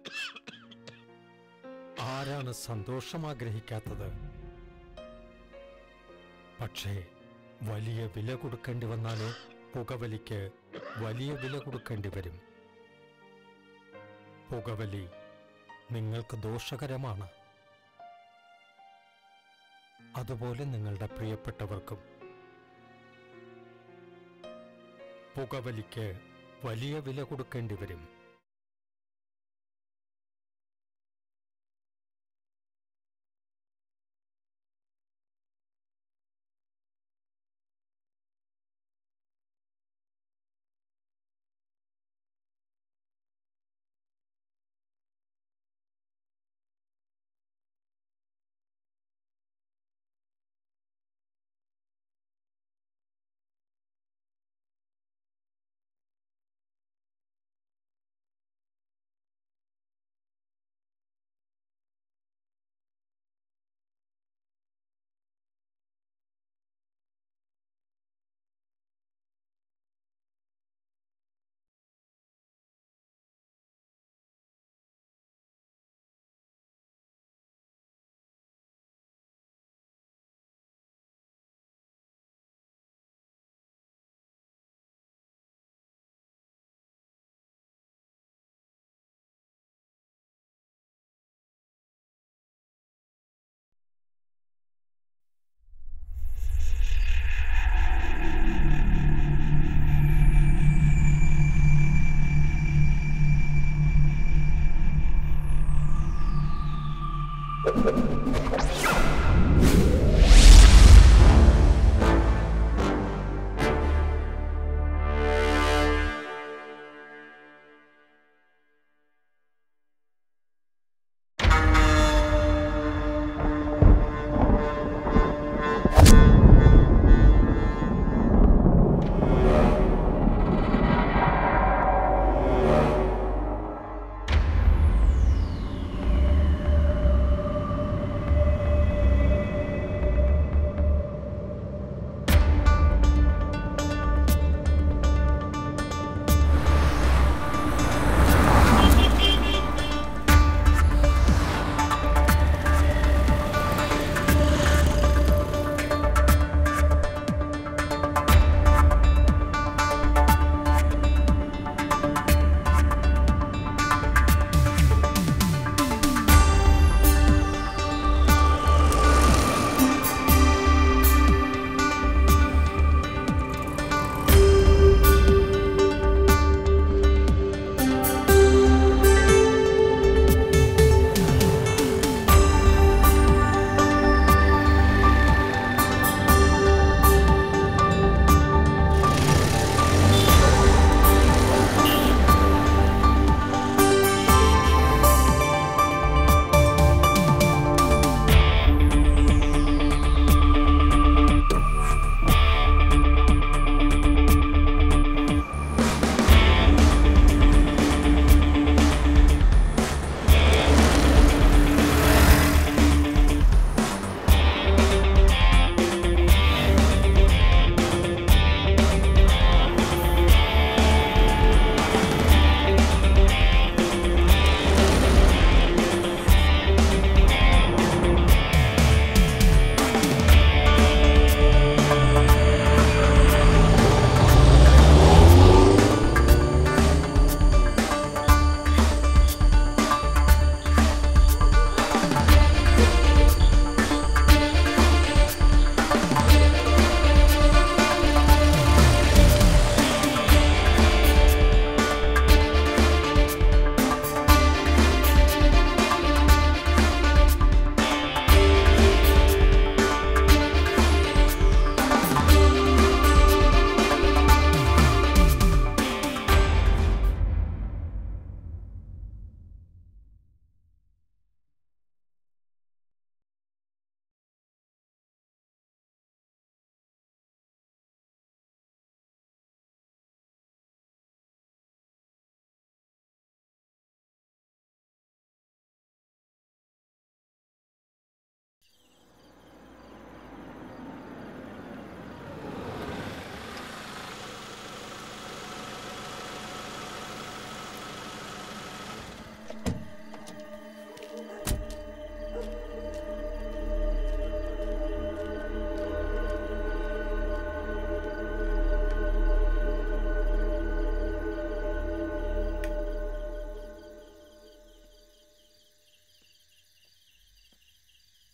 ആരാണ് സന്തോഷം ആഗ്രഹിക്കാത്തത്? പക്ഷേ വലിയ വില കൊടുക്കേണ്ടി വന്നാലോ? പുകവലിക്ക് വലിയ വില കൊടുക്കേണ്ടി വരും. പുകവലി നിങ്ങൾക്ക് ദോഷകരമാണ്. അതുപോലെ നിങ്ങളുടെ പ്രിയപ്പെട്ടവർക്കും. പുകവലിക്ക് വലിയ വില കൊടുക്കേണ്ടി വരും.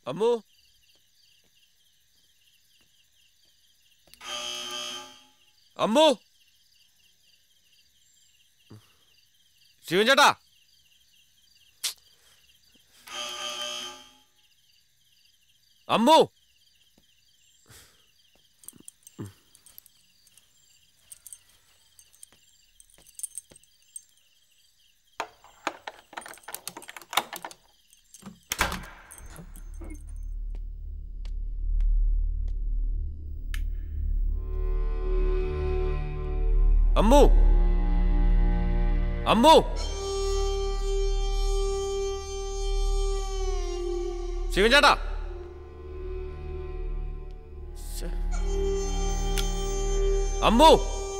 അമ്മു അമ്മു ശിവൻ ചേട്ടാ അമ്മു അമ്മു അമ്മു ശിവൻ ചേട്ടാ അമ്മു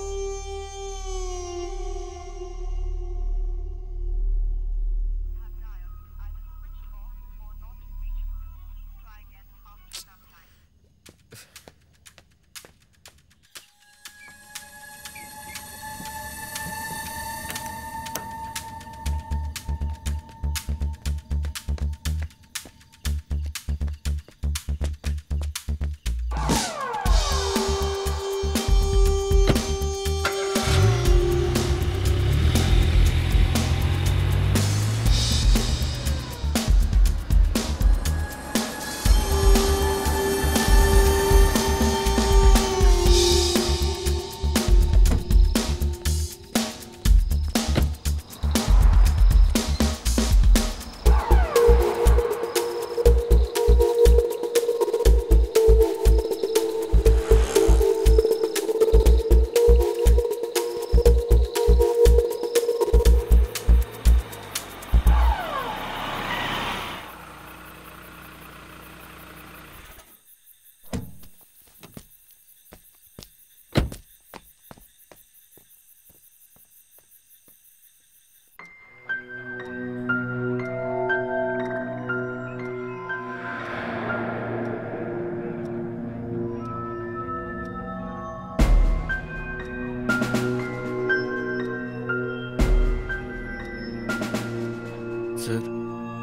സർ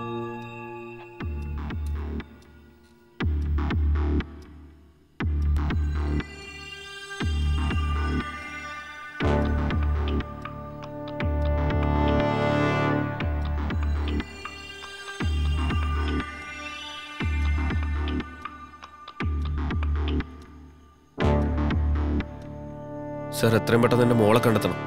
സർ എത്രയും പെട്ടെന്ന് എന്റെ മോളെ കണ്ടെത്തണം.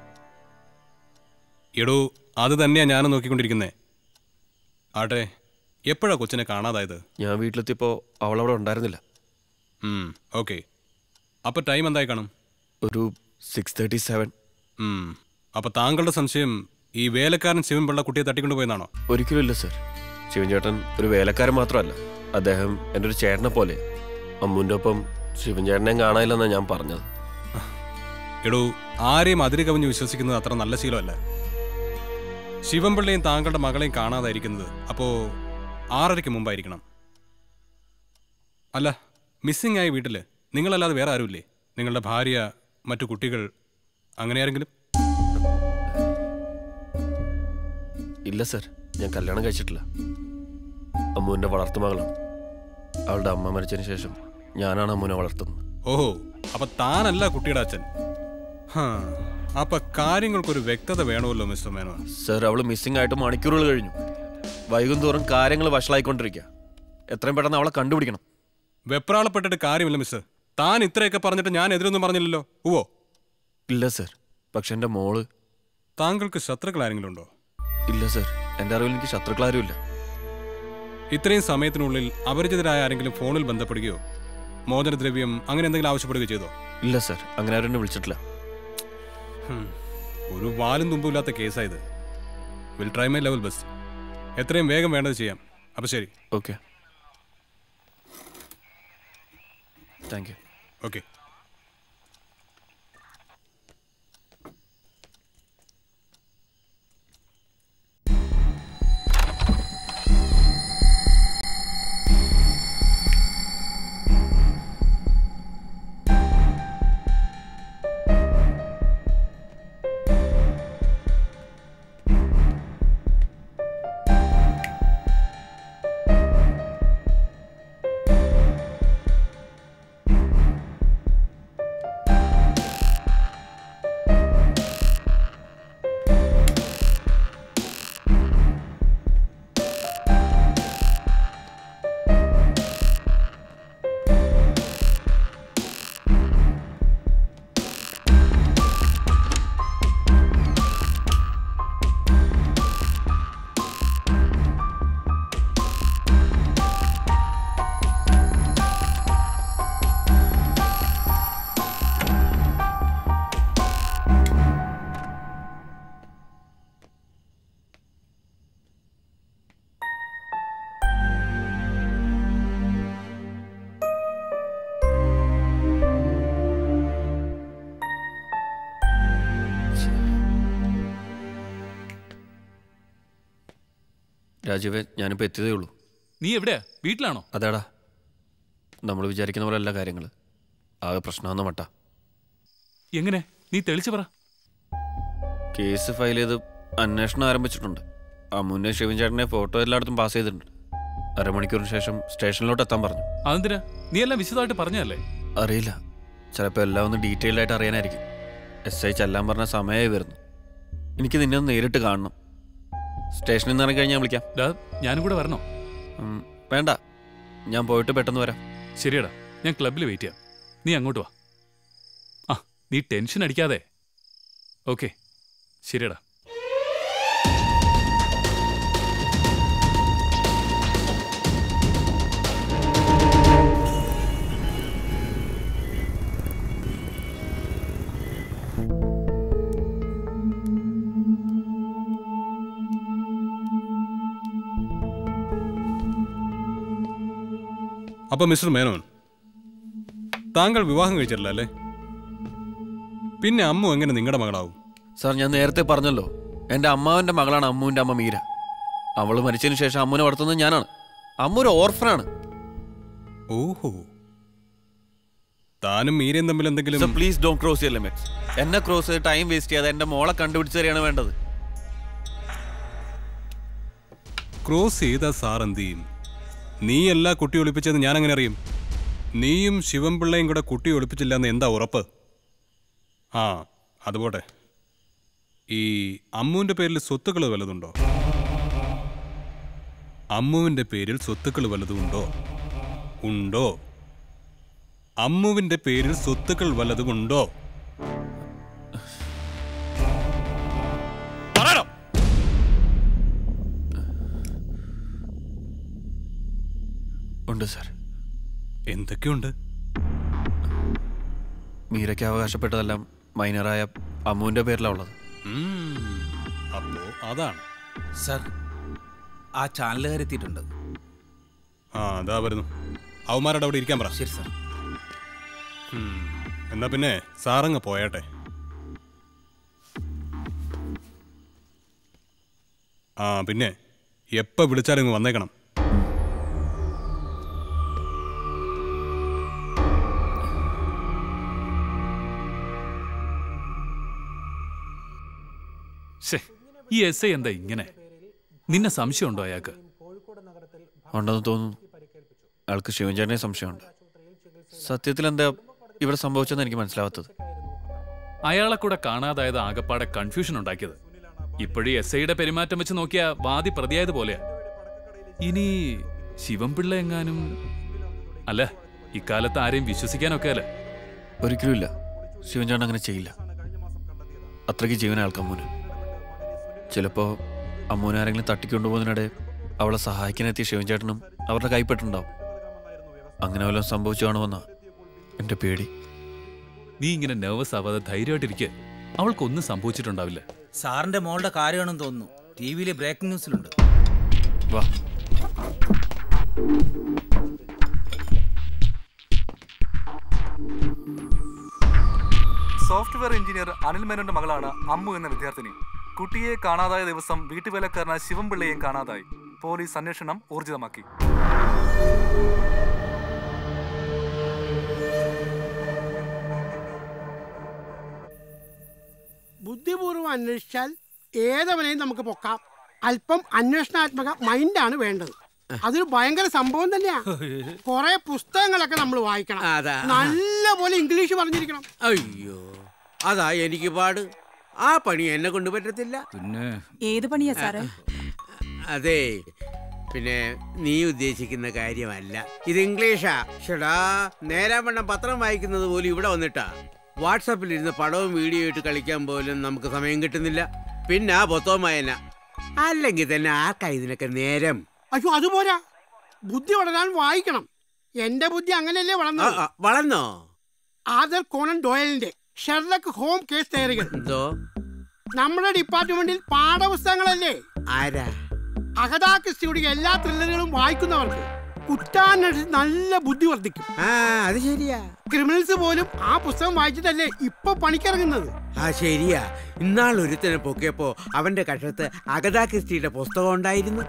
എടോ അത് തന്നെയാ ഞാനും നോക്കിക്കൊണ്ടിരിക്കുന്നേ. ആട്ടെ എപ്പോഴാ കൊച്ചിനെ കാണാതായത്? ഞാൻ വീട്ടിലെത്തിയപ്പോൾ അവളവിടെ ഉണ്ടായിരുന്നില്ല. ഓക്കെ, അപ്പോൾ ടൈം എന്തായി കാണും? ഒരു 6:37. അപ്പോൾ താങ്കളുടെ സംശയം ഈ വേലക്കാരൻ ശിവൻപിള്ള കുട്ടിയെ തട്ടിക്കൊണ്ടുപോയെന്നാണോ? ഒരിക്കലും ഇല്ല സർ. ശിവൻ ചേട്ടൻ ഒരു വേലക്കാരൻ മാത്രമല്ല, അദ്ദേഹം എൻ്റെ ഒരു ചേട്ടനെ പോലെ. അമ്മുവിൻ്റെ ഒപ്പം ശിവൻ ചേട്ടനെയും കാണാനില്ലെന്നാണ് ഞാൻ പറഞ്ഞത്. എടോ ആരെയും അതിര് കവിഞ്ഞ് വിശ്വസിക്കുന്നത് അത്ര നല്ല ശീലമല്ല. ശിവൻപിള്ളയും താങ്കളുടെ മകളെയും കാണാതായിരിക്കുന്നത് അപ്പോൾ 6:30 മുമ്പായിരിക്കണം. അല്ല, മിസ്സിംഗ് ആയ വീട്ടിൽ നിങ്ങളല്ലാതെ വേറെ ആരുമില്ലേ? നിങ്ങളുടെ ഭാര്യ, മറ്റു കുട്ടികൾ, അങ്ങനെ ആരെങ്കിലും? ഇല്ല സർ, ഞാൻ കല്യാണം കഴിച്ചിട്ടില്ല. അമ്മുവിൻ്റെ വളർത്തുമകളാണ്. അവളുടെ അമ്മ മരിച്ചതിന് ശേഷം ഞാനാണ് അമ്മുവിനെ വളർത്തുന്നത്. ഓഹോ, അപ്പൊ താനല്ല കുട്ടിയുടെ അച്ഛൻ. അപ്പൊ കാര്യങ്ങൾക്കൊരു വ്യക്തത വേണമല്ലോ മിസ്റ്റർ മേനോൻ. സർ, അവള് മിസ്സിംഗ് ആയിട്ട് മണിക്കൂറുകൾ കഴിഞ്ഞു. വൈകുന്തോറും കാര്യങ്ങൾ വഷളായിക്കൊണ്ടിരിക്കുക. എത്രയും പെട്ടെന്ന് അവളെ കണ്ടുപിടിക്കണം. വെപ്രാളപ്പെട്ടിട്ട് കാര്യമില്ല മിസ്റ്റർ. താൻ ഇത്രയൊക്കെ പറഞ്ഞിട്ട് ഞാൻ എതിരൊന്നും പറഞ്ഞില്ലല്ലോ. ഓ ഇല്ല സർ, പക്ഷെ എൻ്റെ മോള്. താങ്കൾക്ക് ശത്രുക്കൾ ആരെങ്കിലും ഉണ്ടോ? ഇല്ല സർ, എൻ്റെ അറിവിൽ എനിക്ക് ശത്രുക്കളാരുമില്ല. ഇത്രയും സമയത്തിനുള്ളിൽ അപരിചിതരായ ആരെങ്കിലും ഫോണിൽ ബന്ധപ്പെടുകയോ മോചനദ്രവ്യം അങ്ങനെ എന്തെങ്കിലും ആവശ്യപ്പെടുകയോ ചെയ്തോ? ഇല്ല സർ, അങ്ങനെ ആരും എന്നെ വിളിച്ചിട്ടില്ല. ഒരു വാലും തുമ്പുമില്ലാത്ത കേസായത്. Will try my level best. എത്രയും വേഗം വേണ്ടത് ചെയ്യാം. അപ്പോൾ ശരി. Okay, thank you. ഓക്കെ. രാജീവേ, ഞാനിപ്പോൾ എത്തിയതേ ഉള്ളൂ. നീ എവിടെയാ? വീട്ടിലാണോ? അതേടാ, നമ്മൾ വിചാരിക്കുന്ന പോലെ അല്ല കാര്യങ്ങൾ. ആകെ പ്രശ്നമെന്ന് മട്ട. എങ്ങനെ? നീ തെളിച്ചു പറ. കേസ് ഫയൽ ചെയ്ത് അന്വേഷണം ആരംഭിച്ചിട്ടുണ്ട്. അമ്മുവിനെ ശിവൻ ചേട്ടനെ ഫോട്ടോ എല്ലായിടത്തും പാസ് ചെയ്തിട്ടുണ്ട്. അരമണിക്കൂറിന് ശേഷം സ്റ്റേഷനിലോട്ട് എത്താൻ പറഞ്ഞു. അതെന്തിനാ? നീ എല്ലാം വിശദമായിട്ട് പറഞ്ഞല്ലേ? അറിയില്ല, ചിലപ്പോൾ എല്ലാം ഒന്ന് ഡീറ്റെയിൽഡ് ആയിട്ട് അറിയാനായിരിക്കും. SI ചെല്ലാൻ പറഞ്ഞ സമയമായി വരുന്നു. എനിക്ക് നിന്നെ ഒന്ന് നേരിട്ട് കാണണം. സ്റ്റേഷനിൽ നിന്ന് ഇറങ്ങി കഴിഞ്ഞാൽ വിളിക്കാം. ഞാനും കൂടെ വരണോ? വേണ്ട, ഞാൻ പോയിട്ട് പെട്ടെന്ന് വരാം. ശരിയടാ, ഞാൻ ക്ലബിൽ വെയിറ്റ് ചെയ്യാം. നീ അങ്ങോട്ട് വാ. ആ, നീ ടെൻഷൻ അടിക്കാതെ. ഓക്കെ, ശരിയടാ. അപ്പൊ മിസ്റ്റർ മേനോൻ, താങ്കൾ വിവാഹം കഴിച്ചിട്ടില്ല അല്ലേ? പിന്നെ അമ്മു എങ്ങനെ നിങ്ങളുടെ മകളാവും? സാർ, ഞാൻ നേരത്തെ പറഞ്ഞല്ലോ, എൻ്റെ അമ്മാവൻ്റെ മകളാണ് അമ്മുവിൻ്റെ അമ്മ മീര. അവൾ മരിച്ചതിന് ശേഷം അമ്മുവിനെ വളർത്തുന്നത് ഞാനാണ്. അമ്മു ഒരു ഓർഫനാണ്. ഓഹോ, താനും മീരയും തമ്മിൽ എന്തെങ്കിലും? Please don't cross your limits. എന്നെ ക്രോസ് ചെയ്ത് ടൈം വേസ്റ്റ് ചെയ്യാതെ എൻ്റെ മോളെ കണ്ടുപിടിച്ച് തരികയാണ് വേണ്ടത്. ക്രോസ് ചെയ്ത സാർ എന്ത് ചെയ്യും? നീ എല്ലാ കുട്ടി ഒളിപ്പിച്ചെന്ന് ഞാൻ എങ്ങനെ അറിയും? നീയും ശിവൻപിള്ളയും കൂടെ കുട്ടി ഒളിപ്പിച്ചില്ല എന്ന് എന്താ ഉറപ്പ്? ആ, അതുപോട്ടെ. ഈ അമ്മുവിൻ്റെ പേരിൽ സ്വത്തുക്കൾ വല്ലതുണ്ടോ? അമ്മുവിൻ്റെ പേരിൽ സ്വത്തുക്കൾ വല്ലതും ഉണ്ടോ? ഉണ്ടോ? അമ്മുവിൻ്റെ പേരിൽ സ്വത്തുക്കൾ വല്ലതും ഉണ്ടോ? ഉണ്ട് സാർ. എന്തൊക്കെയുണ്ട്? മീരയ്ക്ക് അവകാശപ്പെട്ടതെല്ലാം മൈനറായ അമ്മുവിൻ്റെ പേരിലാണ് ഉള്ളത്. അപ്പോ അതാണ് സാർ. ആ ചാനലുകാർ എത്തിയിട്ടുണ്ട്. ആ, അതാ വരുന്നു. അവന്മാരുടെ അവിടെ ഇരിക്കാൻ പറ. ശരി സാർ. എന്നാ പിന്നെ സാറങ്ങ് പോയാട്ടെ. ആ, പിന്നെ എപ്പോൾ വിളിച്ചാലും ഇങ്ങ് വന്നേക്കണം. ഈ SI എന്താ ഇങ്ങനെ? നിന്നെ സംശയമുണ്ടോ അയാൾക്ക്? ഉണ്ടെന്ന് തോന്നുന്നു. അയാൾക്ക് ശിവൻചേട്ടനെ സംശയമുണ്ട്. സത്യത്തിൽ എന്താ ഇവിടെ സംഭവിച്ചെന്ന് എനിക്ക് മനസ്സിലാവാത്തത്. അയാളെ കൂടെ കാണാതായത് ആകപ്പാടെ കൺഫ്യൂഷൻ ഉണ്ടാക്കിയത്. ഇപ്പോഴും SIയുടെ പെരുമാറ്റം വെച്ച് നോക്കിയാ വാദി പ്രതിയായത് പോലെയാ. ഇനി ശിവൻപിള്ള എങ്ങാനും? അല്ല, ഇക്കാലത്ത് ആരെയും വിശ്വസിക്കാനൊക്കെ അല്ലേ? ഒരിക്കലും ഇല്ല. ശിവൻചേട്ടൻ അങ്ങനെ ചെയ്യില്ല. അത്രയ്ക്ക് ജീവന ആൾക്ക് അമ്മൂന്. ചിലപ്പോൾ അമ്മൂനെ ആരെങ്കിലും തട്ടിക്കൊണ്ടുപോകുന്നതിനിടെ അവളെ സഹായിക്കാനെത്തിയ ശിവൻചേട്ടനും അവരുടെ കൈപ്പെട്ടുണ്ടാവും. അങ്ങനെ വല്ലതും സംഭവിച്ചു കാണുമെന്നാ എൻ്റെ പേടി. നീ ഇങ്ങനെ നെർവസ് ആവാതെ ധൈര്യമായിട്ടിരിക്കുക. അവൾക്കൊന്നും സംഭവിച്ചിട്ടുണ്ടാവില്ല. സാറിന്റെ മോളുടെ കാര്യമാണെന്ന് തോന്നുന്നു. TV-യിലെ ബ്രേക്കിംഗ് ന്യൂസിലുണ്ട്. വാ. സോഫ്റ്റ്വെയർ എഞ്ചിനീയർ അനിൽ മേനോന്റെ മകളാണ് അമ്മു എന്ന വിദ്യാർത്ഥിനി. കുട്ടിയെ കാണാതായ ദിവസം വീട്ടുവേലക്കാരനായ ശിവൻപിള്ളയെയും കാണാതായി. പോലീസ് അന്വേഷണം ഊർജിതമാക്കി. ബുദ്ധിപൂർവ്വം അന്വേഷിച്ചാൽ ഏതവനെയും നമുക്ക് പൊക്കാം. അല്പം അന്വേഷണാത്മക മൈൻഡാണ് വേണ്ടത്. അതൊരു ഭയങ്കര സംഭവം തന്നെയാ. കുറെ പുസ്തകങ്ങളൊക്കെ നമ്മൾ വായിക്കണം. നല്ല പോലെ ഇംഗ്ലീഷ് പറഞ്ഞിരിക്കണം. അയ്യോ, അതാ എനിക്ക് പാട്. ആ പണി എന്നെ കൊണ്ട് പറ്റത്തില്ല. പിന്നെ ഏത് പണിയാ സാറേ? അതെ, പിന്നെ നീ ഉദ്ദേശിക്കുന്ന കാര്യമല്ല. ഇത് ഇംഗ്ലീഷാ. ഷടാ, നേരാവണ്ണം പത്രം വായിക്കുന്നത് പോലും ഇവിടെ വന്നിട്ടാ. വാട്സാപ്പിലിരുന്ന് പടവും വീഡിയോ ഇട്ട് കളിക്കാൻ പോലും നമുക്ക് സമയം കിട്ടുന്നില്ല. പിന്നെ ആ പൊത്തോമായന. അല്ലെങ്കിൽ തന്നെ ആർക്കാ ഇതിനൊക്കെ നേരം? അയ്യോ, അതുപോരാ. ബുദ്ധി വളരാൻ വായിക്കണം. എന്റെ ബുദ്ധി അങ്ങനെയല്ലേ വളർന്നോ? ആദർ കോണൻ ഡോയലിന്റെ ഷെർലക് ഹോം കേസ് തയ്യാറികൾ എന്തോ നമ്മുടെ ഡിപ്പാർട്ട്മെന്റിൽ പാഠപുസ്തകങ്ങളല്ലേ. ആരാ? അഗതാ ക്രിസ്റ്റിയുടെ എല്ലാ ത്രില്ലറുകളും വായിക്കുന്നവർക്ക് കുറ്റാന്വേഷണം നല്ല ബുദ്ധി വർദ്ധിക്കും. അത് ശരിയാ. ക്രിമിനൽസ് പോലും ആ പുസ്തകം വായിച്ചിട്ടല്ലേ ഇപ്പൊ പണിക്കിറങ്ങുന്നത്. ശരിയാ. ഇന്നാൾ ഒരുത്തനെ പൊക്കിയപ്പോ അവന്റെ കഷത്ത് അഗതാ ക്രിസ്റ്റിയുടെ പുസ്തകം ഉണ്ടായിരുന്നു.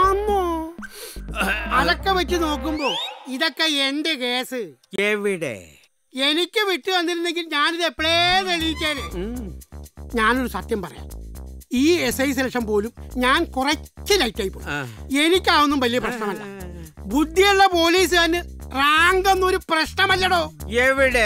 അതൊക്കെ വെച്ച് നോക്കുമ്പോ ഇതൊക്കെ എന്റെ കേസ്. എവിടെ? എനിക്ക് വിട്ടു വന്നിരുന്നെങ്കിൽ ഞാനിത് എപ്പോഴേ തെളിയിച്ചേനെ. ഞാനൊരു സത്യം പറയാം, ഈ SI സെലക്ഷൻ പോലും ഞാൻ കുറച്ച് ലൈറ്റായി പോയി. എനിക്കാവുന്നും വലിയ പ്രശ്നമല്ല. ബുദ്ധിയുള്ള പോലീസുകാരന് റാങ്ക് ഒന്നും പ്രശ്നമല്ലടോ. എവിടെ?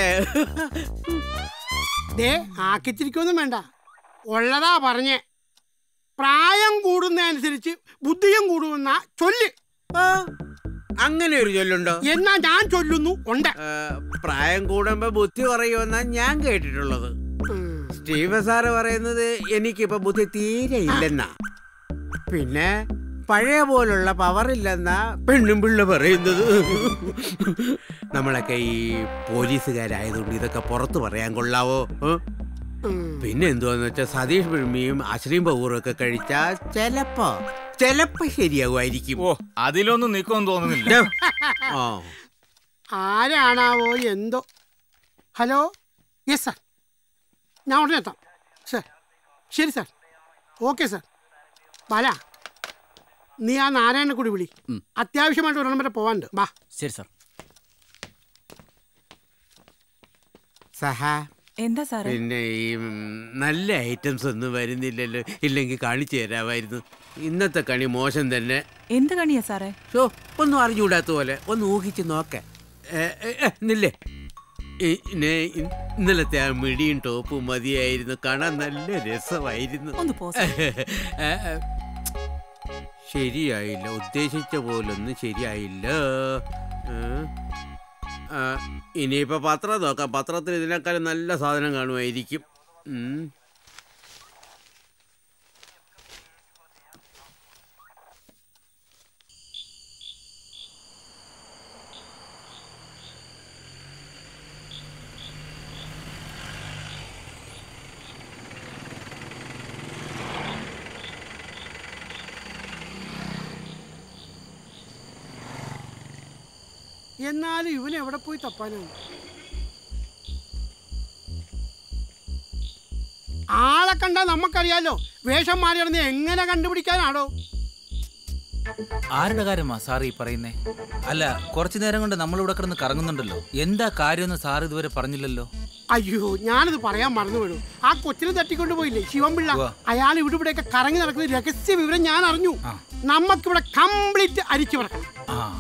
ആക്കിച്ചിരിക്കൊന്നും വേണ്ട, ഉള്ളതാ പറഞ്ഞേ. പ്രായം കൂടുന്നതനുസരിച്ച് ബുദ്ധിയും കൂടുമെന്ന ചൊല്ല്. അങ്ങനെ ഒരു ചൊല്ലുണ്ടോ? എന്നാ ഞാൻ ചൊല്ലുന്നു ഉണ്ട്. പ്രായം കൂടുമ്പോ ബുദ്ധി കുറയുമെന്നാ ഞാൻ കേട്ടിട്ടുള്ളത്. സ്റ്റീവൻ സാറ് പറയുന്നത് എനിക്കിപ്പോ ബുദ്ധി തീരെ ഇല്ലെന്നാ. പിന്നെ പഴയ പോലുള്ള പവറില്ലെന്നാ പെണ്ണും പിള്ള പറയുന്നത്. നമ്മളൊക്കെ ഈ പോലീസുകാരായതുകൊണ്ട് ഇതൊക്കെ പുറത്ത് പറയാൻ കൊള്ളാവോ? പിന്നെ എന്തുവാന്ന് വെച്ചാ സതീഷ് പിഴമിയും അശ്ലീം ബഹൂറും ഒക്കെ കഴിച്ചാ ചെലപ്പോ ശരിയാകുമായിരിക്കും. അതിലൊന്നും നീക്കൊന്നും തോന്നുന്നില്ല. ആരാണാവോ എന്തോ. ഹലോ, യെസ് സാർ, ഞാൻ ഉടനെ എത്താം സാർ. ശരി സാർ, ഓക്കെ സാർ. ബാല, നീ ആ നാരായണനെ കൂടി വിളി. അത്യാവശ്യമായിട്ട് ഒരെണ്ണം വരെ പോവാനുണ്ട്. വാ. ശരി സാർ. സഹാ, എന്താ സാറേ? പിന്നെ ഈ നല്ല ഐറ്റംസ് ഒന്നും വരുന്നില്ലല്ലോ. ഇല്ലെങ്കിൽ കാണിച്ചു തരാമായിരുന്നു. ഇന്നത്തെ കണി മോശം തന്നെ. എന്ത് കണിയാ സാറേ? ഒന്നും അറിഞ്ഞുകൂടാത്ത പോലെ ഒന്ന് ഊഹിച്ച് നോക്കേ. നില്ലേ, ഇന്നലത്തെ ആ മിടിയും ടോപ്പും മതിയായിരുന്നു. കാണാൻ നല്ല രസമായിരുന്നു. ശരിയായില്ല, ഉദ്ദേശിച്ച പോലൊന്നും ശരിയായില്ല. ഇനിയിപ്പോ പത്രം നോക്കാം. പത്രത്തിൽ ഇതിനേക്കാളും നല്ല സാധനം കാണുമായിരിക്കും. എന്നാലും ഇവൻ എവിടെ പോയി തപ്പാനാണ്? ആളെ കണ്ടാ നമുക്കറിയാലോ. വേഷം മാറി നടന്ന് എങ്ങനെ കണ്ടുപിടിക്കാനാണോ? ആരുടെ കാര്യമാ സാർ ഈ പറയുന്നേ? അല്ല, കുറച്ചു നേരം കൊണ്ട് നമ്മളിവിടെ കിടന്ന് കറങ്ങുന്നുണ്ടല്ലോ. എന്താ കാര്യമെന്ന് സാർ ഇതുവരെ പറഞ്ഞില്ലല്ലോ. അയ്യോ, ഞാനിത് പറയാൻ മറന്നു വീണു. ആ കൊച്ചിനെ തട്ടിക്കൊണ്ട് പോയില്ലേ ശിവൻപിള്ള, അയാൾ ഇവിടെയൊക്കെ കറങ്ങി നടക്കുന്ന രഹസ്യ വിവരം ഞാൻ അറിഞ്ഞു. നമുക്കിവിടെ കംപ്ലീറ്റ് അരിച്ചു പറക്കണം.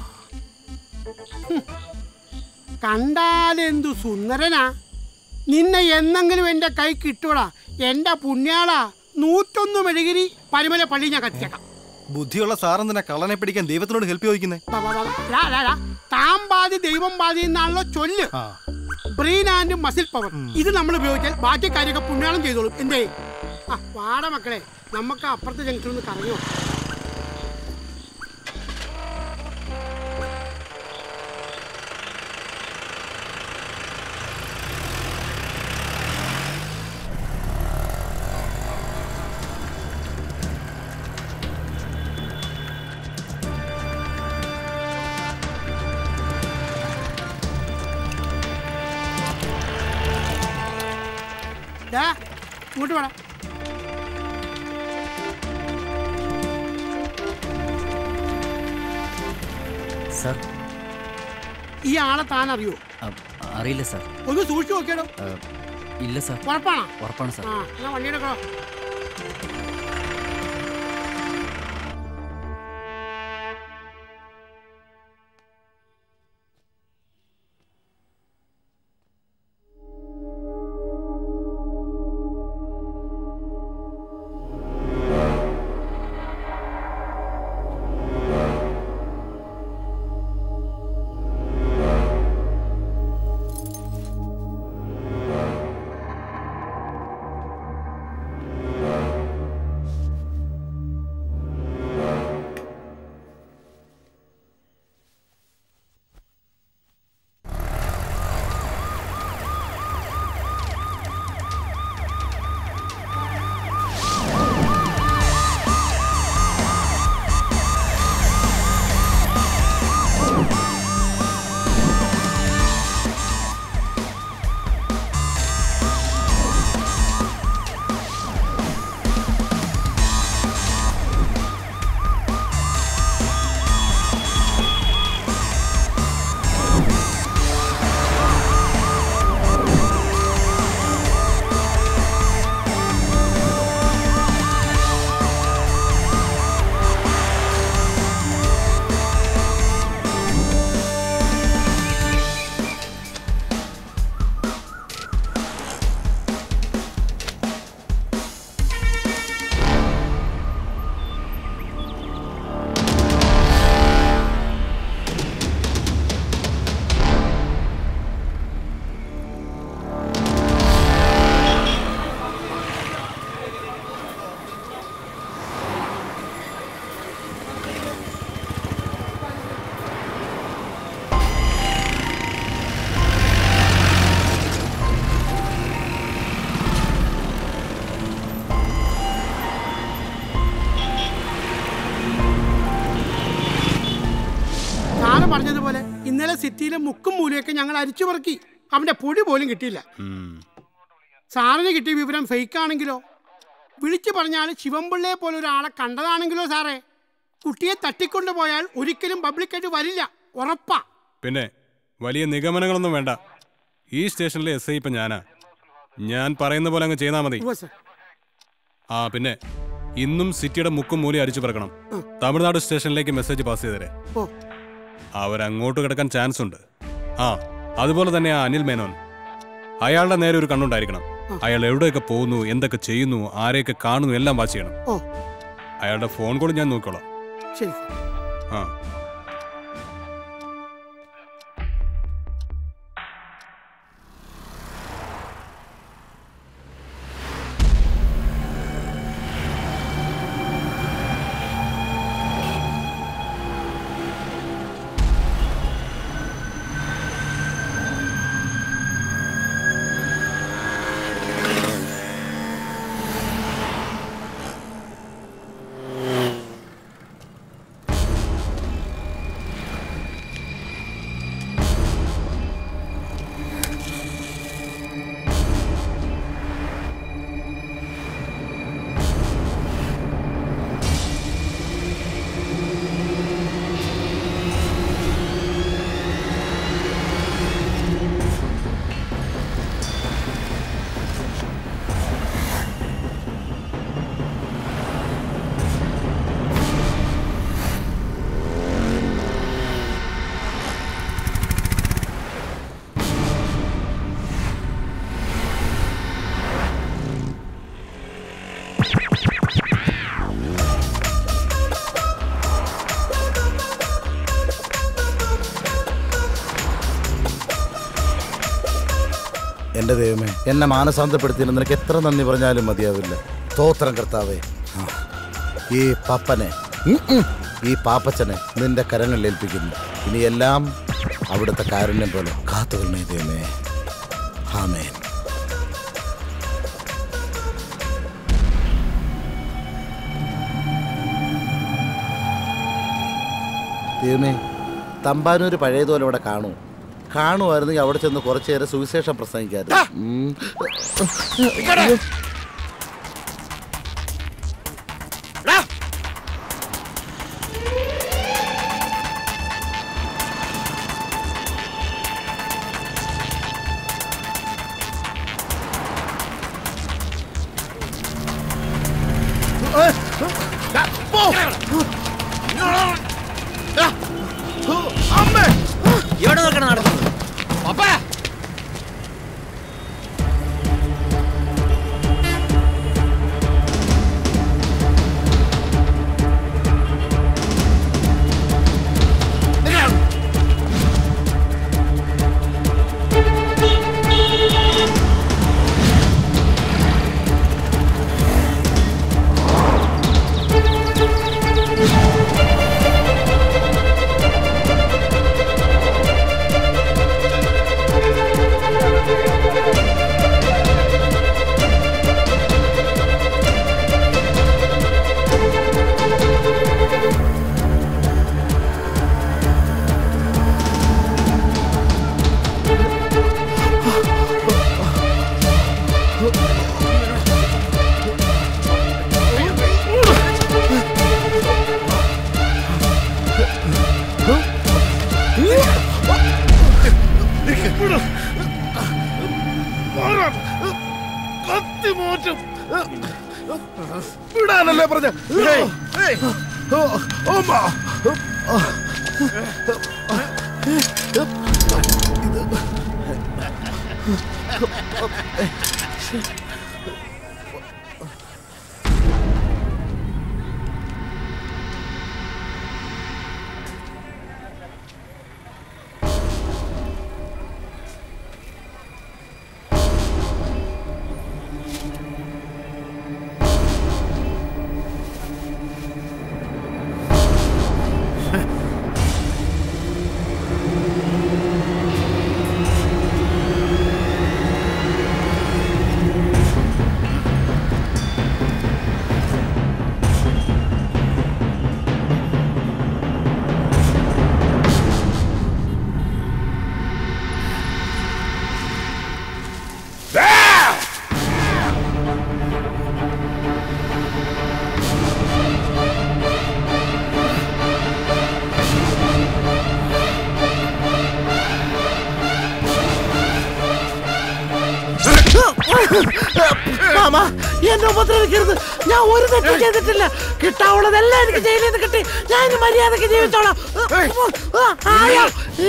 കണ്ടാലെന്തു സുന്ദരനാ. നിന്നെ എന്നെങ്കിലും എന്റെ കൈ കിട്ടൂടാ എന്റെ പുണ്യാളാ. 101 മെഴുകിരി പരിമല പള്ളി ഞാൻ കത്തിച്ചേക്കാം. ബുദ്ധിയുള്ള സാറെന്തിനാ കള്ളനെ പിടിക്കാൻ ദൈവത്തിനോട് ഹെൽപ്പ് ചോദിക്കുന്നേ? താൻ ബാധി ദൈവം ബാധി എന്നാണല്ലോ ചൊല്ല്. ബ്രെയിൻ ആൻഡ് മസിൽ പവർ ഇത് നമ്മൾ ഉപയോഗിച്ചാൽ ബാക്കി കാര്യമൊക്കെ പുണ്യാളം ചെയ്തോളും. എന്തേ പാട മക്കളെ, നമുക്ക് അപ്പുറത്തെ ജംഗ്ഷനിൽ നിന്ന് കറങ്ങോ. ഇങ്ങോട്ട് വേണം. സാർ, ഈ ആളെ താൻ അറിയോ? അറിയില്ല സാർ. ഒന്ന് സൂക്ഷിച്ചു നോക്കിയാലോ? ഇല്ല സാർ. ഉറപ്പാണോ? ഉറപ്പാണ് സാർ. ഞാൻ വണ്ടിയെടുക്കണോ? സിറ്റിയിലെ മുക്കും മൂലയൊക്കെ ഞങ്ങൾ അരിച്ചു പറക്കി. അവന്റെ പൊടി പോലും കിട്ടിയില്ല. സാറിന് കിട്ടിയ വിവരം ഫേക്ക് ആണെങ്കിലോ? വിളിച്ചു പറഞ്ഞാൽ ശിവൻപിള്ളയെ പോലെ ഒരാളെ കണ്ടതാണെങ്കിലോ സാറേ? കുട്ടിയെ തട്ടിക്കൊണ്ടു പോയാൽ ഒരിക്കലും പബ്ലിക്കായിട്ട് വരില്ല, ഉറപ്പാ. പിന്നെ വലിയ നിഗമനങ്ങളൊന്നും വേണ്ട. ഈ സ്റ്റേഷനിലെ SI ഇപ്പം ഞാനാ. ഞാൻ പറയുന്ന പോലെ അങ്ങ് ചെയ്താൽ മതി. ആ പിന്നെ ഇന്നും സിറ്റിയുടെ മുക്കും മൂലയും അരിച്ചു പറക്കണം. തമിഴ്നാട് സ്റ്റേഷനിലേക്ക് മെസ്സേജ് പാസ് ചെയ്തേരെ. അവരങ്ങോട്ട് കിടക്കാൻ ചാൻസ് ഉണ്ട്. ആ അതുപോലെ തന്നെ ആ അനിൽ മേനോൻ, അയാളുടെ നേരെ ഒരു കണ്ണുണ്ടായിരിക്കണം. അയാൾ എവിടെയൊക്കെ പോകുന്നു, എന്തൊക്കെ ചെയ്യുന്നു, ആരെയൊക്കെ കാണുന്നു എല്ലാം വാച്ച് ചെയ്യണം. അയാളുടെ ഫോൺ കോൾ ഞാൻ നോക്കിക്കോളാം. ആ എൻ്റെ ദൈവമേ, എന്നെ മാനസാന്തപ്പെടുത്തിയെന്ന് നിനക്ക് എത്ര നന്ദി പറഞ്ഞാലും മതിയാവില്ല. സ്തോത്രം കർത്താവേ. ഈ പാപ്പനെ, ഈ പാപ്പച്ചനെ നിന്റെ കരങ്ങളിൽ ഏൽപ്പിക്കുന്നു. ഇനിയെല്ലാം അവിടുത്തെ കാരുണ്യം പോലെ കാത്തുകൊള്ളണേ ദൈവമേ. ആമേൻ. ദൈവമേ, തമ്പാനൂര് പഴയതുപോലെ ഇവിടെ കാണുമായിരുന്നെങ്കിൽ അവിടെ ചെന്ന് കുറച്ചു നേരം സുവിശേഷം പ്രസംഗിക്കാറ്. എവിടെ നോക്കണം നടക്കുന്നത്? അപ്പാ വിടാനല്ലേ പറഞ്ഞ? മാമ എന്നെ ഉപദ്രവിക്കരുത്. ഞാൻ ഒരു തെറ്റും ചെയ്തിട്ടില്ല. കിട്ടാവുള്ളതെല്ലാം എനിക്ക് ജയിലിൽ നിന്ന് കിട്ടി. ഞാൻ ഇനി മര്യാദക്ക് ജീവിച്ചോളാം. ആയോ?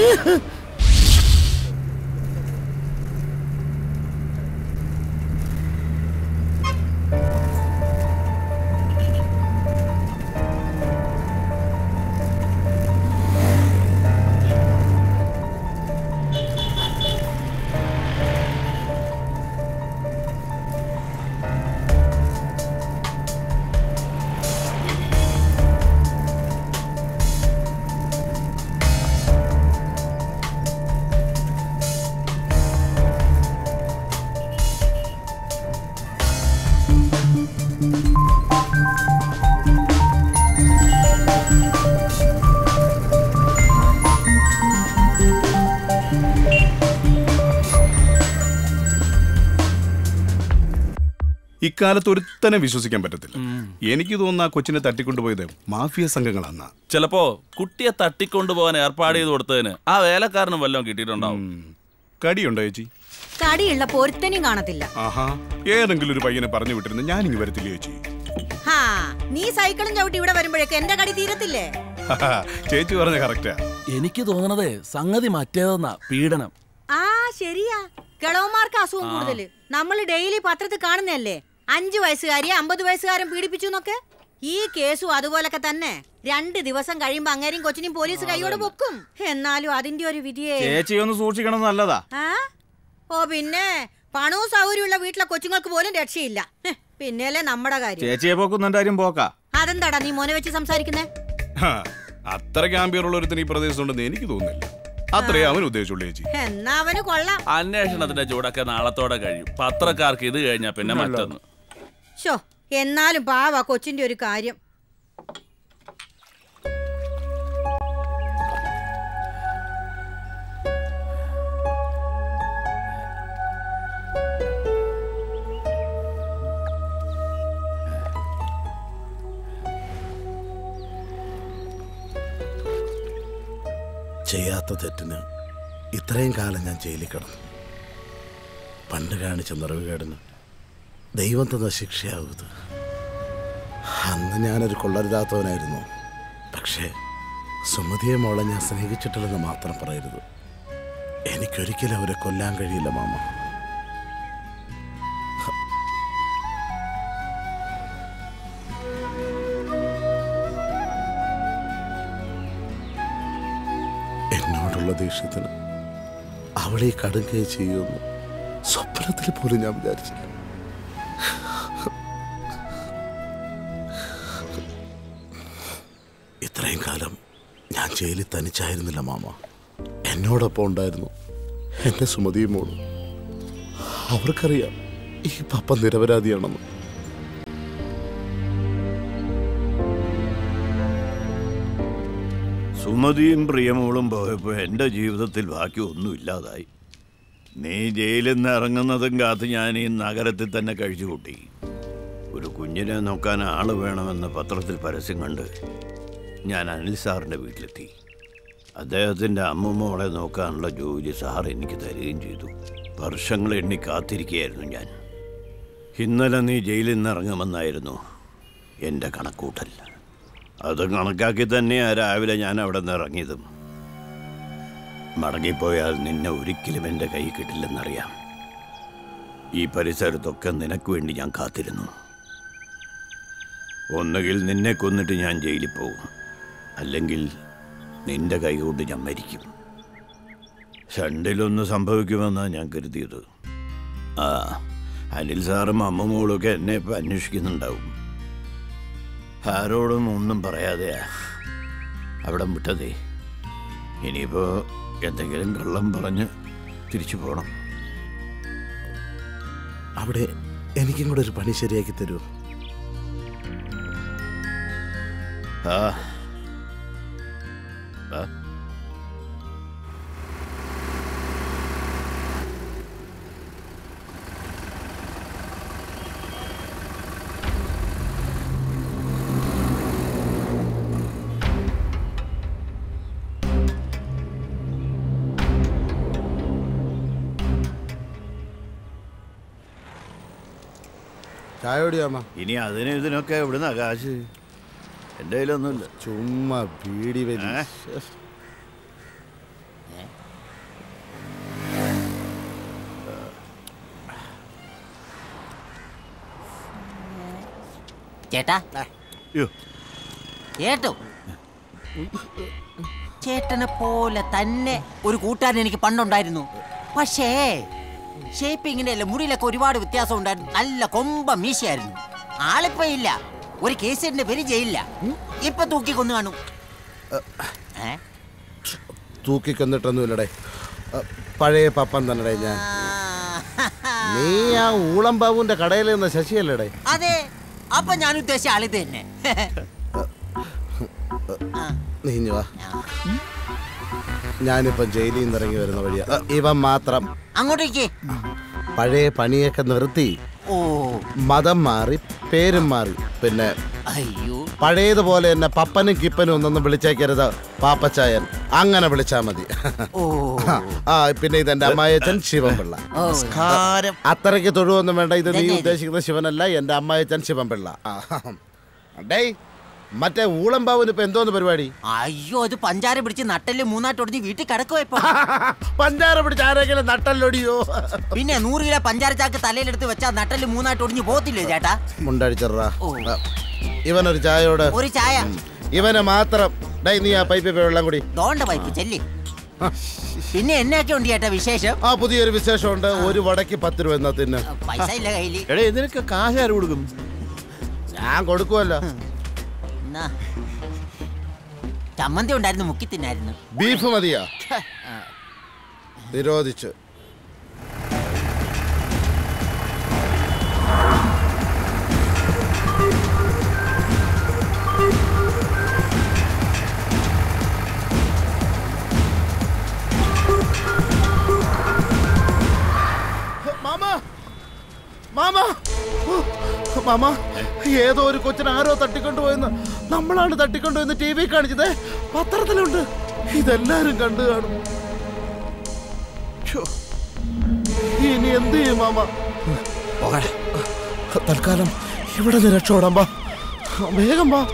ഇക്കാലത്ത് ഒരുത്തനെ വിശ്വസിക്കാൻ പറ്റത്തില്ല. എനിക്ക് തോന്നുന്ന ആ കൊച്ചിനെ തട്ടിക്കൊണ്ടുപോയത് മാഫിയ സംഘങ്ങളാണ്. ചിലപ്പോ കുട്ടിയെ തട്ടിക്കൊണ്ടുപോകാൻ ഏർപ്പാട് ചെയ്ത് കൊടുത്തതിന് ആ വേലക്കാരനും വല്ലതും കിട്ടിയിട്ടുണ്ടാവും. കടിയുണ്ടോ ചേച്ചി? കടിയുള്ള പൊരുത്തനും കാണത്തില്ല. ആഹാ, ഏതെങ്കിലും ഒരു പയ്യനെ പറഞ്ഞു വിട്ടിരുന്നു ഞാൻ ഇങ്ങ് വരത്തില്ല ചേച്ചി. നീ സൈക്കിളും ചവിട്ടി ഇവിടെ വരുമ്പോഴേക്ക് എന്റെ കടി തീരത്തില്ലേ? ചേച്ചി പറഞ്ഞ കറക്റ്റാ. എനിക്ക് തോന്നണത് സംഗതി മറ്റേതെന്നാ, പീഡനം. ശരിയാ, കിളവന്മാർക്ക് അസുഖം കൂടുതല്. നമ്മൾ ഡെയിലി പത്രത്തിൽ കാണുന്നല്ലേ, 5 വയസ്സുകാരിയെ 50 വയസ്സുകാരൻ പീഡിപ്പിച്ചു എന്നൊക്കെ. ഈ കേസും അതുപോലൊക്കെ തന്നെ. 2 ദിവസം കഴിയുമ്പോ അങ്ങേരും കൊച്ചിനും പോലീസ് കൈയോട് പൊക്കും. എന്നാലും അതിന്റെ ഒരു വിധിയെ ചേച്ചി ഒന്ന് സൂക്ഷിക്കണം നല്ലതാ. പിന്നെ പണവും സൗകര്യമുള്ള വീട്ടിലെ കൊച്ചുങ്ങൾക്ക് പോലും രക്ഷയില്ല. പിന്നെയല്ലേ നമ്മുടെ കാര്യം. ചേച്ചിയെ പോക്കുന്നുണ്ട് കാര്യം പോക്കാ. അതെന്താടാ നീ മോനെ വെച്ച് സംസാരിക്കുന്നേ? അത്ര ക്യാമ്പിയറുള്ള ഒരുത്തിന് ഈ പ്രദേശം ഉണ്ടെന്ന് എനിക്ക് തോന്നുന്നില്ല. അത്രേ അവൻ ഉദ്ദേശിച്ചുള്ളൂ ചേച്ചി. എന്നാ അവന് കൊള്ളാം. അന്വേഷണത്തിന്റെ ചൂടൊക്കെ നാളത്തോടെ കഴിയും. പത്രക്കാർക്ക് ഇത് കഴിഞ്ഞാ പിന്നെ മറ്റൊന്ന്. എന്നാലും പാവാ കൊച്ചിന്റെ ഒരു കാര്യം. ചെയ്യാത്ത തെറ്റിന് ഇത്രയും കാലം ഞാൻ ജയിലിൽ കിടന്നു. പണ്ട് കാണിച്ച നിറവുകേടിന് ദൈവം തന്ന ശിക്ഷയാവത്. അന്ന് ഞാനൊരു കൊള്ളരുതാത്തവനായിരുന്നു. പക്ഷേ സുമതിയെ മോളെ ഞാൻ സ്നേഹിച്ചിട്ടില്ലെന്ന് മാത്രം പറയരുത്. എനിക്കൊരിക്കലും അവരെ കൊല്ലാൻ കഴിയില്ല മാമ. എന്നോടുള്ള ദേഷ്യത്തിന് അവളെ കടുകയെ ചെയ്യുമെന്ന് സ്വപ്നത്തിൽ പോലും ഞാൻ വിചാരിച്ചില്ല. ഇത്രയും കാലം ഞാൻ ജയിലിൽ തനിച്ചായിരുന്നില്ല മാമ. എന്നോടൊപ്പം ഉണ്ടായിരുന്നു എൻ്റെ സുമതിയും മോളും. അവർക്കറിയാം ഈ പപ്പ നിരപരാധിയാണെന്ന്. സുമതിയും പ്രിയമോളും പോയപ്പോൾ എൻ്റെ ജീവിതത്തിൽ ബാക്കി ഒന്നുമില്ലാതായി. നീ ജയിലിൽ നിന്ന് ഇറങ്ങുന്നതും കാത്ത് ഞാൻ ഈ നഗരത്തിൽ തന്നെ കഴിച്ചു കൂട്ടി. ഒരു കുഞ്ഞിനെ നോക്കാൻ ആൾ വേണമെന്ന് പത്രത്തിൽ പരസ്യം കണ്ട് ഞാൻ അനിൽ സാറിൻ്റെ വീട്ടിലെത്തി. അദ്ദേഹത്തിൻ്റെ അമ്മൂമ്മോളെ നോക്കാനുള്ള ജോലി സാർ എനിക്ക് തരികയും ചെയ്തു. വർഷങ്ങൾ എണ്ണി കാത്തിരിക്കുകയായിരുന്നു ഞാൻ. ഇന്നലെ നീ ജയിലിൽ നിന്ന് ഇറങ്ങുമെന്നായിരുന്നു എൻ്റെ കണക്കൂട്ടൽ. അത് കണക്കാക്കി തന്നെയാണ് രാവിലെ ഞാൻ അവിടെ നിന്ന് ഇറങ്ങിയതും. മടങ്ങിപ്പോയാൽ നിന്നെ ഒരിക്കലും എൻ്റെ കൈ കിട്ടില്ലെന്നറിയാം. ഈ പരിസരത്തൊക്കെ നിനക്ക് വേണ്ടി ഞാൻ കാത്തിരുന്നു. ഒന്നുകിൽ നിന്നെ കൊന്നിട്ട് ഞാൻ ജയിലിൽ പോകും, അല്ലെങ്കിൽ നിന്റെ കൈ കൊണ്ട് ഞാൻ മരിക്കും. രണ്ടിലൊന്ന് സംഭവിക്കുമെന്നാണ് ഞാൻ കരുതിയത്. അനിൽ സാറും അമ്മമ്മോളൊക്കെ എന്നെ ഇപ്പം അന്വേഷിക്കുന്നുണ്ടാവും. ആരോടും ഒന്നും പറയാതെയാ അവിടെ വിട്ടതേ. ഇനിയിപ്പോൾ എന്തെങ്കിലും കള്ളം പറഞ്ഞ് തിരിച്ചു പോകണം. അവിടെ എനിക്കും കൂടെ ഒരു പണി ശരിയാക്കി തരൂ. ആ ചായ കുടിയാമ്മ. ഇനി അതിനും ഇതിനൊക്കെ എവിടുന്ന കാശ്? എൻ്റെ കയ്യിലൊന്നുമില്ല. ചുമ്മാ ബീഡി വലി. ചേട്ടാ കേട്ടോ, ചേട്ടനെ പോലെ തന്നെ ഒരു കൂട്ടുകാരൻ എനിക്ക് പണ്ടുണ്ടായിരുന്നു. പക്ഷേ ഷേപ്പിങ്ങിന്റെ മുടിയിലൊക്കെ ഒരുപാട് വ്യത്യാസം ഉണ്ടായിരുന്നു. നല്ല കൊമ്പ മീശയായിരുന്നു. ആളിപ്പോ ഇല്ല. ഒരു കേസിന്റെ പേര് ജയിലില്ല. ഇപ്പൊ തൂക്കിക്കൊന്നു കാണും. തൂക്കിക്കൊന്നിട്ടൊന്നുമില്ലടേ, പഴയ പപ്പൻ തന്നെടേ ഞാൻ. നീ ആ ഊളംബാബുവിന്റെ കടയിൽ നിന്ന് ശശിയല്ലേടേ? അതെ, അപ്പൊ ഞാൻ ഉദ്ദേശിച്ച ആളിത് തന്നെ. നീഞ്ഞു വാ. ഞാനിപ്പം ജയിലിൽ നിന്ന് ഇറങ്ങി വരുന്ന വഴിയാ. ഇവൻ മാത്രം അങ്ങോട്ടേക്ക് പഴയ പണിയൊക്കെ നിർത്തി മതം മാറി പേരും മാറി. പിന്നെ പഴയതുപോലെ തന്നെ പപ്പനും കിപ്പനും ഒന്നൊന്നും വിളിച്ചേക്കരുത്, പാപ്പച്ചായൻ അങ്ങനെ വിളിച്ചാ മതി. ആ പിന്നെ ഇതെന്റെ അമ്മായച്ചൻ ശിവൻപിള്ള. അത്രയ്ക്ക് തൊഴുവൊന്നും വേണ്ട. ഇത് നീ ഉദ്ദേശിക്കുന്ന ശിവനല്ല, എന്റെ അമ്മായച്ചൻ ശിവൻപിള്ള. ഡേ മറ്റേ ഊളംബാവിന് ഇപ്പൊ എന്തോന്ന് പരിപാടി? അയ്യോ, അത് പഞ്ചാര പിടിച്ച് നട്ടല് മൂന്നാട്ടൊടിഞ്ഞ് വീട്ടിൽ കിടക്കുവോ ഇപ്പൊ? പഞ്ചാര പിടിച്ച് ആരെങ്കിലും നട്ടല്ലൊടിയോ? പിന്നെ 100 കിലോ പഞ്ചാര ചാക്ക് തലയിലെടുത്ത് വെച്ചാൽ നട്ടല് മൂന്നാട്ടൊടിഞ്ഞ് പോത്തില്ലേ ചേട്ടാ? മുണ്ടടിച്ചറാ. ഇവനൊരു ചായയോട് ഒരു ചായ. ഇവനെ മാത്രം. ഡേ നീ ആ പൈപ്പിൽ വെള്ളം കൂടി. ദോണ്ട പൈപ്പ് ചെല്ലി. പിന്നെ എന്നൊക്കെ ഉണ്ട് ചേട്ടാ വിശേഷം? ആ പുതിയൊരു വിശേഷമുണ്ട്. ഒരു വടക്ക് 10 രൂപ എന്നാ തിന്ന്. പൈസ ഇല്ല കയ്യില്. എടേ ഇതിനൊക്കെ കാശ് ആര് കൊടുക്കും? ഞാൻ കൊടുക്കുമല്ലോ. ചമ്മന്തി ഉണ്ടായിരുന്നു, മുക്കി തിന്നായിരുന്നു. ബീഫ് മതിയാ? നിരോധിച്ചു. മാമ, ഏതോ ഒരു കൊച്ചിനെ ആരോ തട്ടിക്കൊണ്ടുപോയെന്ന്. നമ്മളാണ് തട്ടിക്കൊണ്ടുപോയെന്ന് ടി വി കാണിച്ചത്, പത്രത്തിലുണ്ട്. ഇതെല്ലാരും കണ്ടു കാണും. ഇനി എന്ത് ചെയ്യും മാമ? തൽക്കാലം ഇവിടെ നിന്ന് രക്ഷപ്പെടാൻ വാ, വേഗം വാ.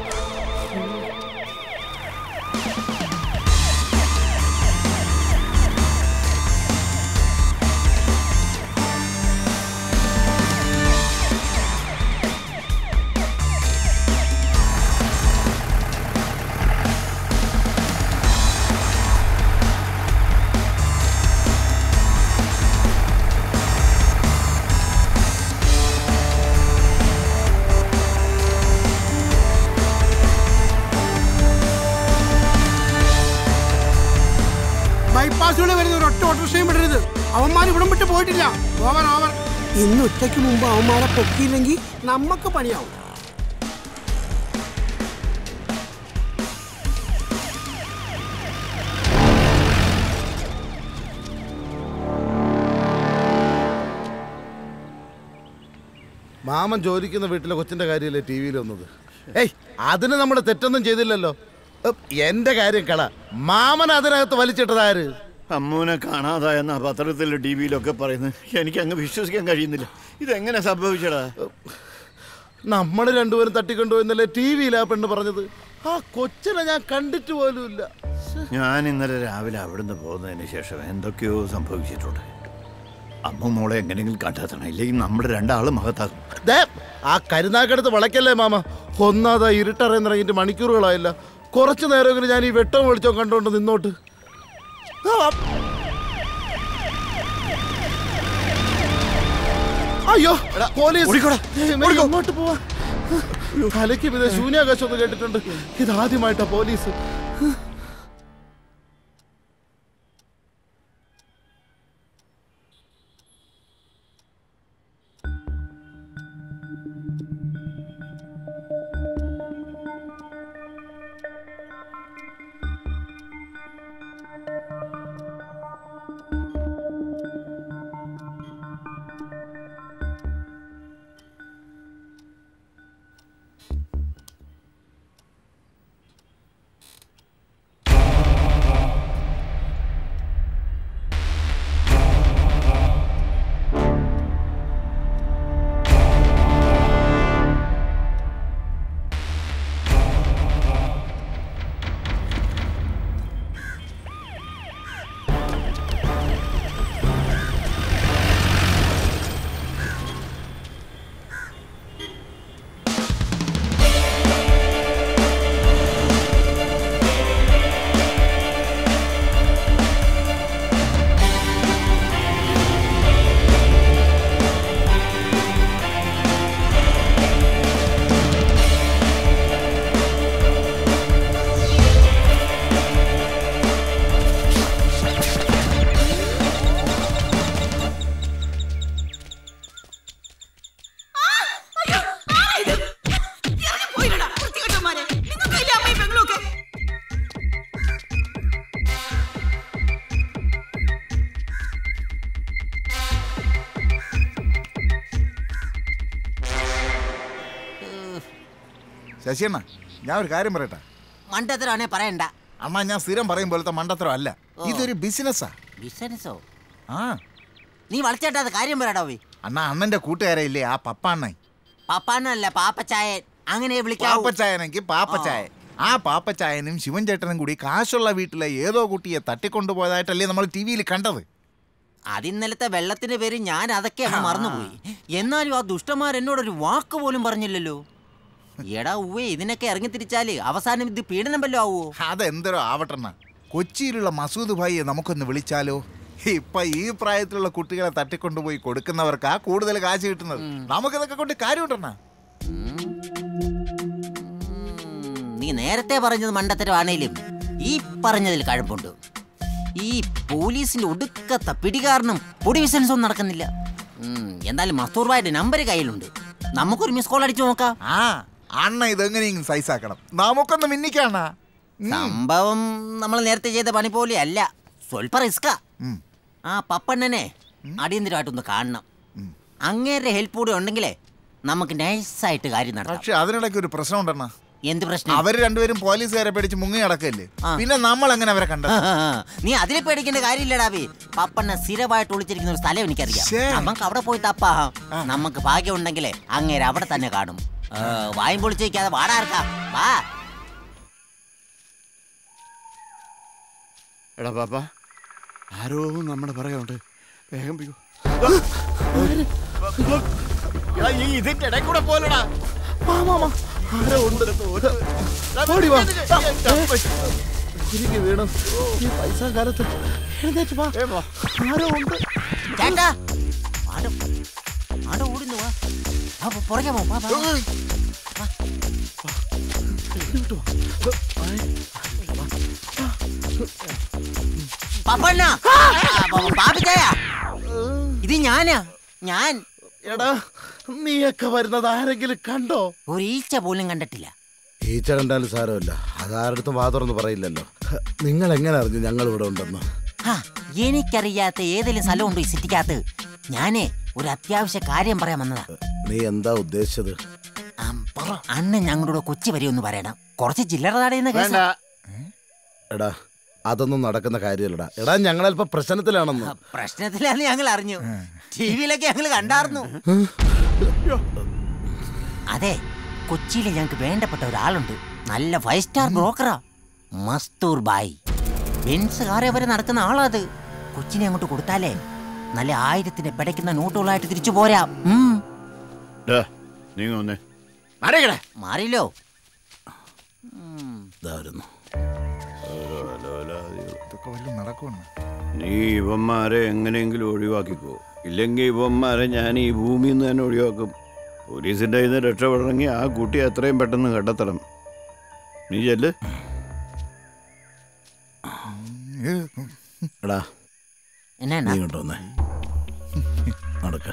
ബൈപ്പാസിലൂടെ വരുന്ന ഒരു ഒറ്റ ഓട്ടോറിക്ഷയും വിടരുത്. അവന്മാർ ഇവിടം വിട്ട് പോയിട്ടില്ല. Over over. ഇന്ന് ഉച്ചയ്ക്ക് മുമ്പ് അവന്മാരെ പൊക്കിയില്ലെങ്കിൽ നമുക്ക് പണിയാവും. മാമൻ ജോലിക്കുന്ന വീട്ടിലെ കൊച്ചിന്റെ കാര്യമല്ലേ ടി വിയിൽ വന്നത്? ഏയ് അതിന് നമ്മൾ തെറ്റൊന്നും ചെയ്തില്ലല്ലോ. എന്റെ കാര്യം കള. മാമൻ അതിനകത്ത് വലിച്ചിട്ടതാര്? അമ്മൂനെ കാണാതായെന്ന പത്രത്തിലും ടി വിയിലൊക്കെ പറയുന്നത്. എനിക്ക് അങ്ങ് വിശ്വസിക്കാൻ കഴിയുന്നില്ല. ഇതെങ്ങനെ സംഭവിച്ചടാ? നമ്മൾ രണ്ടുപേരും തട്ടിക്കൊണ്ടുപോയെന്നല്ലേ ടി വിയിലാ പെണ്ണ് പറഞ്ഞത്. ആ കൊച്ചിനെ ഞാൻ കണ്ടിട്ട് പോലുമില്ല. ഞാൻ ഇന്നലെ രാവിലെ അവിടുന്ന് പോകുന്നതിന് ശേഷം എന്തൊക്കെയോ സംഭവിച്ചിട്ടുണ്ട്. അമ്മ മോളെ എങ്ങനെയെങ്കിലും കണ്ടെത്തണം, ഇല്ലെങ്കിൽ നമ്മുടെ രണ്ടാളും മഹത്താകും. ആ കരുനാക്കടുത്ത് വളയ്ക്കല്ലേ മാമ. ഒന്നാതാ ഇരുട്ടറിയുന്നിറങ്ങിയിട്ട് മണിക്കൂറുകളായില്ല. കുറച്ചു നേരമെങ്കിലും ഞാൻ ഈ വെട്ടം വെളിച്ചോ കണ്ടോണ്ട് നിന്നോട്ട്. അയ്യോ പോലീസ്! ഇങ്ങോട്ട് പോവാ. തലയ്ക്കും ഇത് ശൂന്യാകാശം ഒന്ന് കേട്ടിട്ടുണ്ട്. ഇതാദ്യമായിട്ടാ പോലീസ്. ശശിയണ്ണ ഞാൻ ഒരു കാര്യം പറയട്ടെ. മണ്ടത്തരാണേ പറയണ്ട. അണ്ണാ ഞാൻ സ്ഥിരം പറയും പോലത്തെ മണ്ടത്തരം അല്ല, ഇതൊരു ബിസിനസ്സാ. ബിസിനസ്സോ? ആ നീ വളച്ചേട്ടാ കാര്യം പറയടാ. അണ്ണാ അണ്ണന്റെ കൂട്ടുകാരെ ഇല്ലേ ആ പപ്പാണ്ണ? പപ്പാണ്ണല്ല, പാപ്പച്ചായൻ. അങ്ങനെ വിളിക്കാം. പാപ്പച്ചായനെങ്കിൽ പാപ്പച്ചായൻ. ആ പാപ്പച്ചായനും ശിവൻ ചേട്ടനും കൂടി കാശുള്ള വീട്ടിലെ ഏതോ കുട്ടിയെ തട്ടിക്കൊണ്ടുപോയതായിട്ടല്ലേ നമ്മൾ ടി വിയിൽ കണ്ടത്. അതിന്നലത്തെ വെള്ളത്തിന്റെ പേര് ഞാൻ അതൊക്കെ മറന്നുപോയി. എന്നാലും ആ ദുഷ്ടന്മാർ എന്നോടൊരു വാക്ക് പോലും പറഞ്ഞില്ലല്ലോ. എടാ ഉവ്വേ, ഇതിനൊക്കെ ഇറങ്ങി തിരിച്ചാല് അവസാനം ഇത് പീഡനം വല്ലോ ആവോ? അതെന്തരോ ആവട്ടെണ്ണ. കൊച്ചിയിലുള്ള മസൂദ് ഭായിയെ നമുക്കൊന്ന് വിളിച്ചാലോ? ഇപ്പൊ ഈ പ്രായത്തിലുള്ള കുട്ടികളെ തട്ടിക്കൊണ്ടുപോയി കൊടുക്കുന്നവർക്കാ കൂടുതൽ കാശ് കിട്ടുന്നത്. നമുക്കിതൊക്കെ കൊണ്ട് കാര്യമുണ്ടെണ്ണ. നീ നേരത്തെ പറഞ്ഞത് മണ്ടത്തരമാണേലും ഈ പറഞ്ഞതിൽ കഴമ്പുണ്ട്. ഈ പോലീസിന്റെ ഒടുക്കത്തെ പിടി കാരണം പൊടി ബിസിനസ് ഒന്നും നടക്കുന്നില്ല. എന്തായാലും മസ്തൂർബായുടെ നമ്പർ കയ്യിലുണ്ട്. നമുക്കൊരു മിസ് കോൾ അടിച്ചു നോക്കാം. ആ അണ്ണ ഇതെങ്ങനെയെങ്കിലും സൈസാക്കണം, നമുക്കൊന്ന് മിന്നിക്കാണ. സംഭവം നമ്മൾ നേരത്തെ ചെയ്ത പണി പോലെ അല്ല, സ്വല്പ റിസ്കാ. ആ പപ്പണ്ണനെ അടിയന്തരമായിട്ടൊന്ന് കാണണം. അങ്ങേരുടെ ഹെൽപ്പ് കൂടെ ഉണ്ടെങ്കിലേ നമുക്ക് നൈസായിട്ട് കാര്യം നടത്താം. പക്ഷെ അതിനിടയ്ക്ക് ഒരു പ്രശ്നം ഉണ്ടെണ്ണ. എന്ത് പ്രശ്നം? അവര് രണ്ടുപേരും പോലീസുകാരെ പേടിച്ച് മുങ്ങി നടക്കല്ലേ, പിന്നെ നമ്മൾ എങ്ങനെ അവരെ കണ്ടത്? നീ അതിനെ പേടിക്കേണ്ട കാര്യമില്ലടാവേ. പപ്പണ്ണ സ്ഥിരമായിട്ട് ഒളിച്ചിരിക്കുന്ന ഒരു സ്ഥലം എനിക്കറിയാം. നമുക്ക് അവിടെ പോയി തപ്പാ. നമുക്ക് ഭാഗ്യം ഉണ്ടെങ്കിലേ അങ്ങേര് അവിടെ തന്നെ കാണും. വായും പൊളിച്ചേക്കാതെ വാടാർക്കാം. വാ. എടാ പാപ്പ, ആരോ നമ്മുടെ പറയുണ്ട്. വേഗം ഇതിന്റെ ഇടയിൽ കൂടെ പോലടാ. വീണു ഈ പൈസ കാലത്ത് ആരോ ഉണ്ട്. ചേട്ടാ ആടോ ഓടുന്നു. വാ പുറകെ പോ. പപ്പണ്ണ പാപ്പിച്ചായ, ഇത് ഞാനാ. ഞാൻ എടാ, നീയൊക്കെ വരുന്നത് ആരെങ്കിലും കണ്ടോ? ഒരു ഈച്ച പോലും കണ്ടിട്ടില്ല. ഈച്ച കണ്ടാലും സാരമില്ല, അതാരടുത്തും വാ തുറന്ന് പറയില്ലല്ലോ. നിങ്ങൾ എങ്ങനെ അറിഞ്ഞു ഞങ്ങൾ ഇവിടെ ഉണ്ടെന്ന്? എനിക്കറിയാത്ത ഏതെങ്കിലും സ്ഥലമുണ്ടോ ഈ സിറ്റിക്കകത്ത്? ഞാനേ ഒരു അത്യാവശ്യ കാര്യം പറയാൻ വന്നതാ. നീ എന്താ ഉദ്ദേശിച്ചത്? അണ്ണൻ ഞങ്ങളുടെ കൊച്ചി വരെ ഒന്ന് പറയണം. കുറച്ച് ചില്ലറ തടയുന്ന കേസ്. എടാ, അതൊന്നും നടക്കുന്ന കാര്യമല്ലടാ. എടാ, ഞങ്ങളൽപ്പം പ്രശ്നത്തിലാണെന്ന്. പ്രശ്നത്തിലാന്ന് ഞങ്ങൾ അറിഞ്ഞു. ടിവിയിലൊക്കെ ഞങ്ങൾ കണ്ടായിരുന്നു. അതെ, കൊച്ചിയിൽ ഞങ്ങൾക്ക് വേണ്ടപ്പെട്ട ഒരാളുണ്ട്. നല്ല 5 സ്റ്റാർ ബ്രോക്കറാ, മസ്തൂർ ബായ്. ബെൻസ് കാറെ വരെ നടക്കുന്ന ആളാത്. കൊച്ചിനെ അങ്ങോട്ട് കൊടുത്താലേ നല്ല 1000 പിടയ്ക്കുന്ന നോട്ടുകളായിട്ട് തിരിച്ചു പോരാം. മാറിയില്ലോ. നീ ഇവന്മാരെ എങ്ങനെയെങ്കിലും ഒഴിവാക്കിക്കോ, ഇല്ലെങ്കിൽ ഇവന്മാരെ ഞാൻ ഈ ഭൂമിയിൽ നിന്ന് തന്നെ ഒഴിവാക്കും. പോലീസിന്റെ കയ്യിൽ നിന്ന് രക്ഷപ്പെടണമെങ്കിൽ ആ കുട്ടി എത്രയും പെട്ടെന്ന് കണ്ടെത്തണം. നീ ചെല്ല്. എടാ, എന്നാ കൊണ്ടുവന്നേ നടക്ക.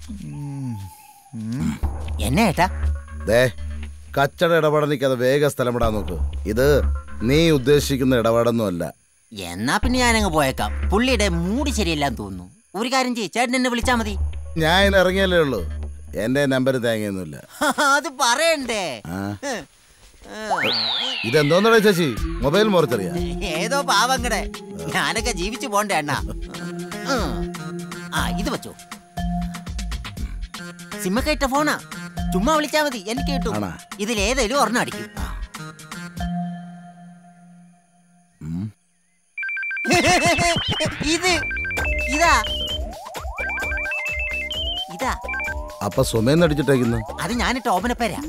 എന്നാ ഏട്ടാ? ദേ, കച്ചട ഇടപാട് നിൽക്കാതെ വേഗം സ്ഥലം വിടാൻ നോക്ക്. ഇത് നീ ഉദ്ദേശിക്കുന്ന ഇടപാടൊന്നുമല്ല. എന്നാ പിന്നെ ഞാനങ്ങ് പോയേക്കാം. പുള്ളിയുടെ മൂടി ശരിയല്ലാന്ന് തോന്നുന്നു. ഒരു കാര്യം ചെയ്യ്, ചേട്ടൻ എന്നെ വിളിച്ചാ മതി. ഞാൻ ഇന്ന് ഇറങ്ങിയല്ലേ ഉള്ളൂ, എന്റെ നമ്പർ തേങ്ങയൊന്നുമില്ല. അത് പറയണ്ടേ? ഇതെന്തോന്നടേ ശശി, മൊബൈൽ മോർച്ചറിയാ? ഏതോ പാവങ്ങടെ. ഞാനൊക്കെ ജീവിച്ചു പോണ്ടേ അണ്ണാ. ഇത് വെച്ചോ. സിമ്മ കയറ്റ ഫോണാ, ചുമ്മാ വിളിച്ചാ മതി, എനിക്ക് കിട്ടും. ഇതിലേതേലും ഒരെണ്ണം അടിക്കും. ഇതാ അപ്പൊ സുമേന്ന് അടിച്ചിട്ടേക്കുന്നു. അത് ഞാനിട്ട് ഓപനപ്പേരാ.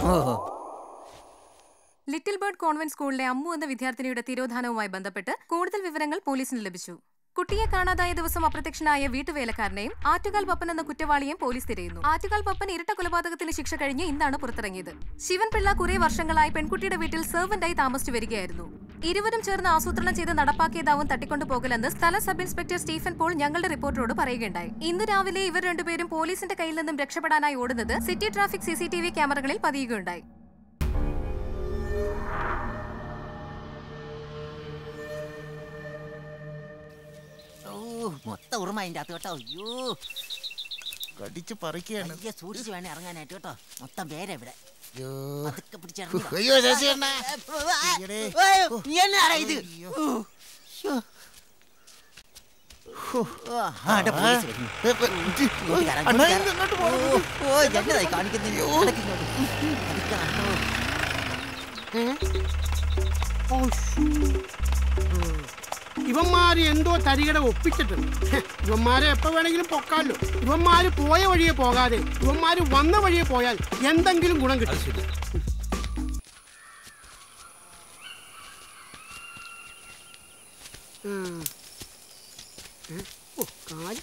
ലിറ്റിൽ ബേർഡ് കോൺവെന്റ് സ്കൂളിലെ അമ്മു എന്ന വിദ്യാർത്ഥിനിയുടെ തിരോധാനവുമായി ബന്ധപ്പെട്ട് കൂടുതൽ വിവരങ്ങൾ പോലീസിന് ലഭിച്ചു. കുട്ടിയെ കാണാതായ ദിവസം അപ്രത്യക്ഷനായ വീട്ടുവേലക്കാരനെയും ആറ്റുകാൽ പപ്പൻ എന്ന കുറ്റവാളിയെയും പോലീസ് തിരയുന്നു. ആറ്റുകാൽ പപ്പൻ ഇരട്ട കൊലപാതകത്തിന് ശിക്ഷ കഴിഞ്ഞ് ഇന്നാണ് പുറത്തിറങ്ങിയത്. ശിവൻ പിള്ള കുറെ വർഷങ്ങളായി പെൺകുട്ടിയുടെ വീട്ടിൽ സെർവന്റായി താമസിച്ചു വരികയായിരുന്നു. ഇരുവരും ചേർന്ന് ആസൂത്രണം ചെയ്ത് നടപ്പാക്കിയതാവും തട്ടിക്കൊണ്ടുപോകലെന്ന് സ്ഥല സബ് ഇൻസ്പെക്ടർ സ്റ്റീഫൻ പോൾ ഞങ്ങളുടെ റിപ്പോർട്ടറോട് പറയുകയുണ്ടായി. ഇന്ന് രാവിലെ ഇവർ രണ്ടുപേരും പോലീസിന്റെ കയ്യിൽ നിന്നും രക്ഷപ്പെടാനായി ഓടുന്നത് സിറ്റി ട്രാഫിക് CCTV ക്യാമറകളിൽ പതിയുകയുണ്ടായി. മൊത്തം ഉറുമ അതിന്റെ അകത്ത് കേട്ടോ. അയ്യോ, കടിച്ച് പറിക്കുകയാണ്. സൂക്ഷിച്ച് വേണേ ഇറങ്ങാനായിട്ട് കേട്ടോ. മൊത്തം പേരെവിടെ. അയ്യോ ശശിയണ്ണ എന്നാടാ ഇത്? ഇവന്മാര് എന്തോ തരികട ഒപ്പിച്ചിട്ടുണ്ട്. ഇവന്മാരെ എപ്പോ വേണമെങ്കിലും പൊക്കാമല്ലോ. ഇവന്മാര് പോയ വഴിയെ പോകാതെ ഇവന്മാര് വന്ന വഴിയെ പോയാൽ എന്തെങ്കിലും ഗുണം കിട്ടും. കാല്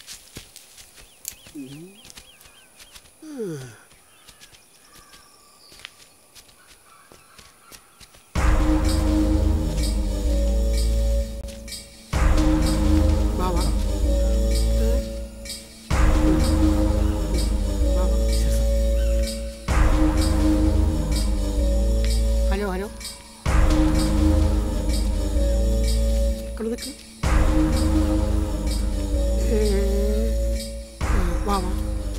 ഹലോ ഹലോ വാ വാ.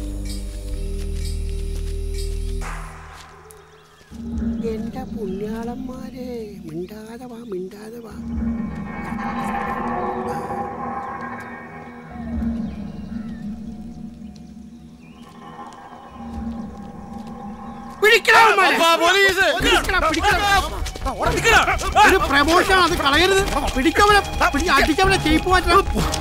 എന്റെ പുണ്യാളന്മാരെ മിണ്ടാതെ വാ, മിണ്ടാതെ വാ. ഒരു പ്രമോഷൻ അത് കളയരുത്. പിടിക്കവനെ അടിക്കവനെ ചെയ്യിപ്പ് മാറ്റണം.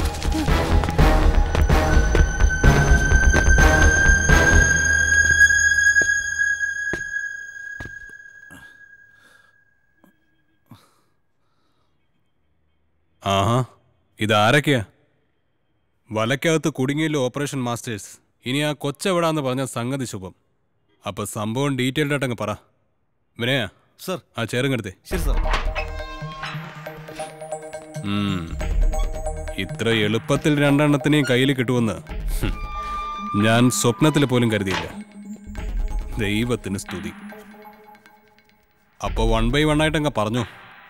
ആഹാ, ഇതാരൊക്കെയാ? വലക്കകത്ത് കുടുങ്ങിയല്ലോ ഓപ്പറേഷൻ മാസ്റ്റേഴ്സ്. ഇനി ആ കൊച്ചെവിടാന്ന് പറഞ്ഞ സംഗതി ശുഭം. അപ്പൊ സംഭവം ഡീറ്റെയിൽഡ് ആയിട്ടങ്ങ് പറ. വിനയ സർ, ആ ചേറുങ്ങടുത്തേ. ശരി സർ. ഇത്ര എളുപ്പത്തിൽ രണ്ടെണ്ണത്തിനെയും കയ്യിൽ കിട്ടുമെന്ന് ഞാൻ സ്വപ്നത്തിൽ പോലും കരുതിയില്ല. ദൈവത്തിന് സ്തുതി. അപ്പൊ 1 by 1 ആയിട്ടങ്ങ് പറഞ്ഞു.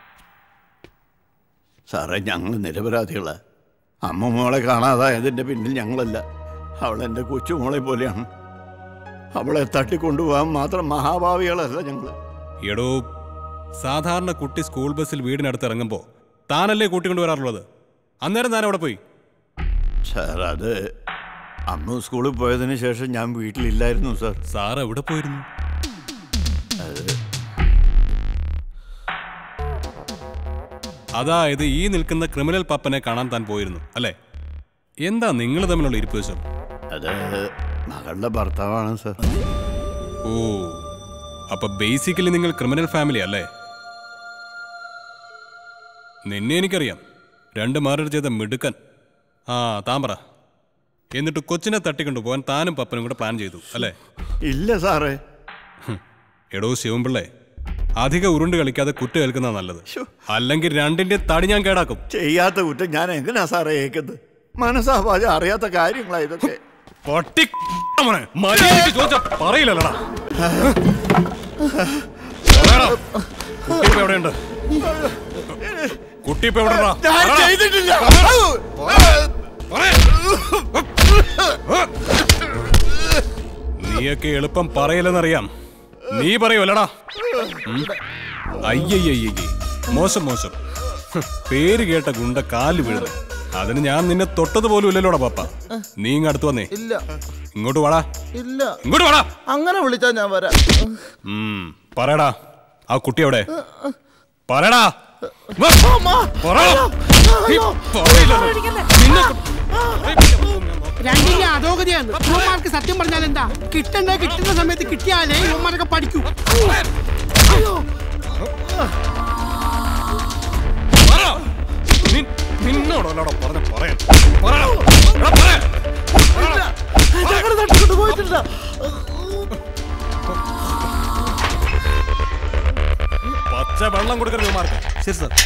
സാറേ, ഞങ്ങൾ നിരപരാധികളാ. അമ്മ മോളെ കാണാതായതിൻ്റെ പിന്നിൽ ഞങ്ങളല്ല. അവളെൻ്റെ കൊച്ചുമോളെ പോലെയാണ്. അവളെ തട്ടിക്കൊണ്ടുപോകാൻ മാത്രം മഹാഭാവികളല്ല ഞങ്ങൾ. എടോ, സാധാരണ കുട്ടി സ്കൂൾ ബസ്സിൽ വീടിനടുത്ത് ഇറങ്ങുമ്പോൾ താനല്ലേ കൂട്ടിക്കൊണ്ടുവരാറുള്ളത്? അന്നേരം താൻ അവിടെ പോയി? സാർ, അത് അമ്മ സ്കൂളിൽ പോയതിന് ശേഷം ഞാൻ വീട്ടിലില്ലായിരുന്നു സാർ. സാർ എവിടെ പോയിരുന്നു? അതായത് ഈ നിൽക്കുന്ന ക്രിമിനൽ പപ്പനെ കാണാൻ താൻ പോയിരുന്നു അല്ലേ? എന്താ നിങ്ങൾ തമ്മിലുള്ള ഇരിപ്പുവശം? അത് മകളുടെ ഭർത്താവാണ് സാർ. ഓ, അപ്പൊ ബേസിക്കലി നിങ്ങൾ ക്രിമിനൽ ഫാമിലി അല്ലേ? നിന്നെ എനിക്കറിയാം. 2 മർഡർ ചെയ്ത മിടുക്കൻ. ആ, താൻ പറ. എന്നിട്ട് കൊച്ചിനെ തട്ടിക്കൊണ്ടുപോകാൻ താനും പപ്പനും കൂടെ പ്ലാൻ ചെയ്തു അല്ലേ? ഇല്ല സാറേ. എടോ ശിവൻപിള്ളേ, അധികം ഉരുണ്ട് കളിക്കാതെ കുറ്റം കേൾക്കുന്ന നല്ലത്. അല്ലെങ്കിൽ രണ്ടിന്റെ തടി ഞാൻ കേടാക്കും. ചെയ്യാത്ത കുറ്റം ഞാൻ എങ്ങനെയാ സാറേ ഏക്കുന്നത്? മനസ്സാവാതെ അറിയാത്ത കാര്യങ്ങളാ ഇതൊക്കെ. പറയില്ലടാ. കുട്ടി എവിടെയുണ്ട്? കുട്ടി ഇപ്പൊ എവിടെ? നീയൊക്കെ എളുപ്പം പറയില്ലെന്നറിയാം. നീ പറയുമല്ലടാ. അയ്യയ്യയ്യേ, മോശം മോശം. പേര് കേട്ട ഗുണ്ട കാല് വീഴുന്നു. അതിന് ഞാൻ നിന്നെ തൊട്ടത് പോലും ഇല്ലല്ലോടാ പാപ്പ. നീ ഇങ്ങ് അടുത്ത് വന്നേ. ഇല്ല. ഇങ്ങോട്ട് വാടാ. ഇല്ല. ഇങ്ങോട്ട് വാടാ. അങ്ങനെ വിളിച്ചാ ഞാൻ വരാം. പറയടാ, ആ കുട്ടി എവിടെ? പറയടാ. രണ്ടിന്റെ അധോഗതിയാണ്. ഇവന്മാർക്ക് സത്യം പറഞ്ഞാൽ എന്താ? കിട്ടുന്ന സമയത്ത് കിട്ടിയാലേ ഇവന്മാരൊക്കെ പഠിക്കൂ. നിന്നോടല്ലോടാ പറഞ്ഞ പറയാൻ. പോയിട്ടില്ല. പച്ച വെള്ളം കൊടുക്കരുത് ഇവന്മാർക്ക്. ശരി സാർ.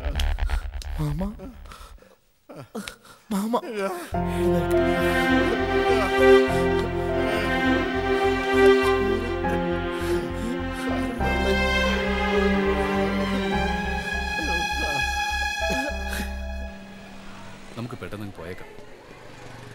മാമ നമുക്ക് പെട്ടെന്ന് പോയേക്കാം.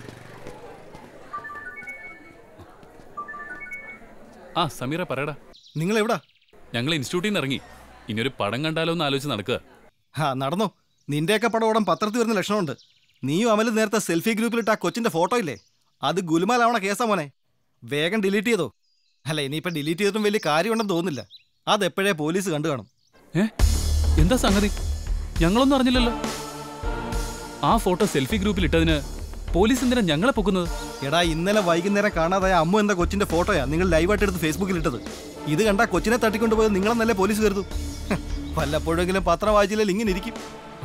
ആ, സമീറ പറയടാ. നിങ്ങൾ എവിടാ? ഞങ്ങൾ ഇൻസ്റ്റിറ്റ്യൂട്ടിൽ നിന്ന് ഇറങ്ങി. ഇനിയൊരു പടം കണ്ടാലോ എന്ന് ആലോചിച്ച് നടക്കുക. നടന്നോ. നിന്റെയൊക്കെ പടം ഓടാൻ പത്രത്തിൽ വരുന്ന ലക്ഷണമുണ്ട്. നീയും അമലും നേരത്തെ സെൽഫി ഗ്രൂപ്പിലിട്ട് ആ കൊച്ചിന്റെ ഫോട്ടോ ഇല്ലേ, അത് ഗുലുമാലാവണ കേസാ മോനെ. വേഗം ഡിലീറ്റ് ചെയ്തോ. അല്ല, ഇനിയിപ്പം ഡിലീറ്റ് ചെയ്തിട്ടും വലിയ കാര്യമുണ്ടെന്ന് തോന്നുന്നില്ല. അതെപ്പോഴേ പോലീസ് കണ്ടു കാണും. എന്താ സംഗതി? ഞങ്ങളൊന്നും അറിഞ്ഞില്ലല്ലോ. ആ ഫോട്ടോ സെൽഫി ഗ്രൂപ്പിൽ ഇട്ടതിന് പോലീസ് എന്തിനാ ഞങ്ങളെ പൊക്കുന്നത്? എടാ, ഇന്നലെ വൈകുന്നേരം കാണാതായ അമ്മു എന്ന കൊച്ചിന്റെ ഫോട്ടോയാ നിങ്ങൾ ലൈവായിട്ട് എടുത്ത് ഫേസ്ബുക്കിൽ ഇട്ടത്. ഇത് കണ്ടാ കൊച്ചിനെ തട്ടിക്കൊണ്ടുപോയത് നിങ്ങളെന്നല്ലേ പോലീസ് കരുതും. വല്ലപ്പോഴെങ്കിലും പത്രം വായിച്ചില്ലെങ്കിൽ ഇങ്ങനെ ഇരിക്കും.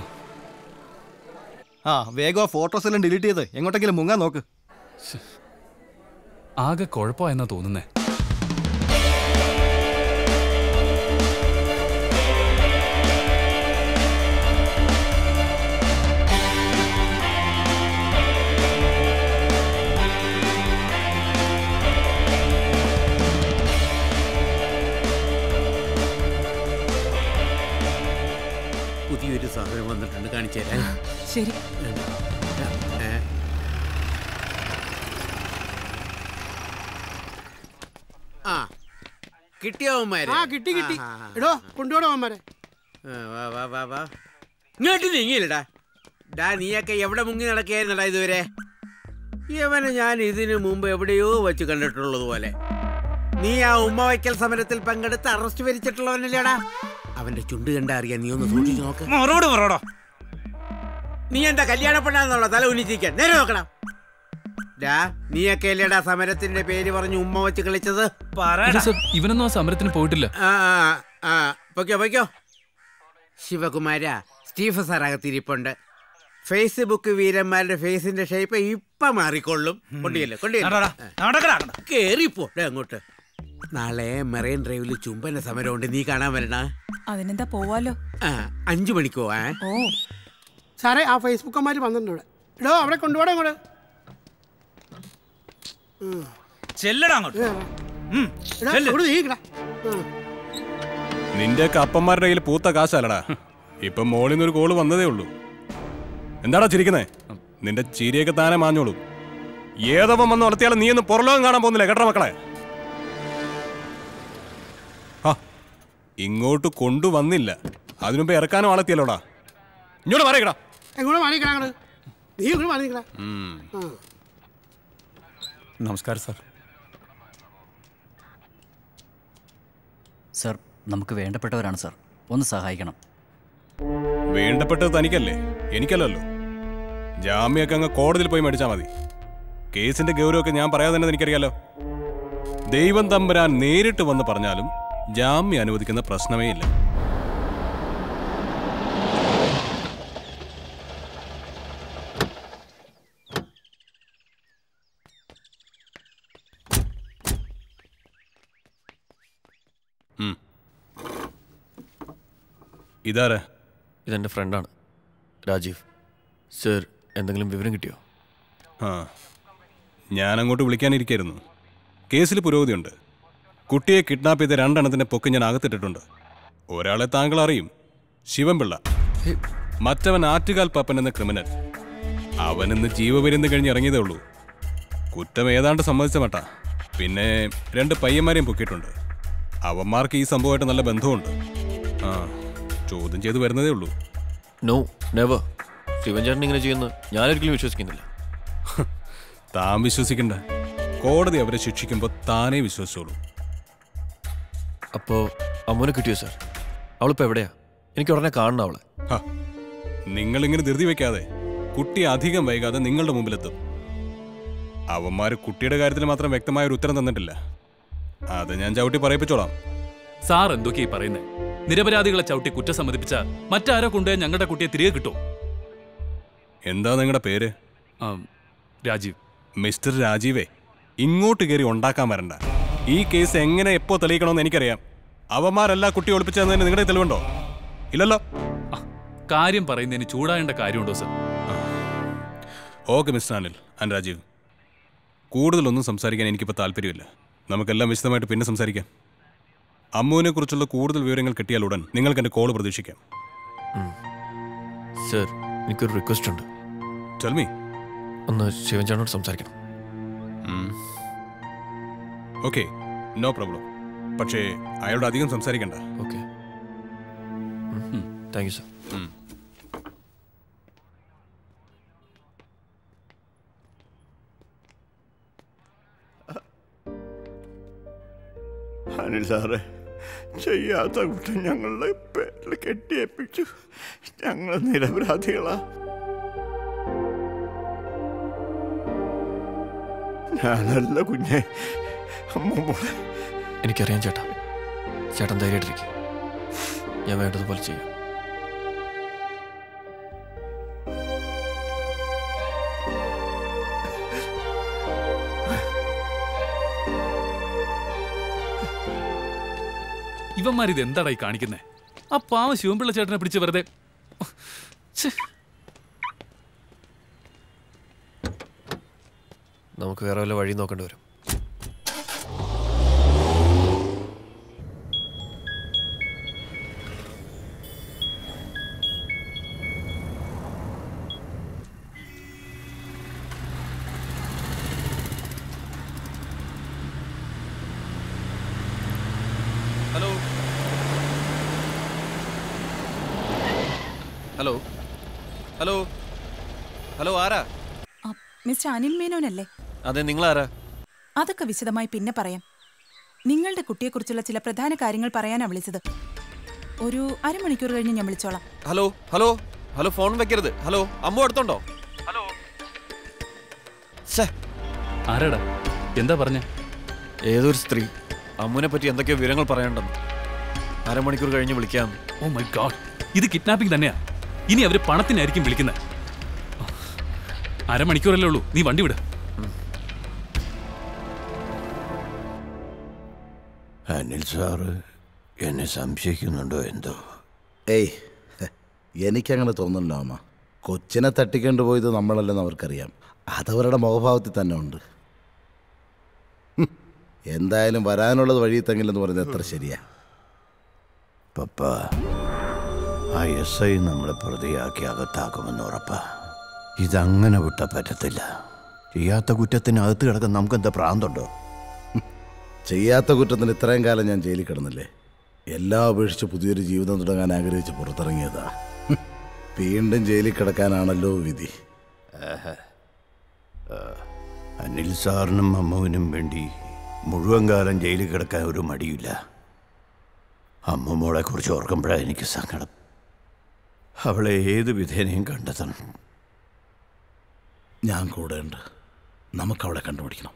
വേഗം ആ ഫോട്ടോസ് എല്ലാം ഡിലീറ്റ് ചെയ്ത് എങ്ങോട്ടെങ്കിലും മുങ്ങാൻ നോക്ക്. ആകെ കുഴപ്പമായെന്നാ തോന്നുന്നേ. പുതിയൊരു സാധനം വന്നിട്ടുണ്ട്, കാണിച്ചു തരാം. ശരി. കിട്ടിയോമാരെ? കിട്ടി. എടോ കൊണ്ടുപോടോമാരെ. ഇങ്ങോട്ട് നീങ്ങിയില്ലടാ. നീയൊക്കെ എവിടെ മുങ്ങി നടക്കുകയായിരുന്നടാ ഇതുവരെ? ഇവനെ ഞാൻ ഇതിനു മുമ്പ് എവിടെയോ വെച്ച് കണ്ടിട്ടുള്ളത് പോലെ. നീ ആ ഉമ്മ വയ്ക്കൽ സമരത്തിൽ പങ്കെടുത്ത് അറസ്റ്റ് വരിച്ചിട്ടുള്ളവനല്ലേടാ? അവന്റെ ചുണ്ട് കണ്ട അറിയാൻ നീ ഒന്ന് സൂക്ഷിച്ചു നോക്ക്. നീ എന്താ കല്യാണ പെണ്ണാന്നുള്ള തല ഉന്നിച്ചിരിക്കാൻ നേരെ നോക്കണം. നീയൊക്കെ അല്ലേടാ സമരത്തിന്റെ പേര് പറഞ്ഞ് ഉമ്മ വെച്ച് കളിച്ചത്? ഇവനൊന്നും ആ സമരത്തിന് പോയിട്ടില്ല. പൊയ്ക്കോ. ശിവകുമാര, സ്റ്റീഫൻ സാർ അകത്തിരിപ്പുണ്ട്. ഫേസ്ബുക്ക് വീരന്മാരുടെ ഫേസിന്റെ ഷേപ്പ് ഇപ്പൊ മാറിക്കൊള്ളും. കേറിപ്പോ അങ്ങോട്ട്. നാളെ മെറൈൻ ഡ്രൈവില് ചുംബന സമരമുണ്ട്, നീ കാണാൻ വരണ? അതിനെന്താ പോവാലോ. 5 മണിക്ക് പോവാ. സാറേ, ആ ഫേസ്ബുക്കന്മാര് വന്നിട്ടുണ്ട് ഇവിടെ. എടോ അവിടെ കൊണ്ടുപോടാ അങ്ങോട്ട്. നിന്റെ അപ്പന്മാരുടെ കയ്യിൽ പൂത്ത കാശല്ലടാ. ഇപ്പൊ മോളിൽ നിന്നൊരു കോള് വന്നതേ ഉള്ളൂ. എന്താടാ ചിരിക്കുന്നേ? നിന്റെ ചിരിയൊക്കെ താനെ മാഞ്ഞോളൂ. ഏതവൻ വന്ന് നടത്തിയാലും നീ ഒന്നും പുറലോകം കാണാൻ പോകുന്നില്ല കേട്ടോ മക്കളെ. ഇങ്ങോട്ട് കൊണ്ടുവന്നില്ല, അതിനുമ്പ് ഇറക്കാനും ആളെത്തിയല്ലോടാ. ഇങ്ങോട്ട് മാറിക്കടാ. നമസ്കാരം സാർ. സാർ, നമുക്ക് വേണ്ടപ്പെട്ടവരാണ് സാർ, ഒന്ന് സഹായിക്കണം. വേണ്ടപ്പെട്ടത് തനിക്കല്ലേ, എനിക്കല്ലല്ലോ. ജാമ്യമൊക്കെ അങ്ങ് കോടതിയിൽ പോയി മേടിച്ചാൽ മതി. കേസിന്റെ ഗൗരവമൊക്കെ ഞാൻ പറയാതെ തന്നെ എനിക്കറിയാലോ. ദൈവം തമ്പുരാൻ നേരിട്ട് വന്ന് പറഞ്ഞാലും ജാമ്യം അനുവദിക്കുന്ന പ്രശ്നമേ ഇല്ല. ഇതാരാ? ഇതെൻ്റെ ഫ്രണ്ടാണ് രാജീവ്. സർ, എന്തെങ്കിലും വിവരം കിട്ടിയോ? ഞാനങ്ങോട്ട് വിളിക്കാനിരിക്കായിരുന്നു. കേസിൽ പുരോഗതിയുണ്ട്. കുട്ടിയെ കിഡ്നാപ്പ് ചെയ്ത 2 എണ്ണത്തിൻ്റെ പൊക്ക് ഞാൻ അകത്തിട്ടിട്ടുണ്ട്. ഒരാളെ താങ്കൾ അറിയും, ശിവൻപിള്ള. മറ്റവൻ ആറ്റുകാൽ പപ്പൻ എന്ന ക്രിമിനൽ. അവനിന്ന് ജീവപര്യന്തം കഴിഞ്ഞ് ഇറങ്ങിയതേ ഉള്ളൂ. കുറ്റം ഏതാണ്ട് സമ്മതിച്ച മട്ട. പിന്നെ 2 പയ്യന്മാരെയും പൊക്കിയിട്ടുണ്ട്. അവന്മാർക്ക് ഈ സംഭവമായിട്ട് നല്ല ബന്ധമുണ്ട്. ചോദ്യം ചെയ്ത് വരുന്നതേ ഉള്ളൂ. No, never. ശിവൻ ചേട്ടൻ ഇങ്ങനെ ചെയ്യുന്നത് ഞാനൊരിക്കലും വിശ്വസിക്കുന്നില്ല. താൻ വിശ്വസിക്കണ്ട. കോടതി അവരെ ശിക്ഷിക്കുമ്പോൾ താനേ വിശ്വസിച്ചോളൂ. അപ്പോൾ അമ്മൂനെ കിട്ടിയോ സാർ? അവളിപ്പോൾ എവിടെയാ? എനിക്ക് ഉടനെ കാണണം അവളെ. നിങ്ങളിങ്ങനെ ധൃതി വെക്കാതെ, കുട്ടി അധികം വൈകാതെ നിങ്ങളുടെ മുമ്പിലെത്തും. അവന്മാർ കുട്ടിയുടെ കാര്യത്തിൽ മാത്രം വ്യക്തമായ ഒരു ഉത്തരം തന്നിട്ടില്ല. അത് ഞാൻ ചവിട്ടി പറയിപ്പിച്ചോളാം. സാർ എന്തൊക്കെയാ പറയുന്നേ? നിരപരാധികളെ ചവിട്ടി കുറ്റം സമ്മതിപ്പിച്ച മറ്റാരോ കൊണ്ടുപോയി ഞങ്ങളുടെ കുട്ടിയെ തിരികെ കിട്ടും. എന്താ നിങ്ങളുടെ പേര്? രാജീവ്. മിസ്റ്റർ രാജീവേ, ഇങ്ങോട്ട് കയറി ഉണ്ടാക്കാൻ വരണ്ട. ഈ കേസ് എങ്ങനെ എപ്പോ തെളിയിക്കണമെന്ന് എനിക്കറിയാം. അവന്മാരല്ല കുട്ടി ഒളിപ്പിച്ചതെന്ന് നിങ്ങളുടെ തെളിവുണ്ടോ? ഇല്ലല്ലോ. കാര്യം പറയുന്നതിന് ചൂടായേണ്ട കാര്യമുണ്ടോ sir? Okay mister Anil and Rajeev, കൂടുതലൊന്നും സംസാരിക്കാൻ എനിക്കിപ്പോൾ താല്പര്യമില്ല. നമുക്കെല്ലാം വിശദമായിട്ട് പിന്നെ സംസാരിക്കാം. അമ്മുവിനെ കുറിച്ചുള്ള കൂടുതൽ വിവരങ്ങൾ കിട്ടിയാൽ ഉടൻ നിങ്ങൾക്ക് എൻ്റെ കോള് പ്രതീക്ഷിക്കാം. സർ, എനിക്കൊരു റിക്വസ്റ്റ് ഉണ്ട്. Tell me. ഒന്ന് ശിവൻ ചേട്ടനോട് സംസാരിക്കണം. Okay, no problem. പക്ഷേ അയാളോട് അധികം സംസാരിക്കണ്ട. Okay, thank you sir. Anil സാറേ, ചെയ്യാത്ത കുറ്റം ഞങ്ങളുടെ പേരിൽ കെട്ടിയേപ്പിച്ചു. ഞങ്ങൾ നിരപരാധികളാ. ഞാനല്ല കുഞ്ഞെ. എനിക്കറിയാം ചേട്ടാ. ചേട്ടൻ ധൈര്യമായിട്ടിരിക്കും. ഞാൻ വേണ്ടതുപോലെ ചെയ്യാം. ഇവന്മാരിത് എന്താടായി കാണിക്കുന്നേ? ആ പാവ ശിവൻപിള്ള ചേട്ടനെ പിടിച്ച് വെറുതെ. നമുക്ക് വേറെ വല്ല വഴി നോക്കേണ്ടി വരും. ഹലോ ഹലോ ഹലോ ഹലോ, ആരാ? മിസ്റ്റർ അനിൽ മേനോനല്ലേ? അതെ, നിങ്ങളാരാ? അതൊക്കെ വിശദമായി പിന്നെ പറയാം. നിങ്ങളുടെ കുട്ടിയെക്കുറിച്ചുള്ള ചില പ്രധാന കാര്യങ്ങൾ പറയാനാ വിളിച്ചത്. ഒരു അരമണിക്കൂർ കഴിഞ്ഞ് ഞാൻ വിളിച്ചോളാം. ഹലോ ഹലോ ഹലോ, ഫോൺ വെക്കരുത്. ഹലോ, അമ്മ അടുത്തുണ്ടോ? ഹലോ, ആരാടാ? എന്താ പറഞ്ഞ? ഏതൊരു സ്ത്രീ അമ്മുവിനെ പറ്റി എന്തൊക്കെയോ വിവരങ്ങൾ പറയാനുണ്ടെന്ന്. അരമണിക്കൂർ കഴിഞ്ഞ് വിളിക്കാം. ഓ മൈ ഗോഡ്, ഇത് കിഡ്നാപ്പിംഗ് തന്നെയാ. ഇനി അവര് പണത്തിനായിരിക്കും വിളിക്കുന്നത്. അരമണിക്കൂറല്ലേ ഉള്ളൂ, നീ വണ്ടി വിട്. അനിൽ സാറ് എന്നെ സംശയിക്കുന്നുണ്ടോ എന്തോ? ഏയ്, എനിക്കങ്ങനെ തോന്നുന്നില്ല അമ്മ. കൊച്ചിനെ തട്ടിക്കൊണ്ട് പോയത് നമ്മളല്ലെന്ന് അവർക്കറിയാം. അതവരുടെ മുഖഭാവത്തിൽ തന്നെ ഉണ്ട്. എന്തായാലും വരാനുള്ളത് വഴി തങ്ങില്ലെന്ന് പറയുന്നത് എത്ര ശരിയാ? പപ്പ, ആ SI നമ്മളെ പ്രതിയാക്കി അകത്താക്കുമെന്ന് ഉറപ്പാ. ഇതങ്ങനെ വിട്ടാ പറ്റത്തില്ല. ചെയ്യാത്ത കുറ്റത്തിന് അകത്ത് കിടക്കാൻ നമുക്കെന്താ പ്രാന്തുണ്ടോ? ചെയ്യാത്ത കുറ്റത്തിന് ഇത്രയും കാലം ഞാൻ ജയിലിൽ കിടന്നില്ലേ. എല്ലാം ഉപേക്ഷിച്ച് പുതിയൊരു ജീവിതം തുടങ്ങാൻ ആഗ്രഹിച്ച് പുറത്തിറങ്ങിയതാ. വീണ്ടും ജയിലിൽ കിടക്കാനാണല്ലോ വിധി. അനിൽ സാറിനും അമ്മുവിനും വേണ്ടി മുഴുവൻ കാലം ജയിലിൽ കിടക്കാൻ ഒരു മടിയില്ല. അമ്മുമോളെ കുറിച്ച് ഓർക്കുമ്പോഴാണ് എനിക്ക് സങ്കടം. അവളെ ഏത് വിധേനയും കണ്ടെത്തണം. ഞാൻ കൂടെ ഉണ്ട്. നമുക്കവളെ കണ്ടുപിടിക്കണം.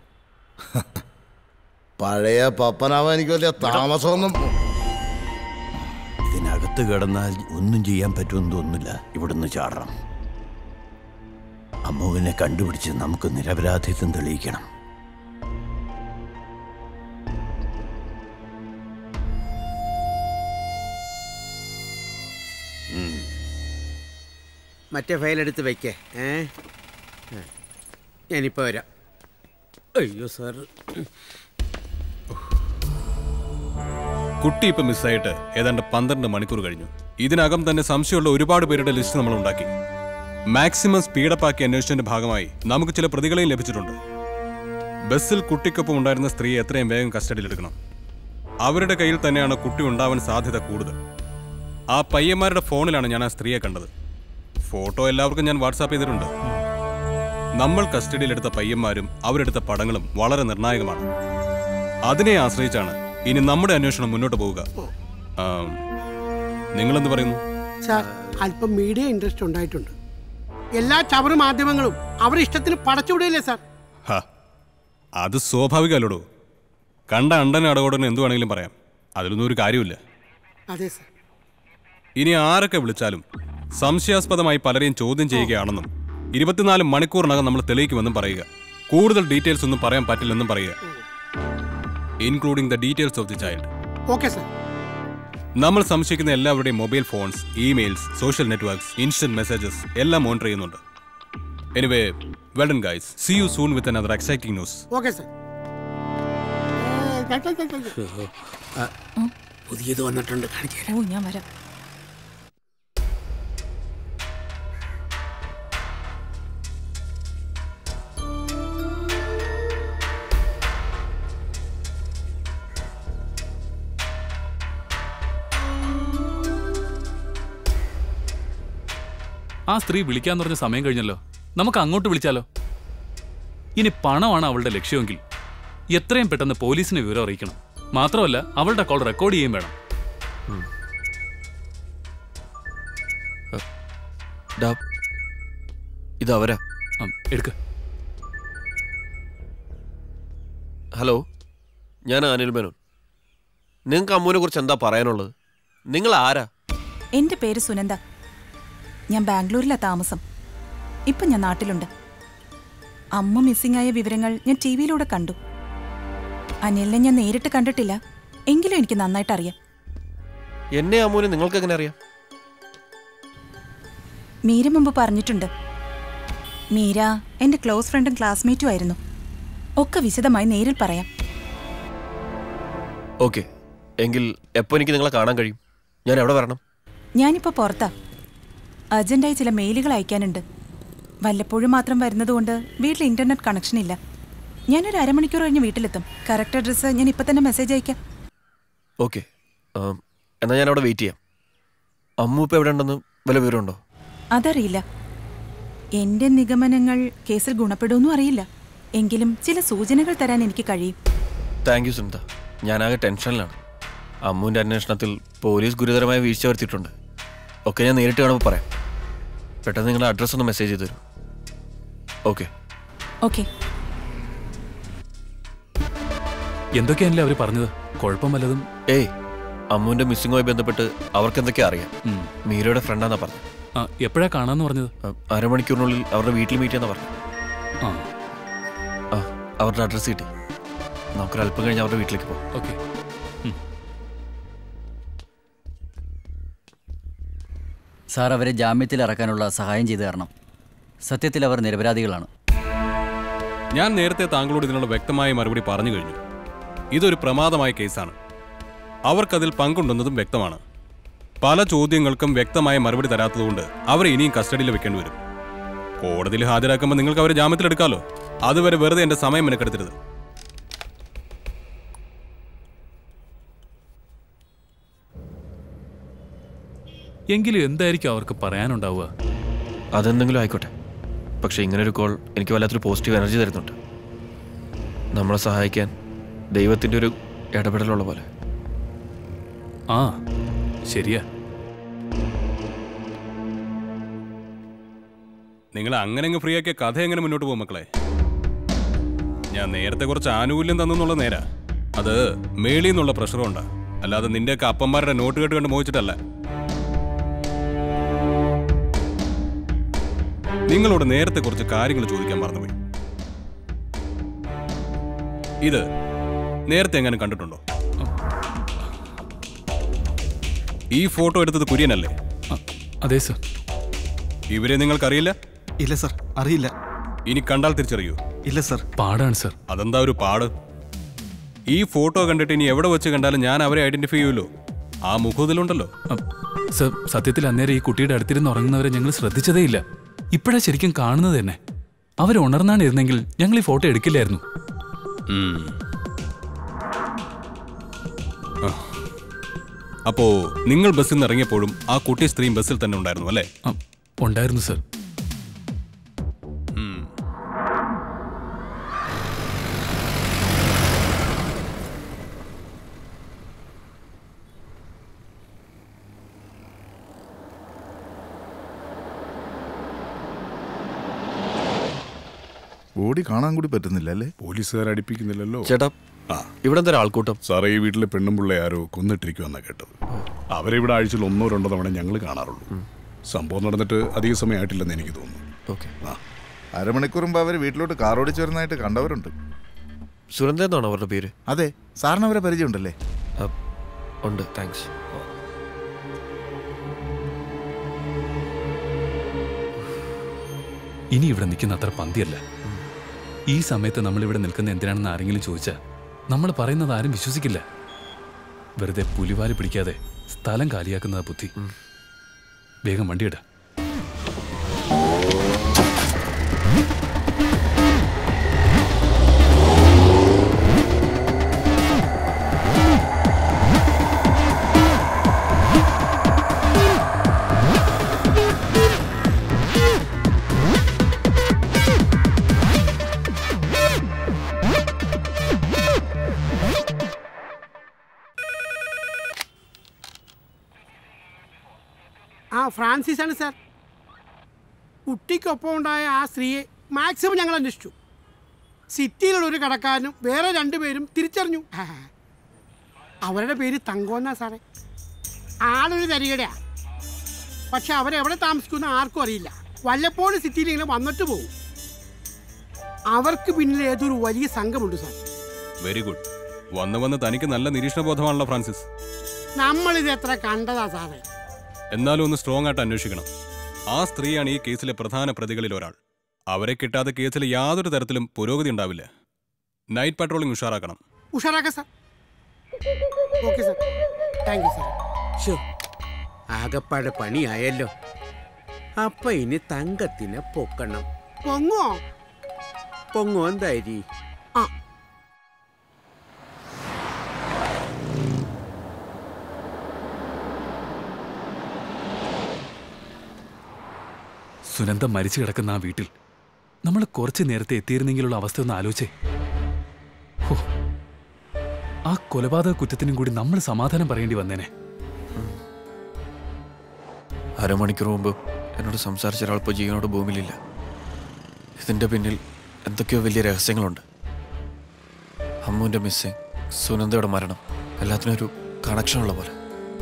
പഴയ പപ്പനാവാൻ എനിക്ക് വലിയ താമസമൊന്നും. ഇതിനകത്ത് കിടന്നാൽ ഒന്നും ചെയ്യാൻ പറ്റുമെന്ന് തോന്നുന്നില്ല. ഇവിടുന്ന് ചാടണം. അമ്മുവിനെ കണ്ടുപിടിച്ച് നമുക്ക് നിരപരാധിത്വം തെളിയിക്കണം. മറ്റേ ഫയലെടുത്ത് വയ്ക്കേ. ഞാനിപ്പോൾ വരാം. അയ്യോ സാർ, കുട്ടി ഇപ്പം മിസ്സായിട്ട് ഏതാണ്ട് 12 മണിക്കൂർ കഴിഞ്ഞു. ഇതിനകം തന്നെ സംശയമുള്ള ഒരുപാട് പേരുടെ ലിസ്റ്റ് നമ്മൾ ഉണ്ടാക്കി. മാക്സിമം സ്പീഡപ്പ് ആക്കി അന്വേഷണത്തിന്റെ ഭാഗമായി നമുക്ക് ചില പ്രതികളെയും ലഭിച്ചിട്ടുണ്ട്. ബസ്സിൽ കുട്ടിക്കൊപ്പം ഉണ്ടായിരുന്ന സ്ത്രീയെ എത്രയും വേഗം കസ്റ്റഡിയിലെടുക്കണം. അവരുടെ കയ്യിൽ തന്നെയാണ് കുട്ടി ഉണ്ടാവാൻ സാധ്യത കൂടുതൽ. ആ പയ്യന്മാരുടെ ഫോണിലാണ് ഞാൻ ആ സ്ത്രീയെ കണ്ടത്. ഫോട്ടോ എല്ലാവർക്കും ഞാൻ വാട്സാപ്പ് ചെയ്തിട്ടുണ്ട്. നമ്മൾ കസ്റ്റഡിയിലെടുത്ത പയ്യന്മാരും അവരെടുത്ത പടങ്ങളും വളരെ നിർണായകമാണ്. അതിനെ ആശ്രയിച്ചാണ് ഇനി നമ്മുടെ അന്വേഷണം മുന്നോട്ട് പോവുക. നിങ്ങളെന്ത് പറയുന്നു? സാർ, അല്പം മീഡിയ ഇൻട്രസ്റ്റ് ഉണ്ടായിട്ടുണ്ട്. എല്ലാ ചവറ് മാധ്യമങ്ങളും അവരുടെ ഇഷ്ടത്തിന് പടച്ചുവിടില്ലേ സാർ? അത് സ്വാഭാവികമല്ലോടോ. കണ്ട അണ്ടനും അടകോടനും എന്തു വേണമെങ്കിലും പറയാം. അതിലൊന്നും ഒരു കാര്യമില്ല. അതെ സാർ. ഇനി ആരൊക്കെ വിളിച്ചാലും സംശയാസ്പദമായി പലരെയും ചോദ്യം ചെയ്യുകയാണെന്നും 24 മണിക്കൂറിനകം നമ്മൾ തെളിയിക്കുമെന്നും പറയുക. കൂടുതൽ ഡീറ്റെയിൽസ് ഒന്നും പറയാൻ പറ്റില്ലെന്നും പറയുക. Including the details of the child. Okay sir. നമ്മൾ സംശയിക്കുന്ന എല്ലാവരുടെയും mobile phones, emails, social networks, instant messages എല്ലാം മോണിറ്റർ ചെയ്യുന്നുണ്ട്. Anyway, well done guys. See you soon with another exciting news. Okay sir. പുതിയത് വന്നിട്ടുണ്ട്, കാണിച്ചു. ഓ, ഞാൻ വരാം. ആ സ്ത്രീ വിളിക്കാന്ന് പറഞ്ഞ സമയം കഴിഞ്ഞല്ലോ. നമുക്ക് അങ്ങോട്ട് വിളിച്ചാലോ? ഇനി പണമാണ് അവളുടെ ലക്ഷ്യമെങ്കിൽ എത്രയും പെട്ടെന്ന് പോലീസിനെ വിവരം അറിയിക്കണം. മാത്രമല്ല അവളുടെ കോൾ റെക്കോർഡ് ചെയ്യുകയും വേണം. ഇതവരാ. എടുക്ക. ഹലോ, ഞാൻ അനിൽ മേനോൻ. നിങ്ങൾക്ക് അമ്മുവിനെ കുറിച്ച് എന്താ പറയാനുള്ളത്? നിങ്ങൾ ആരാ? എന്റെ പേര് സുനന്ദ. ഞാൻ ബാംഗ്ലൂരിലാ താമസം. ഇപ്പം ഞാൻ നാട്ടിലുണ്ട്. അമ്മ മിസ്സിംഗ് ആയ വിവരങ്ങൾ ഞാൻ ടി വിയിലൂടെ കണ്ടു. അനിലിനെ ഞാൻ നേരിട്ട് കണ്ടിട്ടില്ല, എങ്കിലും എനിക്ക് നന്നായിട്ട് അറിയാം. എന്നെ അമ്മുവിനെ നിങ്ങൾക്ക് എങ്ങനെ അറിയാം? മീര മുമ്പ് പറഞ്ഞിട്ടുണ്ട്. മീര എന്റെ ക്ലോസ് ഫ്രണ്ടും ക്ലാസ്മേറ്റും ആയിരുന്നു. ഒക്കെ വിശദമായി നേരിൽ പറയാം. ഓക്കെ, എങ്കിൽ എപ്പോൾ എനിക്ക് നിങ്ങളെ കാണാൻ കഴിയും? ഞാൻ എവിടെ വരണം? ഞാനിപ്പോ പുറത്താ. അർജന്റായി ചില മെയിലുകൾ അയക്കാനുണ്ട്. വല്ലപ്പോഴും മാത്രം വരുന്നതുകൊണ്ട് വീട്ടിൽ ഇന്റർനെറ്റ് കണക്ഷൻ ഇല്ല. ഞാനൊരു അരമണിക്കൂർ കഴിഞ്ഞ് വീട്ടിലെത്തും. കറക്റ്റ് അഡ്രസ്സ് ഞാൻ ഇപ്പൊ തന്നെ മെസ്സേജ് അയക്കാം. ഓക്കെ, എന്നാൽ ഞാൻ അവിടെ വെയിറ്റ് ചെയ്യാം. അമ്മു ഇപ്പം എവിടെ ഉണ്ടെന്ന് വല്ല വിവരമുണ്ടോ? അതറിയില്ല. എന്റെ നിഗമനങ്ങൾ കേസിൽ ഗുണപ്പെടുമെന്നും അറിയില്ല. എങ്കിലും ചില സൂചനകൾ തരാൻ എനിക്ക് കഴിയും. Thank you Sunitha. ഞാനാകെ ടെൻഷനിലാണ്. അമ്മുവിൻ്റെ അന്വേഷണത്തിൽ പോലീസ് ഗുരുതരമായ വീഴ്ച വരുത്തിയിട്ടുണ്ട്. ഒക്കെ ഞാൻ നേരിട്ട് കാണുമ്പോൾ പറയാം. പെട്ടെന്ന് നിങ്ങളുടെ അഡ്രസ്സ് ഒന്ന് മെസ്സേജ് ചെയ്ത് തരും. Okay okay. എന്തൊക്കെയാണല്ലേ അവർ പറഞ്ഞത്? കുഴപ്പം വല്ലതും? ഏയ്, അമ്മുവിൻ്റെ മിസ്സിങ്ങുമായി ബന്ധപ്പെട്ട് അവർക്ക് എന്തൊക്കെയാ അറിയാം. മീരയുടെ ഫ്രണ്ടാന്നാ പറഞ്ഞത്. എപ്പോഴാ കാണാന്ന് പറഞ്ഞത്? അരമണിക്കൂറിനുള്ളിൽ അവരുടെ വീട്ടിൽ മീറ്റ് ചെയ്യാന്നാ പറഞ്ഞു. അവരുടെ അഡ്രസ്സ് കിട്ടി. നമുക്കൊരല്പം കഴിഞ്ഞ് അവരുടെ വീട്ടിലേക്ക് പോകും. ഓക്കെ. സാർ, അവരെ ജാമ്യത്തിൽ ഇറക്കാനുള്ള സഹായം ചെയ്തു തരണം. സത്യത്തിൽ അവർ നിരപരാധികളാണ്. ഞാൻ നേരത്തെ താങ്കളോട് ഇതിനുള്ള വ്യക്തമായ മറുപടി പറഞ്ഞു കഴിഞ്ഞു. ഇതൊരു പ്രമാദമായ കേസാണ്. അവർക്കതിൽ പങ്കുണ്ടെന്നതും വ്യക്തമാണ്. പല ചോദ്യങ്ങൾക്കും വ്യക്തമായ മറുപടി തരാത്തതുകൊണ്ട് അവരെ ഇനിയും കസ്റ്റഡിയിൽ വെക്കേണ്ടി വരും. കോടതിയിൽ ഹാജരാക്കുമ്പോൾ നിങ്ങൾക്ക് അവരെ ജാമ്യത്തിലെടുക്കാമല്ലോ. അതുവരെ വെറുതെ എൻ്റെ സമയം മെനക്കെടുത്തരുത്. എങ്കിലും എന്തായിരിക്കും അവർക്ക് പറയാനുണ്ടാവുക? അതെന്തെങ്കിലും ആയിക്കോട്ടെ. പക്ഷെ ഇങ്ങനൊരു കോൾ എനിക്ക് വല്ലാത്തൊരു പോസിറ്റീവ് എനർജി തരുന്നുണ്ട്. നമ്മളെ സഹായിക്കാൻ ദൈവത്തിൻ്റെ ഒരു ഇടപെടലുള്ള പോലെ. ആ, ശരിയാ. നിങ്ങൾ അങ്ങനെ ഫ്രീ ആക്കിയ കഥ എങ്ങനെ മുന്നോട്ട് പോകും മക്കളെ? ഞാൻ നേരത്തെ കുറച്ച് ആനുകൂല്യം തന്നെന്നുള്ള നേരാ. അത് മേളിൽ നിന്നുള്ള പ്രഷറുണ്ടാ, അല്ലാതെ നിന്റെയൊക്കെ അപ്പന്മാരുടെ നോട്ട് കേട്ട് കണ്ട് മോഹിച്ചിട്ടല്ല. നിങ്ങളോട് നേരത്തെ കുറച്ച് കാര്യങ്ങൾ ചോദിക്കാൻ മറന്നുപോയി. ഇത് നേരത്തെ എങ്ങനെ കണ്ടിട്ടുണ്ടോ? ഈ ഫോട്ടോ എടുത്തത് കുര്യനല്ലേ? അതെ സർ. ഇവരെ നിങ്ങൾക്കറിയില്ല? ഇല്ല സർ, അറിയില്ല. ഇനി കണ്ടാൽ തിരിച്ചറിയൂ? ഇല്ല സർ. പാടാണ് സർ. അതെന്താ ഒരു പാട്? ഈ ഫോട്ടോ കണ്ടിട്ട് ഇനി എവിടെ വെച്ച് കണ്ടാലും ഞാൻ അവരെ ഐഡന്റിഫൈ ചെയ്യുമല്ലോ. ആ മുഖത്തിലുണ്ടല്ലോ. സർ, സത്യത്തിൽ അന്നേരം ഈ കുട്ടിയുടെ അടുത്തിരുന്ന് ഉറങ്ങുന്നവരെ ഞങ്ങൾ ശ്രദ്ധിച്ചതേ ഇല്ല. ഇപ്പോഴാ ശരിക്കും കാണുന്നത് തന്നെ. അവർ ഉണർന്നാണ് ഇരുന്നെങ്കിൽ ഞങ്ങൾ ഈ ഫോട്ടോ എടുക്കില്ലായിരുന്നു. അപ്പോ നിങ്ങൾ ബസ്സിൽ നിന്ന് ഇറങ്ങിയപ്പോഴും ആ കുട്ടി സ്ത്രീയും ബസ്സിൽ തന്നെ ഉണ്ടായിരുന്നു അല്ലേ? ഉണ്ടായിരുന്നു സർ. ബോഡി കാണാൻ കൂടി പറ്റുന്നില്ല അല്ലേ? പോലീസുകാർ അടിപ്പിക്കുന്നില്ലല്ലോ. ചേട്ടാ, ഇവിടെ എന്താ ആൾക്കൂട്ടം? സാറേ, ഈ വീട്ടിലെ പെണ്ണും പിള്ളേ ആരോ കൊന്നിട്ടിരിക്കുമെന്നാ കേട്ടത്. അവരെ ഇവിടെ ആഴ്ചയിൽ 1-2 തവണ ഞങ്ങൾ കാണാറുള്ളൂ. സംഭവം നടന്നിട്ട് അധിക സമയം ആയിട്ടില്ലെന്ന് എനിക്ക് തോന്നുന്നു. അരമണിക്കൂർ മുമ്പ് അവർ വീട്ടിലോട്ട് കാർ ഓടിച്ചു വരുന്നതായിട്ട് കണ്ടവരുണ്ട്. സുരന്ദ എന്നാണോ അവരുടെ പേര്? അതെ. സാറിന് അവരെ പരിചയമുണ്ടല്ലേ? ഉണ്ട്, താങ്ക്സ്. ഇനി ഇവിടെ നിൽക്കുന്ന അത്ര പന്തിയല്ല. ഈ സമയത്ത് നമ്മളിവിടെ നിൽക്കുന്ന എന്തിനാണെന്ന് ആരെങ്കിലും ചോദിച്ചാൽ നമ്മൾ പറയുന്നത് ആരും വിശ്വസിക്കില്ല. വെറുതെ പുലിവാല് പിടിക്കാതെ സ്ഥലം കാലിയാക്കുന്നതാ ബുദ്ധി. വേഗം വണ്ടിയിട. ഫ്രാൻസിസ് ആണ് സാർ. കുട്ടിക്കൊപ്പം ഉണ്ടായ ആ സ്ത്രീയെ മാക്സിമം ഞങ്ങൾ അന്വേഷിച്ചു. സിറ്റിയിലുള്ള ഒരു കടക്കാരനും വേറെ 2 പേരും തിരിച്ചറിഞ്ഞു. അവരുടെ പേര് തങ്കോന്നാ സാറേ. ആളൊരു തരികടയാ. പക്ഷെ അവരെവിടെ താമസിക്കുന്ന ആർക്കും അറിയില്ല. വല്ലപ്പോഴും സിറ്റിയിൽ ഇങ്ങനെ വന്നിട്ട് പോകും. അവർക്ക് പിന്നിൽ ഏതൊരു വലിയ സംഘമുണ്ട് സാർ. Very good. വന്ന് തനിക്ക് നല്ല നിരീക്ഷണബോധമാണല്ലോ ഫ്രാൻസിസ്. നമ്മളിത് എത്ര കണ്ടതാ സാറേ. എന്നാലും ഒന്ന് സ്ട്രോങ് ആയിട്ട് അന്വേഷിക്കണം. ആ സ്ത്രീയാണ് ഈ കേസിലെ പ്രധാന പ്രതികളിൽ ഒരാൾ. അവരെ കിട്ടാതെ കേസിൽ യാതൊരു തരത്തിലും പുരോഗതി ഉണ്ടാവില്ല. നൈറ്റ് പട്രോളിംഗ് ഉഷാറാക്കണം. ഉഷാറാക്കാം sir. Okay sir. Thank you sir. ആകപ്പാട് പണിയായല്ലോ. അപ്പൊ ഇനി തങ്കത്തിനെ പൊക്കണം. പൊങ്ങോ എന്തായി? സുനന്ദ മരിച്ചു കിടക്കുന്ന ആ വീട്ടിൽ നമ്മൾ കുറച്ച് നേരത്തെ എത്തിയിരുന്നെങ്കിലുള്ള അവസ്ഥ ഒന്ന് ആലോചിച്ചേ. ആ കൊലപാതക കുറ്റത്തിനും കൂടി നമ്മൾ സമാധാനം പറയേണ്ടി വന്നേനെ. അരമണിക്കൂർ മുമ്പ് എന്നോട് സംസാരിച്ച ഒരാൾ ഇപ്പോൾ ജീവനോട് ഭൂമിയിലില്ല. ഇതിൻ്റെ പിന്നിൽ എന്തൊക്കെയോ വലിയ രഹസ്യങ്ങളുണ്ട്. അമ്മുവിൻ്റെ മിസ്സിങ്, സുനന്ദയുടെ മരണം, എല്ലാത്തിനും ഒരു കണക്ഷനുള്ള പോലെ.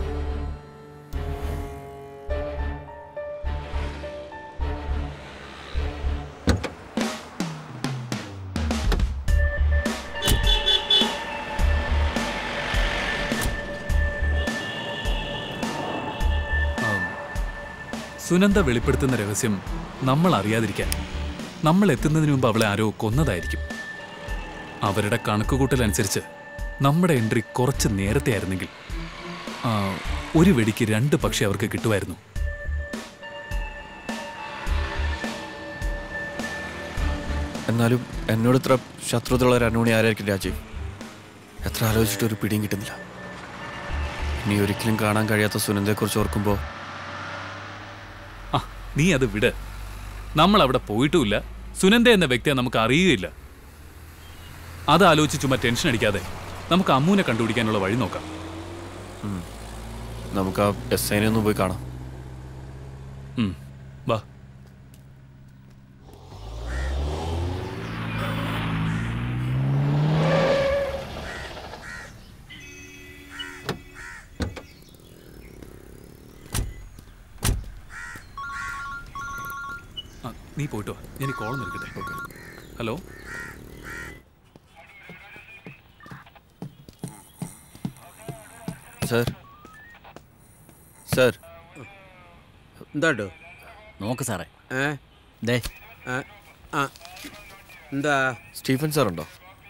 സുനന്ദ വെളിപ്പെടുത്തുന്ന രഹസ്യം നമ്മൾ അറിയാതിരിക്കാൻ നമ്മൾ എത്തുന്നതിന് മുമ്പ് അവളെ ആരോ കൊന്നതായിരിക്കും. അവരുടെ കണക്കുകൂട്ടലനുസരിച്ച് നമ്മുടെ എൻട്രി കുറച്ച് നേരത്തെ ആയിരുന്നെങ്കിൽ ഒരു വെടിക്ക് 2 പക്ഷി അവർക്ക് കിട്ടുമായിരുന്നു. എന്നാലും എന്നോട് ഇത്ര ശത്രുതയുള്ള ഒരു അനൂണി ആരായിരിക്കും രാജീവ്? എത്ര ആലോചിച്ചിട്ട് ഒരു പിടിയും കിട്ടുന്നില്ല. ഇനി ഒരിക്കലും കാണാൻ കഴിയാത്ത സുനന്ദയെക്കുറിച്ച് ഓർക്കുമ്പോൾ നീ അത് വിട്. നമ്മൾ അവിടെ പോയിട്ടുമില്ല. സുനന്ദ എന്ന വ്യക്തിയെ നമുക്ക് അറിയുകയില്ല. അത് ആലോചിച്ച് ചുമ്മാ ടെൻഷൻ അടിക്കാതെ നമുക്ക് അമ്മുവിനെ കണ്ടുപിടിക്കാനുള്ള വഴി നോക്കാം. നമുക്ക് ആ SIനെ ഒന്ന് പോയി കാണാം. വാ. നീ പോയിട്ടോ, ഞാൻ ഈ കോൾ നിൽക്കട്ടെ. Hello, sir. സർ എന്താട്ടോ? നോക്ക് സാറേ. എന്താ? സ്റ്റീഫൻ സാറുണ്ടോ?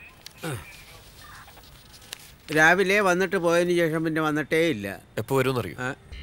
രാവിലെ വന്നിട്ട് പോയതിന് ശേഷം പിന്നെ വന്നിട്ടേ ഇല്ല. എപ്പോൾ വരുമെന്നറിയോ?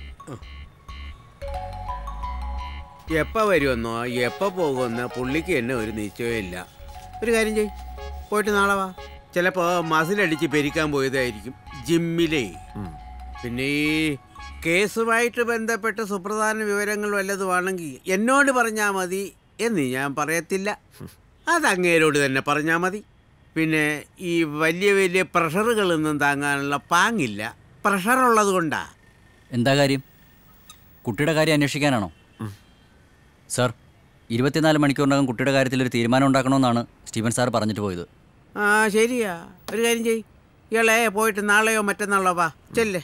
എപ്പോൾ വരുമെന്നോ എപ്പോൾ പോകുമെന്നോ പുള്ളിക്ക് തന്നെ ഒരു നിശ്ചയവും ഇല്ല. ഒരു കാര്യം ചെയ്, പോയിട്ട് നാളെ വാ. ചിലപ്പോൾ മസിലടിച്ച് പെരിക്കാൻ പോയതായിരിക്കും ജിമ്മിലേ. പിന്നെ ഈ കേസുമായിട്ട് ബന്ധപ്പെട്ട് സുപ്രധാന വിവരങ്ങൾ വല്ലതുമാണെങ്കിൽ എന്നോട് പറഞ്ഞാൽ മതി എന്ന് ഞാൻ പറയത്തില്ല. അതങ്ങേരോട് തന്നെ പറഞ്ഞാൽ മതി. പിന്നെ ഈ വലിയ വലിയ പ്രഷറുകളൊന്നും താങ്ങാനുള്ള പാങ്ങില്ല. പ്രഷറുള്ളത് കൊണ്ടാ. എന്താ കാര്യം? കുട്ടിയുടെ കാര്യം അന്വേഷിക്കാനാണോ? സാർ, 24 മണിക്കൂറിനകം കുട്ടിയുടെ കാര്യത്തിൽ ഒരു തീരുമാനം ഉണ്ടാക്കണമെന്നാണ് സ്റ്റീഫൻ സാർ പറഞ്ഞിട്ട് പോയത്. ശരിയാ. ഒരു കാര്യം ചെയ്, ഇയാളെ പോയിട്ട് നാളെയോ മറ്റന്നാളോ വാ. ചെല്ലേ.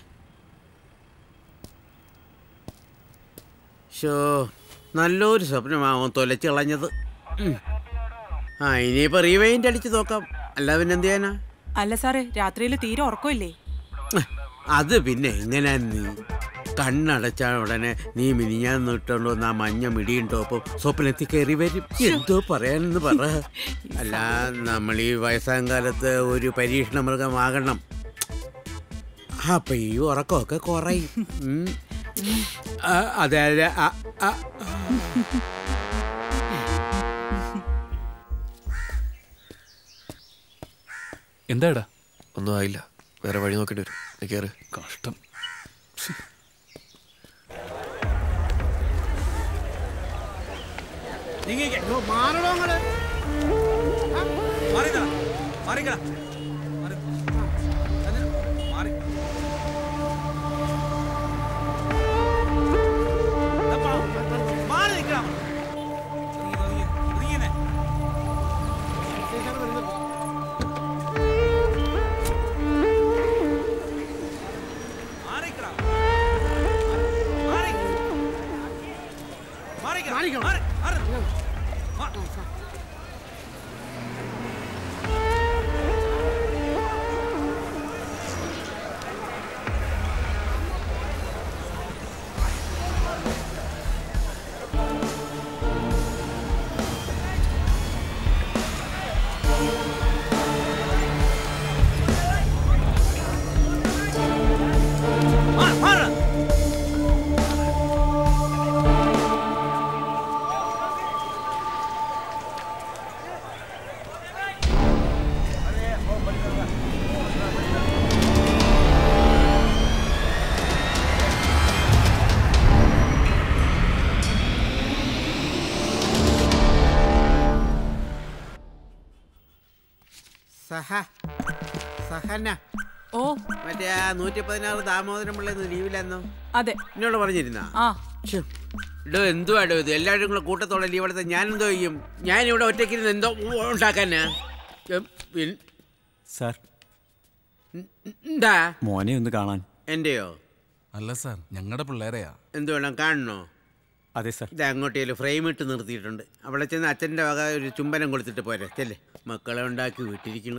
നല്ലൊരു സ്വപ്നമാവും തൊലച്ച് കളഞ്ഞത്. ഇനിയിപ്പോൾ റീവൈൻഡ് അടിച്ച് നോക്കാം. അല്ല പിന്നെ എന്ത് ചെയ്യാനാ? അല്ല സാറേ, രാത്രിയിൽ തീരെ ഉറക്കമില്ലേ? അത് പിന്നെ എങ്ങനെ? നീ കണ്ണടച്ചാൽ ഉടനെ നീ മിനിഞ്ഞാന്ന് ഇട്ടോണ്ട് വന്ന ആ മഞ്ഞ മിടിയും ടോപ്പും സ്വപ്നത്തിൽ കയറി വരും. എന്തോ പറയാനെന്ന് പറ. അല്ല, നമ്മൾ ഈ വയസ്സാം കാലത്ത് ഒരു പരീക്ഷണ മൃഗമാകണം. അപ്പൊ ഈ ഉറക്കമൊക്കെ കുറയും. അതെ അതെ. എന്താടാ? ഒന്നും ആയില്ല. വേറെ വഴി നോക്കേണ്ടി വരും. നീ കയറ്. കഷ്ടം. സഹന ഓ മറ്റേ ആ 116 ദാമോദരം പിള്ള ലീവിലെന്നോ? അതെ. എന്നോട് പറഞ്ഞിരുന്ന ആ ഇടോ എന്തുവാടോ ഇത്? എല്ലാവരും കൂടെ കൂട്ടത്തോടെ ലീവെടുത്ത ഞാൻ എന്തോ ചെയ്യും? ഞാൻ ഇവിടെ ഒറ്റയ്ക്കിരുന്ന് എന്തോ ഉണ്ടാക്കാനാ? സാർ എന്താ മോനെ ഒന്ന് കാണാൻ. എന്റെയോ? അല്ല സാർ, ഞങ്ങളുടെ പിള്ളേരെയാ. എന്ത് വേണം? കാണണോ? അതെ സാർ. ഇത് അങ്ങോട്ടേലും ഫ്രെയിം ഇട്ട് നിർത്തിയിട്ടുണ്ട്. അവിടെ ചെന്ന് അച്ഛൻ്റെ വക ഒരു ചുംബനം കൊടുത്തിട്ട് പോരെ. ചെല്ലേ, മക്കളെ ഉണ്ടാക്കി വിട്ടിരിക്കണു.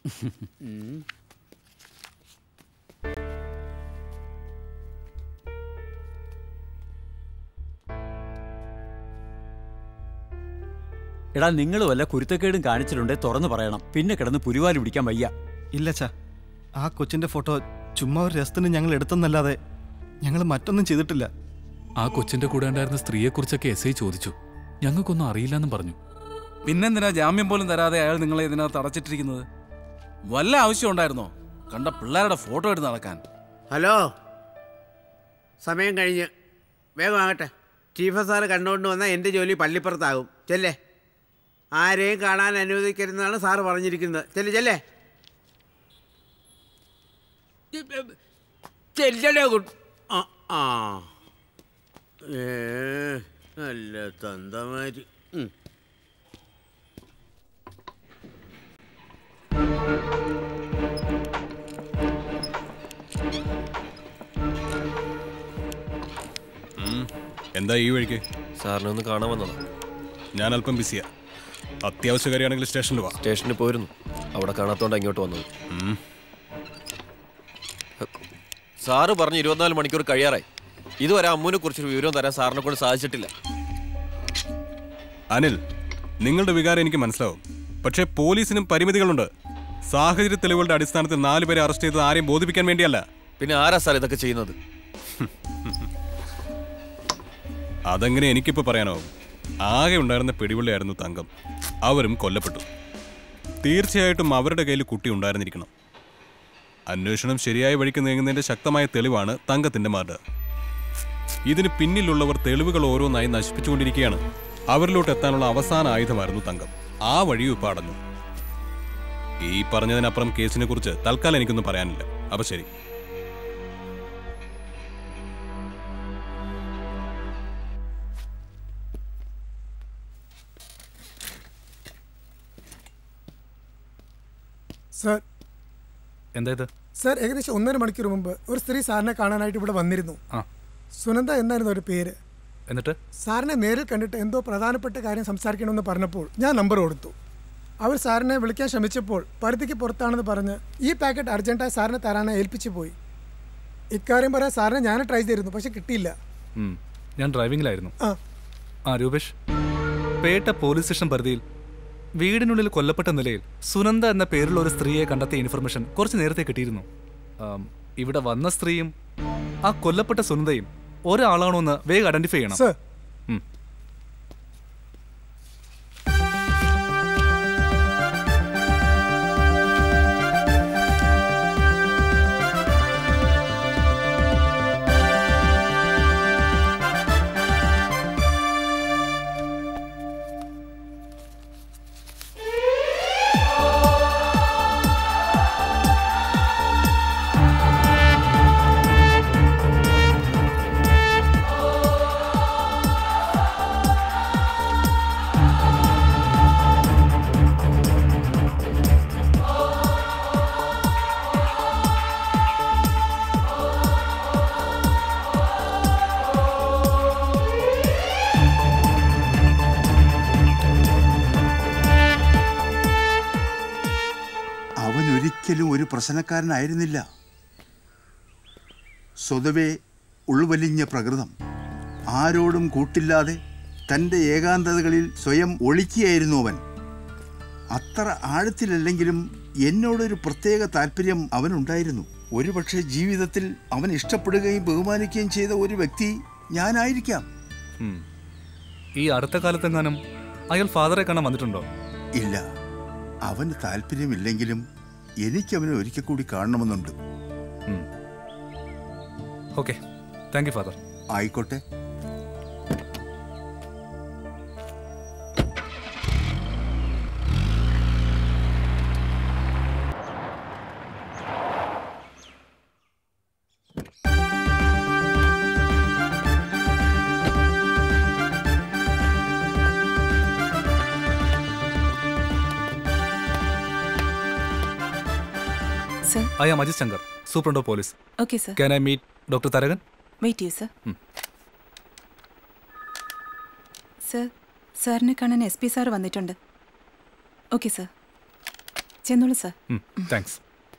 എടാ, നിങ്ങൾ വല്ല കുരുത്തക്കേടും കാണിച്ചിട്ടുണ്ടെ തുറന്നു പറയണം. പിന്നെ കിടന്ന് പുലിവാല് പിടിക്കാൻ വയ്യ. ഇല്ലച്ചാ, ആ കൊച്ചിന്റെ ഫോട്ടോ ചുമ്മാ ഒരു രസത്തിന് ഞങ്ങൾ എടുത്തെന്നല്ലാതെ ഞങ്ങൾ മറ്റൊന്നും ചെയ്തിട്ടില്ല. ആ കൊച്ചിന്റെ കൂടെ ഉണ്ടായിരുന്ന സ്ത്രീയെക്കുറിച്ചൊക്കെ എസ് ഐ ചോദിച്ചു. ഞങ്ങൾക്കൊന്നും അറിയില്ലെന്നും പറഞ്ഞു. പിന്നെന്തിനാ ജാമ്യം പോലും തരാതെ അയാൾ നിങ്ങളെ ഇതിനകത്ത് അടച്ചിട്ടിരിക്കുന്നത്? വല്ല ആവശ്യം ഉണ്ടായിരുന്നോ കണ്ട പിള്ളേരുടെ ഫോട്ടോ എടുത്ത് നടക്കാൻ? ഹലോ, സമയം കഴിഞ്ഞ് വേഗം ആകട്ടെ. ചീഫ് സാറ് കണ്ടുകൊണ്ട് വന്നാൽ എൻ്റെ ജോലി പള്ളിപ്പുറത്താകും. ചെല്ലേ, ആരെയും കാണാൻ അനുവദിക്കരുതെന്നാണ് സാറ് പറഞ്ഞിരിക്കുന്നത്. ചെല്ലേ ചെല്ലേ ചെല്ലടേ കുട്ടി. ആ നല്ല തന്തമാര്. എന്താ ഈ വഴിക്ക്? സാറിനെ ഒന്ന് കാണാൻ വന്നതാ. ഞാൻ അല്പം ബിസിയാ. അത്യാവശ്യ കാര്യമാണെങ്കിൽ സ്റ്റേഷനിൽ വാ. സ്റ്റേഷനിൽ പോയിരുന്നു, അവിടെ കാണാത്തോണ്ട് ഇങ്ങോട്ട് വന്നത്. സാറ് പറഞ്ഞു 24 മണിക്കൂർ കഴിയാറായി. ഇതുവരെ അമ്മുവിനെ കുറിച്ചൊരു വിവരം തരാൻ സാറിനെ കൊണ്ട് സാധിച്ചിട്ടില്ല. അനിൽ, നിങ്ങളുടെ വികാരം എനിക്ക് മനസ്സിലാവും. പക്ഷേ പോലീസിനും പരിമിതികളുണ്ട്. സാഹചര്യ തെളിവുകളുടെ അടിസ്ഥാനത്തിൽ 4 പേരെ അറസ്റ്റ് ചെയ്തത് ആരെയും ബോധിപ്പിക്കാൻ വേണ്ടിയല്ല. പിന്നെ ആരാ സാർ ഇതൊക്കെ ചെയ്യുന്നത്? അതെങ്ങനെ എനിക്കിപ്പോൾ പറയാനാവും? ആകെ ഉണ്ടായിരുന്ന പിടിവള്ളിയായിരുന്നു തങ്കം. അവരും കൊല്ലപ്പെട്ടു. തീർച്ചയായിട്ടും അവരുടെ കയ്യിൽ കുട്ടി ഉണ്ടായിരുന്നിരിക്കണം. അന്വേഷണം ശരിയായ വഴിക്ക് നീങ്ങുന്നതിന്റെ ശക്തമായ തെളിവാണ് തങ്കത്തിന്റെ മർഡർ. ഇതിന് പിന്നിലുള്ളവർ തെളിവുകൾ ഓരോന്നായി നശിപ്പിച്ചുകൊണ്ടിരിക്കുകയാണ്. അവരിലോട്ട് എത്താനുള്ള അവസാന ആയുധമായിരുന്നു തങ്കം. ആ വഴിയും ഇപ്പോൾ അടഞ്ഞു. ഈ പറഞ്ഞതിനപ്പുറം കേസിനെ കുറിച്ച് തൽക്കാലം എനിക്കൊന്നും പറയാനില്ല. അപ്പൊ ശരി. സാർ, എന്താ ഇത്? സാർ, ഏകദേശം 1.5 മണിക്കൂർ മുമ്പ് ഒരു സ്ത്രീ സാറിനെ കാണാനായിട്ട് ഇവിടെ വന്നിരുന്നു. സുനന്ദ എന്നായിരുന്നു ഒരു പേര്. എന്നിട്ട് സാറിനെ നേരിൽ കണ്ടിട്ട് എന്തോ പ്രധാനപ്പെട്ട കാര്യം സംസാരിക്കണമെന്ന് പറഞ്ഞപ്പോൾ ഞാൻ നമ്പർ കൊടുത്തു. അവർ സാറിനെ വിളിക്കാൻ ശ്രമിച്ചപ്പോൾ പരിധിക്ക് പുറത്താണെന്ന് പറഞ്ഞ് ഈ പാക്കറ്റ് അർജന്റായി സാറിനെ തരാനായി ഏൽപ്പിച്ചു പോയി. ഇക്കാര്യം പറയാൻ സാറിനെ ഞാൻ ട്രൈ ചെയ്തിരുന്നു, പക്ഷെ കിട്ടിയില്ല. ഞാൻ ഡ്രൈവിംഗിലായിരുന്നു. രൂപേഷ്, പേട്ട പോലീസ് സ്റ്റേഷൻ പരിധിയിൽ വീടിനുള്ളിൽ കൊല്ലപ്പെട്ട നിലയിൽ സുനന്ദ എന്ന പേരുള്ള ഒരു സ്ത്രീയെ കണ്ടെത്തിയ ഇൻഫർമേഷൻ കുറച്ച് നേരത്തെ കിട്ടിയിരുന്നു. ഇവിടെ വന്ന സ്ത്രീയും ആ കൊല്ലപ്പെട്ട സുനന്ദയും ഒരാളാണോ എന്ന് വേഗം ഐഡന്റിഫൈ ചെയ്യണം. ഒരിക്കലും ഒരു പ്രശ്നക്കാരനായിരുന്നില്ല. സ്വതവേ ഉൾവലിഞ്ഞ പ്രകൃതം. ആരോടും കൂട്ടില്ലാതെ തൻ്റെ ഏകാന്തതകളിൽ സ്വയം ഒളിക്കുകയായിരുന്നു അവൻ. അത്ര ആഴത്തിലല്ലെങ്കിലും എന്നോടൊരു പ്രത്യേക താല്പര്യം അവനുണ്ടായിരുന്നു. ഒരുപക്ഷെ ജീവിതത്തിൽ അവൻ ഇഷ്ടപ്പെടുകയും ബഹുമാനിക്കുകയും ചെയ്ത ഒരു വ്യക്തി ഞാനായിരിക്കാം. ഈ അടുത്ത കാലത്തെങ്ങാനും അയാൾ ഫാദറെ കാണാൻ വന്നിട്ടുണ്ടോ? ഇല്ല. അവന് താല്പര്യമില്ലെങ്കിലും എനിക്കവനെ ഒരിക്കൽ കൂടി കാണണമെന്നുണ്ട്. Okay, thank you father. ആയിക്കോട്ടെ. Sir. I am Ajit Shankar, Superintendent of Police. Okay, sir. Can I meet Dr. Taragan? Wait you, sir. Sir, സാറിനെ കാണാൻ SP സാർ വന്നിട്ടുണ്ട്. Okay sir. ചെന്നോളൂ സർ. താങ്ക്സ്.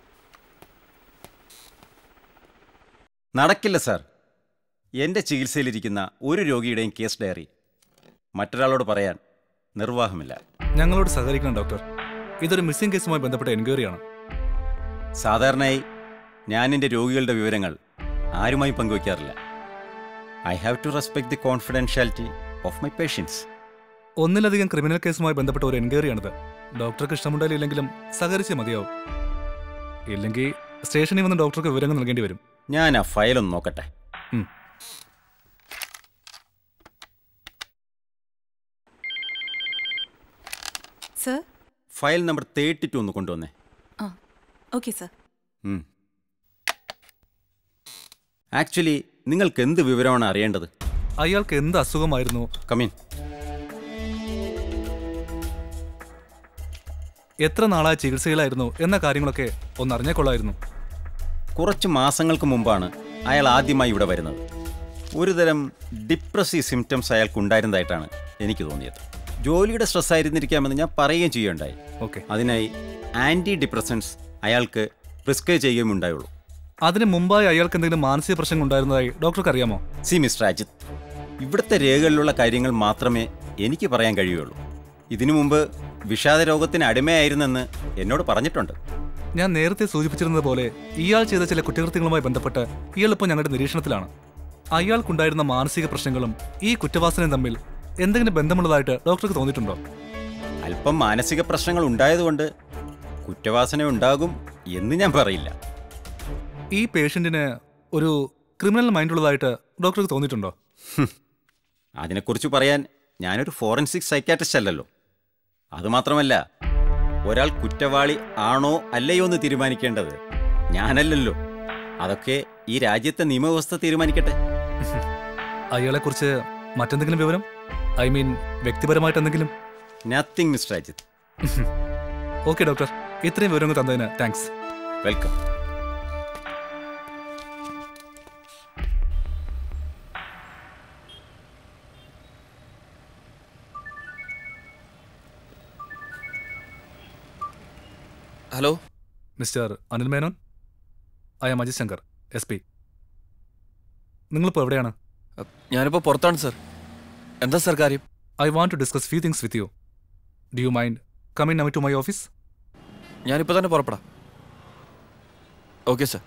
നടക്കില്ല സാർ. എൻ്റെ ചികിത്സയിലിരിക്കുന്ന ഒരു രോഗിയുടെയും കേസ് ഡയറി മറ്റൊരാളോട് പറയാൻ നിർവാഹമില്ല. ഞങ്ങളോട് സഹകരിക്കണം ഡോക്ടർ. ഇതൊരു മിസ്സിംഗ് കേസുമായി ബന്ധപ്പെട്ട എൻക്വയറിയാണ്. സാധാരണയായി ഞാൻ എൻ്റെ രോഗികളുടെ വിവരങ്ങൾ ആരുമായി പങ്കുവയ്ക്കാറില്ല. I have to respect the confidentiality of my patients. ഒന്നിലധികം ക്രിമിനൽ കേസുമായി ബന്ധപ്പെട്ട ഒരു എൻക്വയറിയാണിത്. ഡോക്ടർക്ക് ഇഷ്ടമുണ്ടായില്ലെങ്കിലും സഹകരിച്ചേ മതിയാവും. ഇല്ലെങ്കിൽ സ്റ്റേഷനിൽ വന്ന് ഡോക്ടർക്ക് വിവരങ്ങൾ നൽകേണ്ടി വരും. ഞാൻ ആ ഫയലൊന്ന് നോക്കട്ടെ. സർ, ഫയൽ നമ്പർ 32 ഒന്ന് കൊണ്ടുവന്നേ. Okay sir. ആക്ച്വലി നിങ്ങൾക്ക് എന്ത് വിവരമാണ് അറിയേണ്ടത്? അയാൾക്ക് എന്ത് അസുഖമായിരുന്നു? കമീൻ. എത്ര നാളായി ചികിത്സയിലായിരുന്നു എന്ന കാര്യങ്ങളൊക്കെ ഒന്നറിഞ്ഞേ കൊള്ളായിരുന്നു. കുറച്ച് മാസങ്ങൾക്ക് മുമ്പാണ് അയാൾ ആദ്യമായി ഇവിടെ വരുന്നത്. ഒരുതരം ഡിപ്രസീവ് സിംറ്റംസ് അയാൾക്കുണ്ടായിരുന്നതായിട്ടാണ് എനിക്ക് തോന്നിയത്. ജോലിയുടെ സ്ട്രെസ് ആയിരുന്നിരിക്കാമെന്ന് ഞാൻ പറയുകയും ചെയ്യുകയുണ്ടായി. അതിനായി ആൻറ്റി ഡിപ്രസൻസ് അയാൾക്ക് പ്രിസ്ക്രൈബ് ചെയ്യുകയും ഉണ്ടായുള്ളൂ. അതിന് മുമ്പായി അയാൾക്ക് എന്തെങ്കിലും മാനസിക പ്രശ്നം ഉണ്ടായിരുന്നതായി ഡോക്ടർക്ക് അറിയാമോ? സി മിസ്റ്റർ അജിത്, ഇവിടുത്തെ രേഖകളിലുള്ള കാര്യങ്ങൾ മാത്രമേ എനിക്ക് പറയാൻ കഴിയുള്ളൂ. ഇതിനു മുമ്പ് വിഷാദ രോഗത്തിന് അടിമയായിരുന്നെന്ന് എന്നോട് പറഞ്ഞിട്ടുണ്ട്. ഞാൻ നേരത്തെ സൂചിപ്പിച്ചിരുന്നത് പോലെ ഇയാൾ ചെയ്ത ചില കുറ്റകൃത്യങ്ങളുമായി ബന്ധപ്പെട്ട് ഇയാളിപ്പോൾ ഞങ്ങളുടെ നിരീക്ഷണത്തിലാണ്. അയാൾക്കുണ്ടായിരുന്ന മാനസിക പ്രശ്നങ്ങളും ഈ കുറ്റവാസനയും തമ്മിൽ എന്തെങ്കിലും ബന്ധമുള്ളതായിട്ട് ഡോക്ടർക്ക് തോന്നിയിട്ടുണ്ടോ? അല്പം മാനസിക പ്രശ്നങ്ങൾ ഉണ്ടായതുകൊണ്ട് കുറ്റവാസന ഉണ്ടാകും എന്ന് ഞാൻ പറയില്ല. ഈ പേഷ്യന്റിന് ഒരു ക്രിമിനൽ മൈൻഡുള്ളതായിട്ട് ഡോക്ടർക്ക് തോന്നിയിട്ടുണ്ടോ? അതിനെക്കുറിച്ച് പറയാൻ ഞാനൊരു ഫോറൻസിക് സൈക്കാട്രിസ്റ്റ് അല്ലല്ലോ. അതുമാത്രമല്ല, ഒരാൾ കുറ്റവാളി ആണോ അല്ലയോ എന്ന് തീരുമാനിക്കേണ്ടത് ഞാനല്ലല്ലോ. അതൊക്കെ ഈ രാജ്യത്തെ നിയമവ്യവസ്ഥ തീരുമാനിക്കട്ടെ. അയാളെക്കുറിച്ച് മറ്റെന്തെങ്കിലും വിവരം? ഐ മീൻ വ്യക്തിപരമായിട്ട് എന്തെങ്കിലും? Nothing mister Ajith. Okay doctor, ഇത്രയും വിവരങ്ങൾ തന്നതിന് thanks. Welcome. Hello mister Anil Menon, I am Ajith Shankar, SP. നിങ്ങളിപ്പോൾ എവിടെയാണ്? ഞാനിപ്പോൾ പുറത്താണ് സർ. എന്താ സർ കാര്യം? I want to discuss few things with you. Do you mind coming now to my office? ഞാനിപ്പോൾ തന്നെ പുറപ്പെടാം. Okay sir.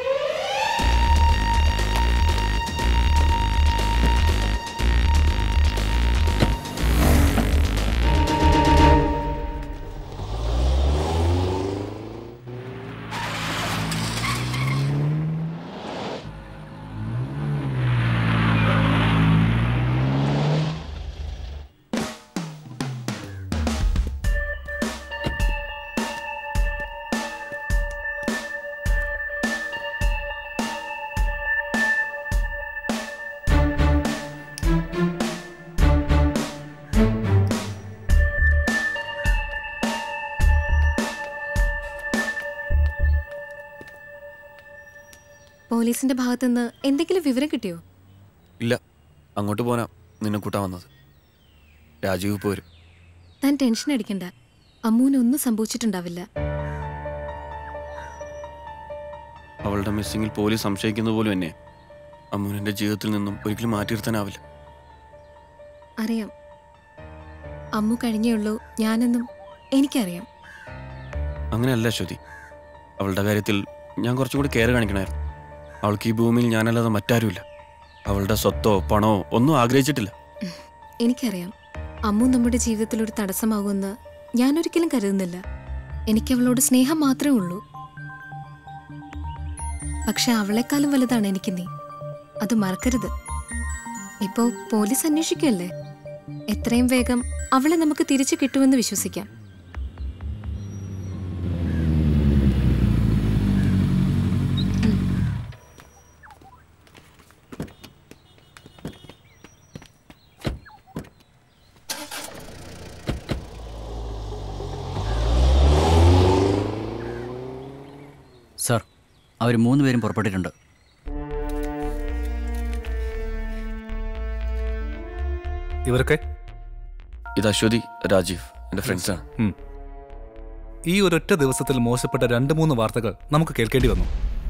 പോലീസിന്റെ ഭാഗത്തുനിന്ന് എന്തെങ്കിലും വിവരം കിട്ടിയോ? ഇല്ല, അങ്ങോട്ട് പോനാ നിന്നെ കൂട്ടാൻ വന്നത്. രാജീവ് പോരും. താൻ ടെൻഷൻ അടിക്കണ്ട, അമ്മൂനൊന്നും സംഭവിച്ചിട്ടുണ്ടാവില്ല. അവളുടെ മിസ്സിങ്ങിൽ പോലീസ് സംശയിക്കുന്ന പോലും എന്നെ അമ്മൂനെന്റെ ജീവിതത്തിൽ നിന്നും ഒരിക്കലും മാറ്റി നിർത്താനാവില്ല. അറിയാം, അമ്മു കഴിഞ്ഞേയുള്ളൂ ഞാനെന്നും എനിക്കറിയാം. അങ്ങനെയല്ല ശ്രുതി, അവളുടെ കാര്യത്തിൽ ഞാൻ കുറച്ചും കൂടി കെയർ കാണിക്കണമായിരുന്നു. അവൾക്ക് ഈ ഭൂമിയിൽ ഞാനല്ലാതെ മറ്റാരുമില്ല. അവളുടെ സ്വത്തോ പണമോ ഒന്നും ആഗ്രഹിച്ചിട്ടില്ല. എനിക്കറിയാം, അമ്മു നമ്മുടെ ജീവിതത്തിൽ ഒരു തടസ്സമാകുമെന്ന് ഞാനൊരിക്കലും കരുതുന്നില്ല. എനിക്കവളോട് സ്നേഹം മാത്രമേ ഉള്ളൂ. പക്ഷെ അവളെക്കാളും വലുതാണ് എനിക്ക് നീ, അത് മറക്കരുത്. ഇപ്പോ പോലീസ് അന്വേഷിക്കുകയല്ലേ, എത്രയും വേഗം അവളെ നമുക്ക് തിരിച്ചു കിട്ടുമെന്ന് വിശ്വസിക്കാം. സർ, അവർ 3 പേരും പുറപ്പെട്ടിട്ടുണ്ട്. ഇവരൊക്കെ? ഇത് അശ്വതി, രാജീവ്, എൻ്റെ ഫ്രണ്ട്സാണ്. ഈ ഒരൊറ്റ ദിവസത്തിൽ മോശപ്പെട്ട 2-3 വാർത്തകൾ നമുക്ക് കേൾക്കേണ്ടി വന്നു.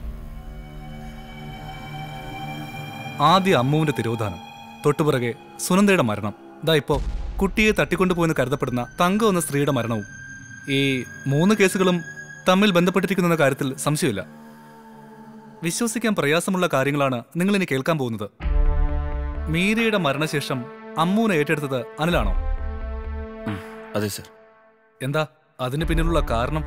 ആദ്യ അമ്മുവിന്റെ തിരോധാനം, തൊട്ടുപിറകെ സുനന്ദയുടെ മരണം, ഇതാ ഇപ്പോ കുട്ടിയെ തട്ടിക്കൊണ്ടുപോയെന്ന് കരുതപ്പെടുന്ന തങ്കം എന്ന സ്ത്രീയുടെ മരണവും. ഈ 3 കേസുകളും തമ്മിൽ ബന്ധപ്പെട്ടിരിക്കുന്ന കാര്യത്തിൽ സംശയമില്ല. വിശ്വസിക്കാൻ പ്രയാസമുള്ള കാര്യങ്ങളാണ് നിങ്ങൾ ഇനി കേൾക്കാൻ പോകുന്നത്. മീരയുടെ മരണശേഷം അമ്മുവിനെ ഏറ്റെടുത്തത് അനിലാണോ? അതെ സർ. എന്താ അതിന് പിന്നിലുള്ള കാരണം?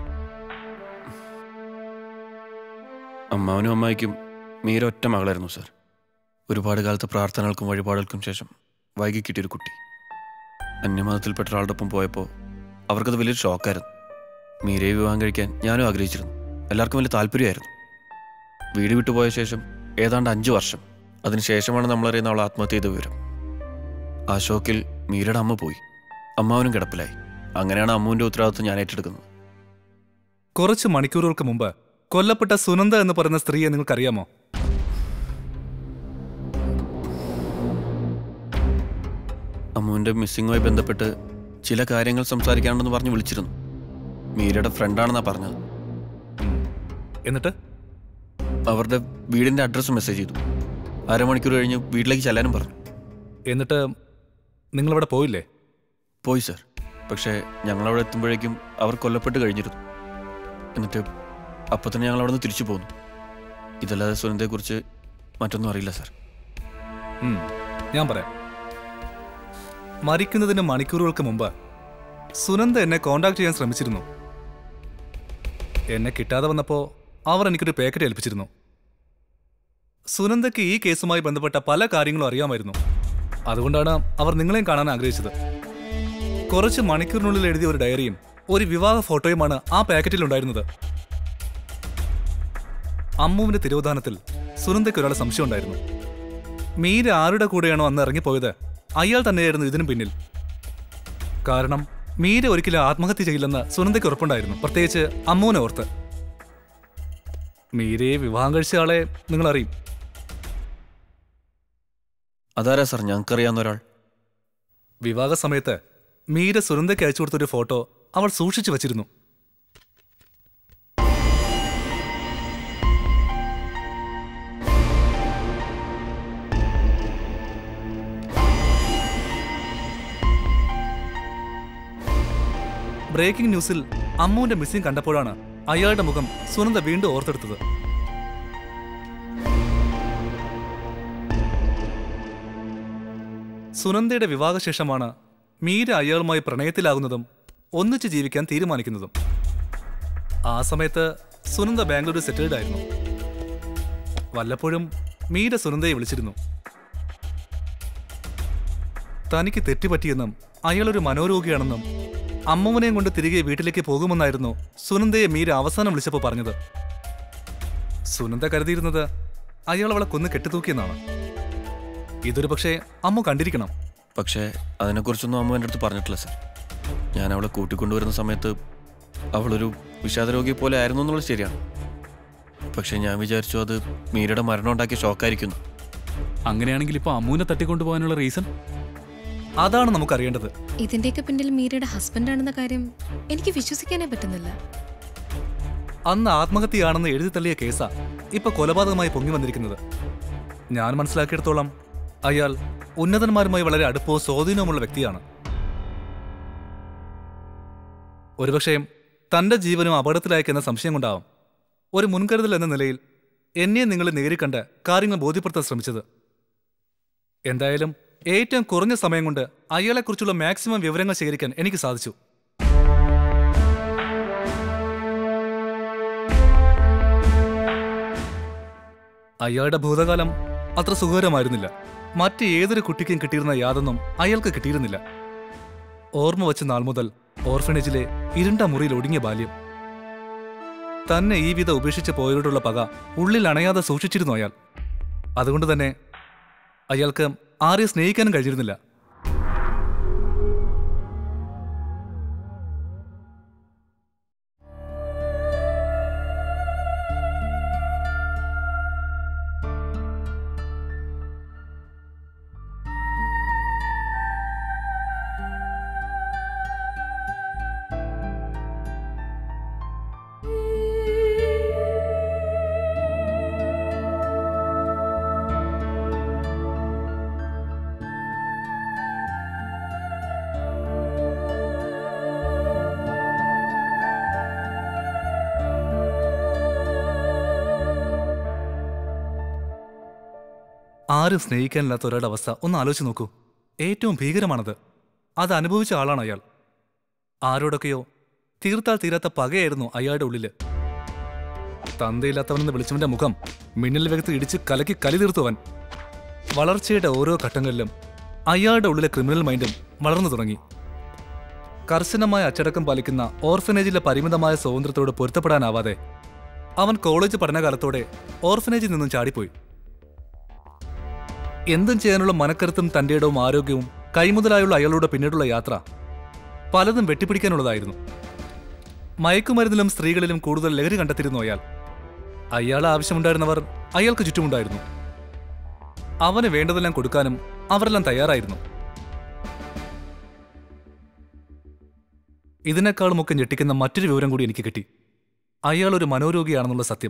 അമ്മാവനും അമ്മായിക്കും മീര ഒറ്റ മകളായിരുന്നു സർ. ഒരുപാട് കാലത്തെ പ്രാർത്ഥനകൾക്കും വഴിപാടുകൾക്കും ശേഷം വൈകി കിട്ടിയൊരു കുട്ടി. അന്യമതത്തിൽപ്പെട്ട ഒരാളുടെ ഒപ്പം പോയപ്പോൾ അവർക്കത് വലിയൊരു ഷോക്കായിരുന്നു. മീരയെ വിവാഹം കഴിക്കാൻ ഞാനും ആഗ്രഹിച്ചിരുന്നു. എല്ലാവർക്കും വലിയ താല്പര്യമായിരുന്നു. വീട് വിട്ടുപോയ ശേഷം ഏതാണ്ട് 5 വർഷം അതിനുശേഷമാണ് നമ്മളറിയുന്ന അവൾ ആത്മഹത്യ ചെയ്ത വിവരം. ആ ഷോക്കിൽ മീരയുടെ അമ്മ പോയി, അമ്മാവനും കിടപ്പിലായി. അങ്ങനെയാണ് അമ്മുവിൻ്റെ ഉത്തരവാദിത്വം ഞാൻ ഏറ്റെടുക്കുന്നത്. കുറച്ച് മണിക്കൂറുകൾക്ക് മുമ്പ് കൊല്ലപ്പെട്ട സുനന്ദ എന്ന് പറയുന്ന സ്ത്രീയെ നിങ്ങൾക്കറിയാമോ? അമ്മുവിൻ്റെ മിസ്സിങ്ങുമായി ബന്ധപ്പെട്ട് ചില കാര്യങ്ങൾ സംസാരിക്കാനുണ്ടെന്ന് പറഞ്ഞ് വിളിച്ചിരുന്നു. മീരയുടെ ഫ്രണ്ടാണെന്നാ പറഞ്ഞത്. എന്നിട്ട് അവരുടെ വീടിൻ്റെ അഡ്രസ്സ് മെസ്സേജ് ചെയ്തു. അരമണിക്കൂർ കഴിഞ്ഞ് വീട്ടിലേക്ക് ചെല്ലാനും പറഞ്ഞു. എന്നിട്ട് നിങ്ങളവിടെ പോയില്ലേ? പോയി സർ. പക്ഷേ ഞങ്ങളവിടെ എത്തുമ്പോഴേക്കും അവർ കൊല്ലപ്പെട്ട് കഴിഞ്ഞിരുന്നു. എന്നിട്ട് അപ്പം തന്നെ ഞങ്ങൾ അവിടെ നിന്ന് തിരിച്ചു പോന്നു. ഇതല്ലാതെ സുനന്ദയെക്കുറിച്ച് മറ്റൊന്നും അറിയില്ല സർ. ഞാൻ പറയാം. മരിക്കുന്നതിന് മണിക്കൂറുകൾക്ക് മുമ്പ് സുനന്ദ എന്നെ കോണ്ടാക്ട് ചെയ്യാൻ ശ്രമിച്ചിരുന്നു. എന്നെ കിട്ടാതെ വന്നപ്പോൾ അവർ എനിക്കൊരു പാക്കറ്റ് ഏൽപ്പിച്ചിരുന്നു. സുനന്ദയ്ക്ക് ഈ കേസുമായി ബന്ധപ്പെട്ട പല കാര്യങ്ങളും അറിയാമായിരുന്നു. അതുകൊണ്ടാണ് അവർ നിങ്ങളെയും കാണാൻ ആഗ്രഹിച്ചത്. കുറച്ച് മണിക്കൂറിനുള്ളിൽ എഴുതിയ ഒരു ഡയറിയും ഒരു വിവാഹ ഫോട്ടോയുമാണ് ആ പാക്കറ്റിൽ ഉണ്ടായിരുന്നത്. അമ്മുവിന്റെ തിരോധാനത്തിൽ സുനന്ദയ്ക്ക് ഒരാളെ സംശയം ഉണ്ടായിരുന്നു. മീര ആരുടെ കൂടെയാണോ അന്ന് ഇറങ്ങിപ്പോയത് അയാൾ തന്നെയായിരുന്നു ഇതിനും പിന്നിൽ. കാരണം മീര ഒരിക്കലും ആത്മഹത്യ ചെയ്യില്ലെന്ന് സുനന്ദയ്ക്ക് ഉറപ്പുണ്ടായിരുന്നു, പ്രത്യേകിച്ച് അമ്മുവിനെ ഓർത്ത്. മീരയെ വിവാഹം കഴിച്ച ആളെ നിങ്ങൾ അറിയും. അതാരാ സർ? ഞങ്ങൾക്കറിയാവുന്ന ഒരാൾ. വിവാഹ സമയത്ത് മീര സുനന്ദയ്ക്ക് അയച്ചു കൊടുത്തൊരു ഫോട്ടോ അവൾ സൂക്ഷിച്ചു വച്ചിരുന്നു. ബ്രേക്കിംഗ് ന്യൂസിൽ അമ്മുവിന്റെ മിസ്സിംഗ് കണ്ടപ്പോഴാണ് അയാളുടെ മുഖം സുനന്ദ വീണ്ടും ഓർത്തെടുത്തത്. സുനന്ദയുടെ വിവാഹശേഷമാണ് മീര അയാളുമായി പ്രണയത്തിലാകുന്നതും ഒന്നിച്ച് ജീവിക്കാൻ തീരുമാനിക്കുന്നതും. ആ സമയത്ത് സുനന്ദ ബാംഗ്ലൂരിൽ സെറ്റിൽഡ് ആയിരുന്നു. വല്ലപ്പോഴും മീര സുനന്ദയെ വിളിച്ചിരുന്നു. തനിക്ക് തെറ്റുപറ്റിയെന്നും അയാളൊരു മനോരോഗിയാണെന്നും അമ്മുവിനെയും കൊണ്ട് തിരികെ വീട്ടിലേക്ക് പോകുമെന്നായിരുന്നു സുനന്ദയെ മീര അവസാനം വിളിച്ചപ്പോൾ പറഞ്ഞത്. സുനന്ദ കരുതിയിരുന്നത് അയാൾ അവളെ കൊന്ന് കെട്ടിത്തൂക്കിയെന്നാണ്. ഇതൊരു പക്ഷേ അമ്മ കണ്ടിരിക്കണം. പക്ഷേ അതിനെക്കുറിച്ചൊന്നും അമ്മ എൻ്റെ അടുത്ത് പറഞ്ഞിട്ടില്ല സർ. ഞാൻ അവളെ കൂട്ടിക്കൊണ്ടുവരുന്ന സമയത്ത് അവളൊരു വിഷാദരോഗിയെ പോലെ ആയിരുന്നു എന്നുള്ളത് ശരിയാണ്. പക്ഷേ ഞാൻ വിചാരിച്ചു അത് മീരയുടെ മരണം ഉണ്ടാക്കിയ ഷോക്കായിരിക്കുന്നു. അങ്ങനെയാണെങ്കിൽ ഇപ്പോൾ അമ്മുവിനെ തട്ടിക്കൊണ്ടുപോകാനുള്ള റീസൺ അതാണ് നമുക്കറിയേണ്ടത്. ഇതിന്റെയൊക്കെ പിന്നിൽ മീരയുടെ ഹസ്ബൻഡാണെന്ന കാര്യം എനിക്ക് വിശ്വസിക്കാനേ പറ്റുന്നില്ല. അന്ന് ആത്മഹത്യയാണെന്ന് എഴുതി തള്ളിയ കേസാ ഇപ്പൊ കൊലപാതകമായി പൊങ്ങി വന്നിരിക്കുന്നത്. ഞാൻ മനസ്സിലാക്കിയിടത്തോളം അയാൾ ഉന്നതന്മാരുമായി വളരെ അടുപ്പവും സ്വാധീനവുമുള്ള വ്യക്തിയാണ്. ഒരുപക്ഷേ തന്റെ ജീവനും അപകടത്തിലായെന്ന സംശയം കൊണ്ടാവും ഒരു മുൻകരുതൽ എന്ന നിലയിൽ എന്നെ നിങ്ങൾ നേരിക്കണ്ട് കാര്യങ്ങൾ ബോധ്യപ്പെടുത്താൻ ശ്രമിച്ചത്. എന്തായാലും ഏറ്റവും കുറഞ്ഞ സമയം കൊണ്ട് അയാളെക്കുറിച്ചുള്ള മാക്സിമം വിവരങ്ങൾ ശേഖരിക്കാൻ എനിക്ക് സാധിച്ചു. അയാളുടെ ഭൂതകാലം അത്ര സുഖകരമായിരുന്നില്ല. മറ്റ് ഏതൊരു കുട്ടിക്കും കിട്ടിയിരുന്ന യാതൊന്നും അയാൾക്ക് കിട്ടിയിരുന്നില്ല. ഓർമ്മ വച്ച നാൾ മുതൽ ഓർഫനേജിലെ ഇരുണ്ട മുറിയിൽ ഒടുങ്ങിയ ബാല്യം. തന്നെ ഈ വിധം ഉപേക്ഷിച്ച് പോയവരോടുള്ള പക ഉള്ളിൽ അണയാതെ സൂക്ഷിച്ചിരുന്നു അയാൾ. അതുകൊണ്ട് തന്നെ അയാൾക്ക് ആരെയും സ്നേഹിക്കാനും കഴിഞ്ഞിരുന്നില്ല. ആരും സ്നേഹിക്കാനില്ലാത്ത ഒരാളുടെ അവസ്ഥ ഒന്ന് ആലോചിച്ച് നോക്കൂ. ഏറ്റവും ഭീകരമാണത്. അത് അനുഭവിച്ച ആളാണ് അയാൾ. ആരോടൊക്കെയോ തീർത്താൽ തീരാത്ത പകയായിരുന്നു അയാളുടെ ഉള്ളില്. തന്തയില്ലാത്തവനെന്ന് വിളിച്ചവന്റെ മുഖം മിന്നൽ വേഗത്തിൽ ഇടിച്ച് കലക്കി കലി തീർത്തുവൻ. വളർച്ചയുടെ ഓരോ ഘട്ടങ്ങളിലും അയാളുടെ ഉള്ളിലെ ക്രിമിനൽ മൈൻഡും വളർന്നു തുടങ്ങി. കർശനമായ അച്ചടക്കം പാലിക്കുന്ന ഓർഫനേജിലെ പരിമിതമായ സ്വാതന്ത്ര്യത്തോട് പൊരുത്തപ്പെടാനാവാതെ അവൻ കോളേജ് പഠനകാലത്തോടെ ഓർഫനേജിൽ നിന്നും ചാടിപ്പോയി. എന്തും ചെയ്യാനുള്ള മനക്കരുത്തും തന്റെ ഇടവും ആരോഗ്യവും കൈമുതലായുള്ള അയാളുടെ പിന്നീടുള്ള യാത്ര പലതും വെട്ടിപ്പിടിക്കാനുള്ളതായിരുന്നു. മയക്കുമരുന്നിലും സ്ത്രീകളിലും കൂടുതൽ ലഹരി കണ്ടെത്തിയിരുന്നു അയാൾ. അയാളെ ആവശ്യമുണ്ടായിരുന്നവർ അയാൾക്ക് ചുറ്റുമുണ്ടായിരുന്നു. അവന് വേണ്ടതെല്ലാം കൊടുക്കാനും അവരെല്ലാം തയ്യാറായിരുന്നു. ഇതിനേക്കാളുമൊക്കെ ഞെട്ടിക്കുന്ന മറ്റൊരു വിവരം കൂടി എനിക്ക് കിട്ടി. അയാൾ ഒരു മനോരോഗിയാണെന്നുള്ള സത്യം.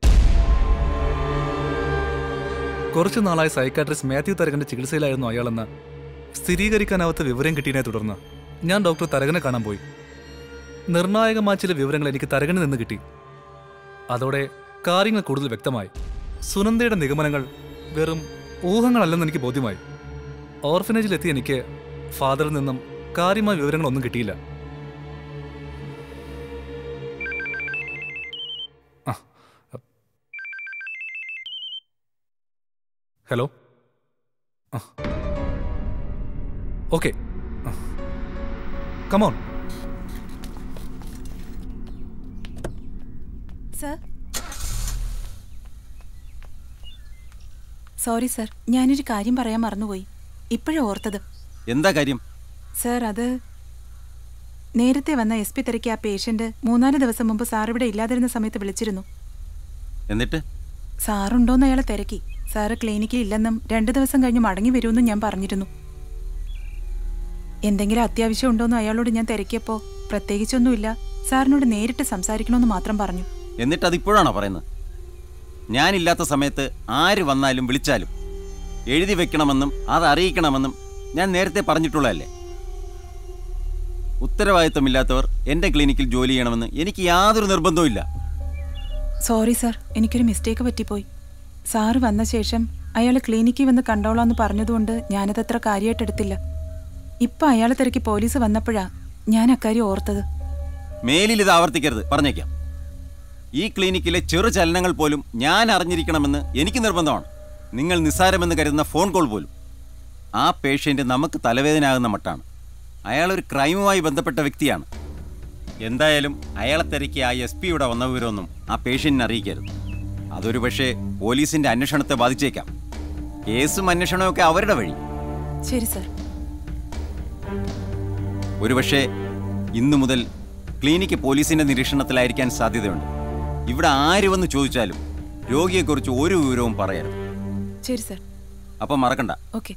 കുറച്ചു നാളായി സൈക്കാട്രിസ്റ്റ് മാത്യു തരകന്റെ ചികിത്സയിലായിരുന്നു അയാളെന്ന് സ്ഥിരീകരിക്കാനാവാത്ത വിവരം കിട്ടിയതിനെ തുടർന്ന് ഞാൻ ഡോക്ടർ തരകനെ കാണാൻ പോയി. നിർണായകമായ ചില വിവരങ്ങൾ എനിക്ക് തരകനിൽ നിന്ന് കിട്ടി. അതോടെ കാര്യങ്ങൾ കൂടുതൽ വ്യക്തമായി. സുനന്ദയുടെ നിഗമനങ്ങൾ വെറും ഊഹങ്ങളല്ലെന്ന് എനിക്ക് ബോധ്യമായി. ഓർഫനേജിലെത്തി എനിക്ക് ഫാദറിൽ നിന്നും കാര്യമായ വിവരങ്ങളൊന്നും കിട്ടിയില്ല. Hello. Okay, come on. Sir, sorry sir, ഞാനൊരു കാര്യം പറയാൻ മറന്നുപോയി. ഇപ്പോഴാ ഓർത്തത്. എന്താ കാര്യം? സർ, അത് നേരത്തെ വന്ന SP തിരക്കി ആ പേഷ്യന്റ് 3-4 ദിവസം മുമ്പ് സാർ ഇവിടെ ഇല്ലാതിരുന്ന സമയത്ത് വിളിച്ചിരുന്നു. എന്നിട്ട് സാറുണ്ടോന്ന് അയാളെ തിരക്കി. സാറ് ക്ലിനിക്കിൽ ഇല്ലെന്നും 2 ദിവസം കഴിഞ്ഞ് മടങ്ങി വരുമെന്നും ഞാൻ പറഞ്ഞിരുന്നു. എന്തെങ്കിലും അത്യാവശ്യം ഉണ്ടോന്ന് അയാളോട് ഞാൻ തിരക്കിയപ്പോൾ പ്രത്യേകിച്ചൊന്നുമില്ല, സാറിനോട് നേരിട്ട് സംസാരിക്കണമെന്ന് മാത്രം പറഞ്ഞു. എന്നിട്ട് അതിപ്പോഴാണോ പറയുന്നത്? ഞാനില്ലാത്ത സമയത്ത് ആര് വന്നാലും വിളിച്ചാലും എഴുതി വെക്കണമെന്നും അത് അറിയിക്കണമെന്നും ഞാൻ നേരത്തെ പറഞ്ഞിട്ടുള്ളതല്ലേ? ഉത്തരവാദിത്തമില്ലാത്തവർ എൻ്റെ ക്ലിനിക്കിൽ ജോലി ചെയ്യണമെന്ന് എനിക്ക് യാതൊരു നിർബന്ധവും ഇല്ല. സോറി സാർ, എനിക്കൊരു മിസ്റ്റേക്ക് പറ്റിപ്പോയി. സാറ് വന്ന ശേഷം അയാൾ ക്ലിനിക്കിൽ വന്ന് കണ്ടോളാന്ന് പറഞ്ഞതുകൊണ്ട് ഞാനതത്ര കാര്യമായിട്ടെടുത്തില്ല. ഇപ്പം അയാളെ തിരക്കി പോലീസ് വന്നപ്പോഴാ ഞാൻ അക്കാര്യം ഓർത്തത്. മേലിൽ ഇത് ആവർത്തിക്കരുത്, പറഞ്ഞേക്കാം. ഈ ക്ലിനിക്കിലെ ചെറു ചലനങ്ങൾ പോലും ഞാൻ അറിഞ്ഞിരിക്കണമെന്ന് എനിക്ക് നിർബന്ധമാണ്. നിങ്ങൾ നിസ്സാരമെന്ന് കരുതുന്ന ഫോൺ കോൾ പോലും. ആ പേഷ്യൻ്റ് നമുക്ക് തലവേദനയാകുന്ന മട്ടാണ്. അയാളൊരു ക്രൈമുമായി ബന്ധപ്പെട്ട വ്യക്തിയാണ്. എന്തായാലും അയാളെ തിരക്കി ആ SP ഇവിടെ വന്ന വിവരമൊന്നും ആ പേഷ്യൻറ്റിനെ അറിയിക്കരുത്. അതൊരു പക്ഷേ പോലീസിൻ്റെ അന്വേഷണത്തെ ബാധിച്ചേക്കാം. കേസും അന്വേഷണമൊക്കെ അവരുടെ വഴി. ശരി സർ. ഒരുപക്ഷെ ഇന്നു മുതൽ ക്ലിനിക്ക് പോലീസിൻ്റെ നിരീക്ഷണത്തിലായിരിക്കാൻ സാധ്യതയുണ്ട്. ഇവിടെ ആര് വന്ന് ചോദിച്ചാലും രോഗിയെക്കുറിച്ച് ഒരു വിവരവും പറയരുത്. ശരി സർ. അപ്പം മറക്കണ്ട. ഓക്കെ.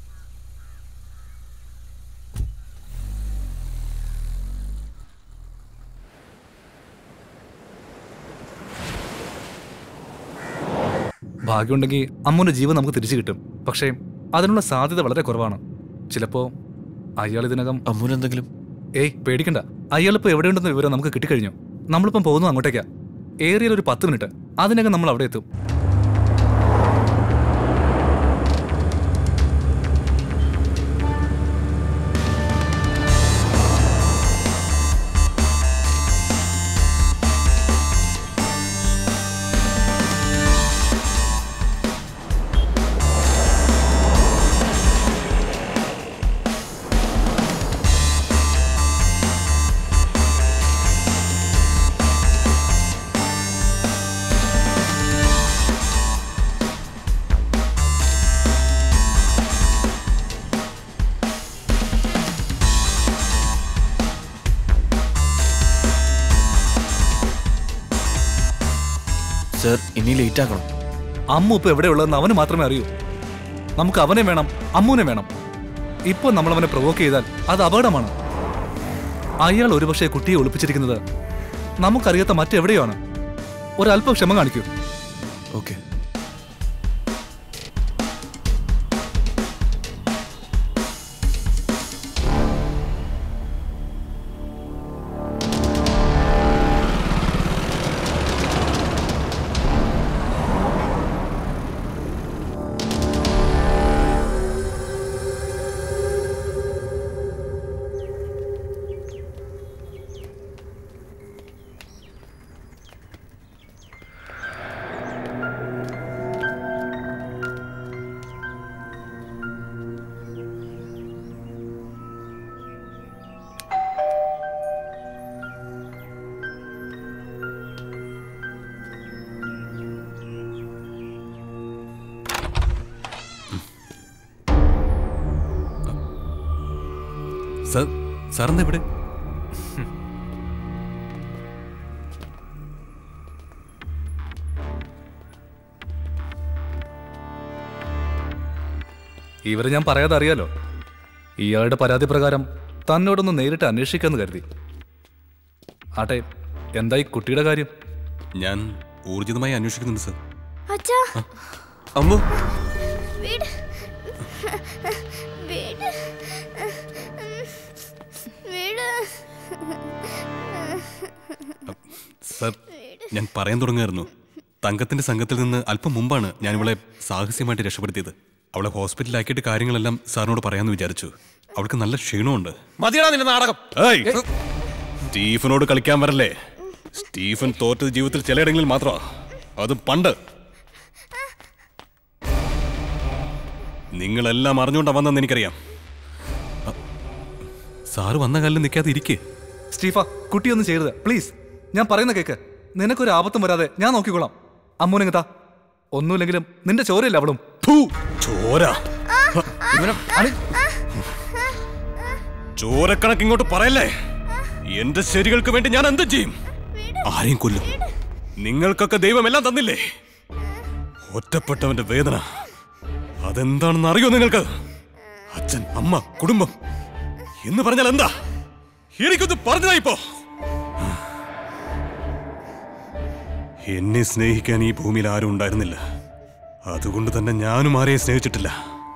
ഭാഗ്യമുണ്ടെങ്കിൽ അമ്മുവിന്റെ ജീവൻ നമുക്ക് തിരിച്ചു കിട്ടും. പക്ഷേ അതിനുള്ള സാധ്യത വളരെ കുറവാണ്. ചിലപ്പോ അയാൾ ഇതിനകം അമ്മുനെന്തെങ്കിലും. പേടിക്കണ്ട, അയാളിപ്പോ എവിടെയുണ്ടെന്ന വിവരം നമുക്ക് കിട്ടിക്കഴിഞ്ഞു. നമ്മളിപ്പം പോകുന്നു അങ്ങോട്ടേക്കാ. ഏറിയാൽ ഒരു 10 മിനിറ്റ്, അതിനകം നമ്മൾ അവിടെ എത്തും. സർ, ഇനി ലേറ്റ് ആക്കണം. അമ്മു ഇപ്പൊ എവിടെയുള്ളതെന്ന് അവന് മാത്രമേ അറിയൂ. നമുക്ക് അവനെ വേണം, അമ്മുവിനെ വേണം. ഇപ്പൊ നമ്മൾ അവനെ പ്രൊവോക്ക് ചെയ്താൽ അത് അപകടമാണ്. അയാൾ ഒരുപക്ഷെ കുട്ടിയെ ഒളിപ്പിച്ചിരിക്കുന്നത് നമുക്കറിയാത്ത മറ്റെവിടെയാണ്. ഒരല്പം ക്ഷമ കാണിക്കൂ. ഓക്കെ. സാറെന്താ ഇവിടെ? ഇവരെ ഞാൻ പറയാതെ അറിയാലോ. ഇയാളുടെ പരാതി പ്രകാരം തന്നോടൊന്ന് നേരിട്ട് അന്വേഷിക്കാന്ന് കരുതി. ആട്ടെ, എന്തായി കുട്ടിയുടെ കാര്യം? ഞാൻ ഊർജിതമായി അന്വേഷിക്കുന്നുണ്ട് സർ. അച്ഛാ, അമ്മു, വീട് വീട് വീട് സർ, ഞാൻ പറയാൻ തുടങ്ങുമായിരുന്നു. തങ്കത്തിന്റെ സംഘത്തിൽ നിന്ന് അല്പം മുമ്പാണ് ഞാൻ ഇവളെ സാഹസ്യമായിട്ട് രക്ഷപ്പെടുത്തിയത്. അവളെ ഹോസ്പിറ്റലിലാക്കിയിട്ട് കാര്യങ്ങളെല്ലാം സാറിനോട് പറയാമെന്ന് വിചാരിച്ചു. അവൾക്ക് നല്ല ക്ഷീണമുണ്ട്. മതിയാ നിന്റെ നാടകം. സ്റ്റീഫനോട് കളിക്കാൻ വരല്ലേ. സ്റ്റീഫൻ തോറ്റത് ജീവിതത്തിൽ ചിലയിടങ്ങളിൽ മാത്രമാ, അതും പണ്ട്. നിങ്ങളെല്ലാം അറിഞ്ഞുകൊണ്ടാ വന്നെന്ന് എനിക്കറിയാം. സാറ് വന്ന കാലിൽ നിൽക്കാതെ ഇരിക്കേ. സ്റ്റീഫ, കുട്ടിയൊന്നും ചെയ്യരുത് പ്ലീസ്. ഞാൻ പറയുന്ന കേക്ക്. നിനക്കൊരു ആപത്തും വരാതെ ഞാൻ നോക്കിക്കോളാം. അമ്മൂനെങ്ങത്താ. ഒന്നുമില്ലെങ്കിലും നിന്റെ ചോരയില്ല അവളും. ചോര ചോരക്കണക്ക് ഇങ്ങോട്ട് പറയല്ലേ. എന്റെ ശരികൾക്ക് വേണ്ടി ഞാൻ എന്തും ചെയ്യും. ആരെയും കൊല്ലും. നിങ്ങൾക്കൊക്കെ ദൈവം എല്ലാം തന്നില്ലേ. ഒറ്റപ്പെട്ടവന്റെ വേദന അതെന്താണെന്ന് അറിയോ നിങ്ങൾക്ക്? അച്ഛൻ, അമ്മ, കുടുംബം എന്ന് പറഞ്ഞാൽ എന്താ? എനിക്കൊന്ന് പറഞ്ഞതായിപ്പോ. എന്നെ സ്നേഹിക്കാൻ ഈ ഭൂമിയിൽ ആരും ഉണ്ടായിരുന്നില്ല. അതുകൊണ്ട് തന്നെ ഞാനും ആരെയും സ്നേഹിച്ചിട്ടില്ല.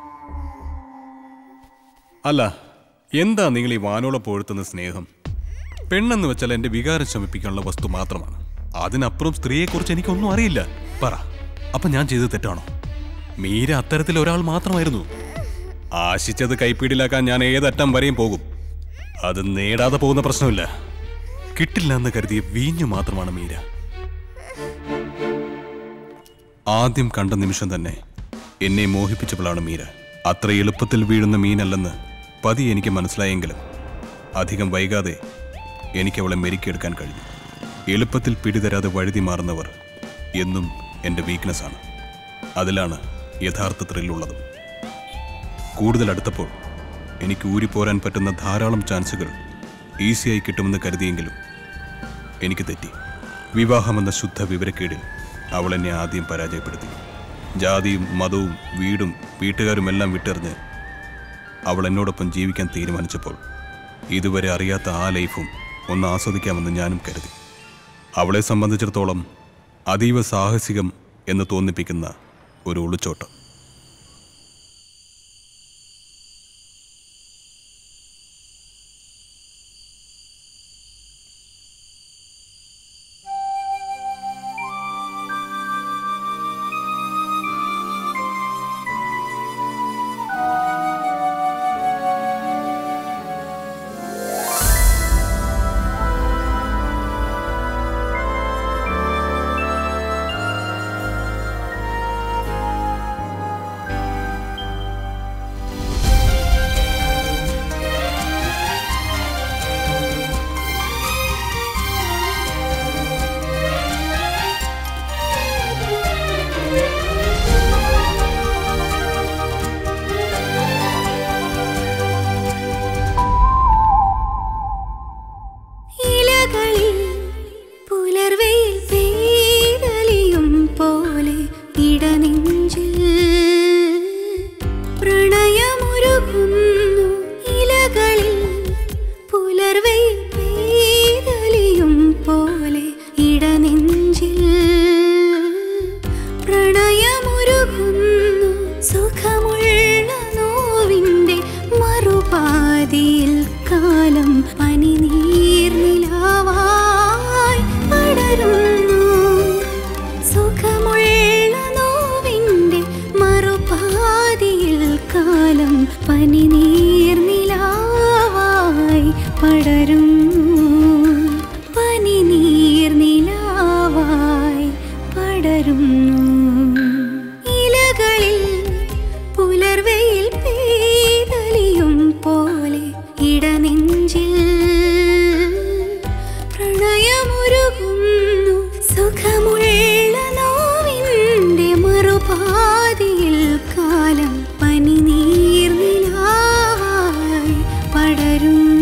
അല്ല, എന്താ നിങ്ങൾ ഈ വാനോളം പൊഴുത്തുന്ന സ്നേഹം? പെണ്ണെന്ന് വെച്ചാൽ എന്റെ വികാരം ശമിപ്പിക്കാനുള്ള വസ്തു മാത്രമാണ്. അതിനപ്പുറം സ്ത്രീയെക്കുറിച്ച് എനിക്കൊന്നും അറിയില്ല. പറ, അപ്പൊ ഞാൻ ചെയ്തത് തെറ്റാണോ? മീര അത്തരത്തിൽ ഒരാൾ മാത്രമായിരുന്നു. ആശിച്ചത് കൈപ്പിടിയിലാക്കാൻ ഞാൻ ഏതറ്റം വരെയും പോകും. അത് നേടാതെ പോകുന്ന പ്രശ്നമില്ല. കിട്ടില്ല എന്ന് കരുതിയ വീഞ്ഞു മാത്രമാണ് മീര. ആദ്യം കണ്ട നിമിഷം തന്നെ എന്നെ മോഹിപ്പിച്ചവളാണ് മീര. അത്ര എളുപ്പത്തിൽ വീഴുന്ന മീനല്ലെന്ന് പതിയെ എനിക്ക് മനസ്സിലായെങ്കിലും അധികം വൈകാതെ എനിക്കവളെ മെരുക്കിയെടുക്കാൻ കഴിഞ്ഞു. എളുപ്പത്തിൽ പിടിതരാതെ വഴുതി മാറുന്നവർ എന്നും എൻ്റെ വീക്ക്നെസ്സാണ്. അതിലാണ് യഥാർത്ഥ ത്രില്ലുള്ളത്. കൂടുതൽ അടുത്തപ്പോൾ എനിക്ക് ഊരിപ്പോരാൻ പറ്റുന്ന ധാരാളം ചാൻസുകൾ ഈസിയായി കിട്ടുമെന്ന് കരുതിയെങ്കിലും എനിക്ക് തെറ്റി. വിവാഹമെന്ന ശുദ്ധ വിവരക്കേടിൽ അവൾ എന്നെ ആദ്യം പരാജയപ്പെടുത്തി. ജാതിയും മതവും വീടും വീട്ടുകാരുമെല്ലാം വിട്ടെറിഞ്ഞ് അവൾ എന്നോടൊപ്പം ജീവിക്കാൻ തീരുമാനിച്ചപ്പോൾ ഇതുവരെ അറിയാത്ത ആ ലൈഫും ഒന്ന് ആസ്വദിക്കാമെന്ന് ഞാനും കരുതി. അവളെ സംബന്ധിച്ചിടത്തോളം അതീവ സാഹസികം എന്ന് തോന്നിപ്പിക്കുന്ന ഒരു ഒളിച്ചോട്ടം. കാലം പനിനീർ നിലാവായി പടരും.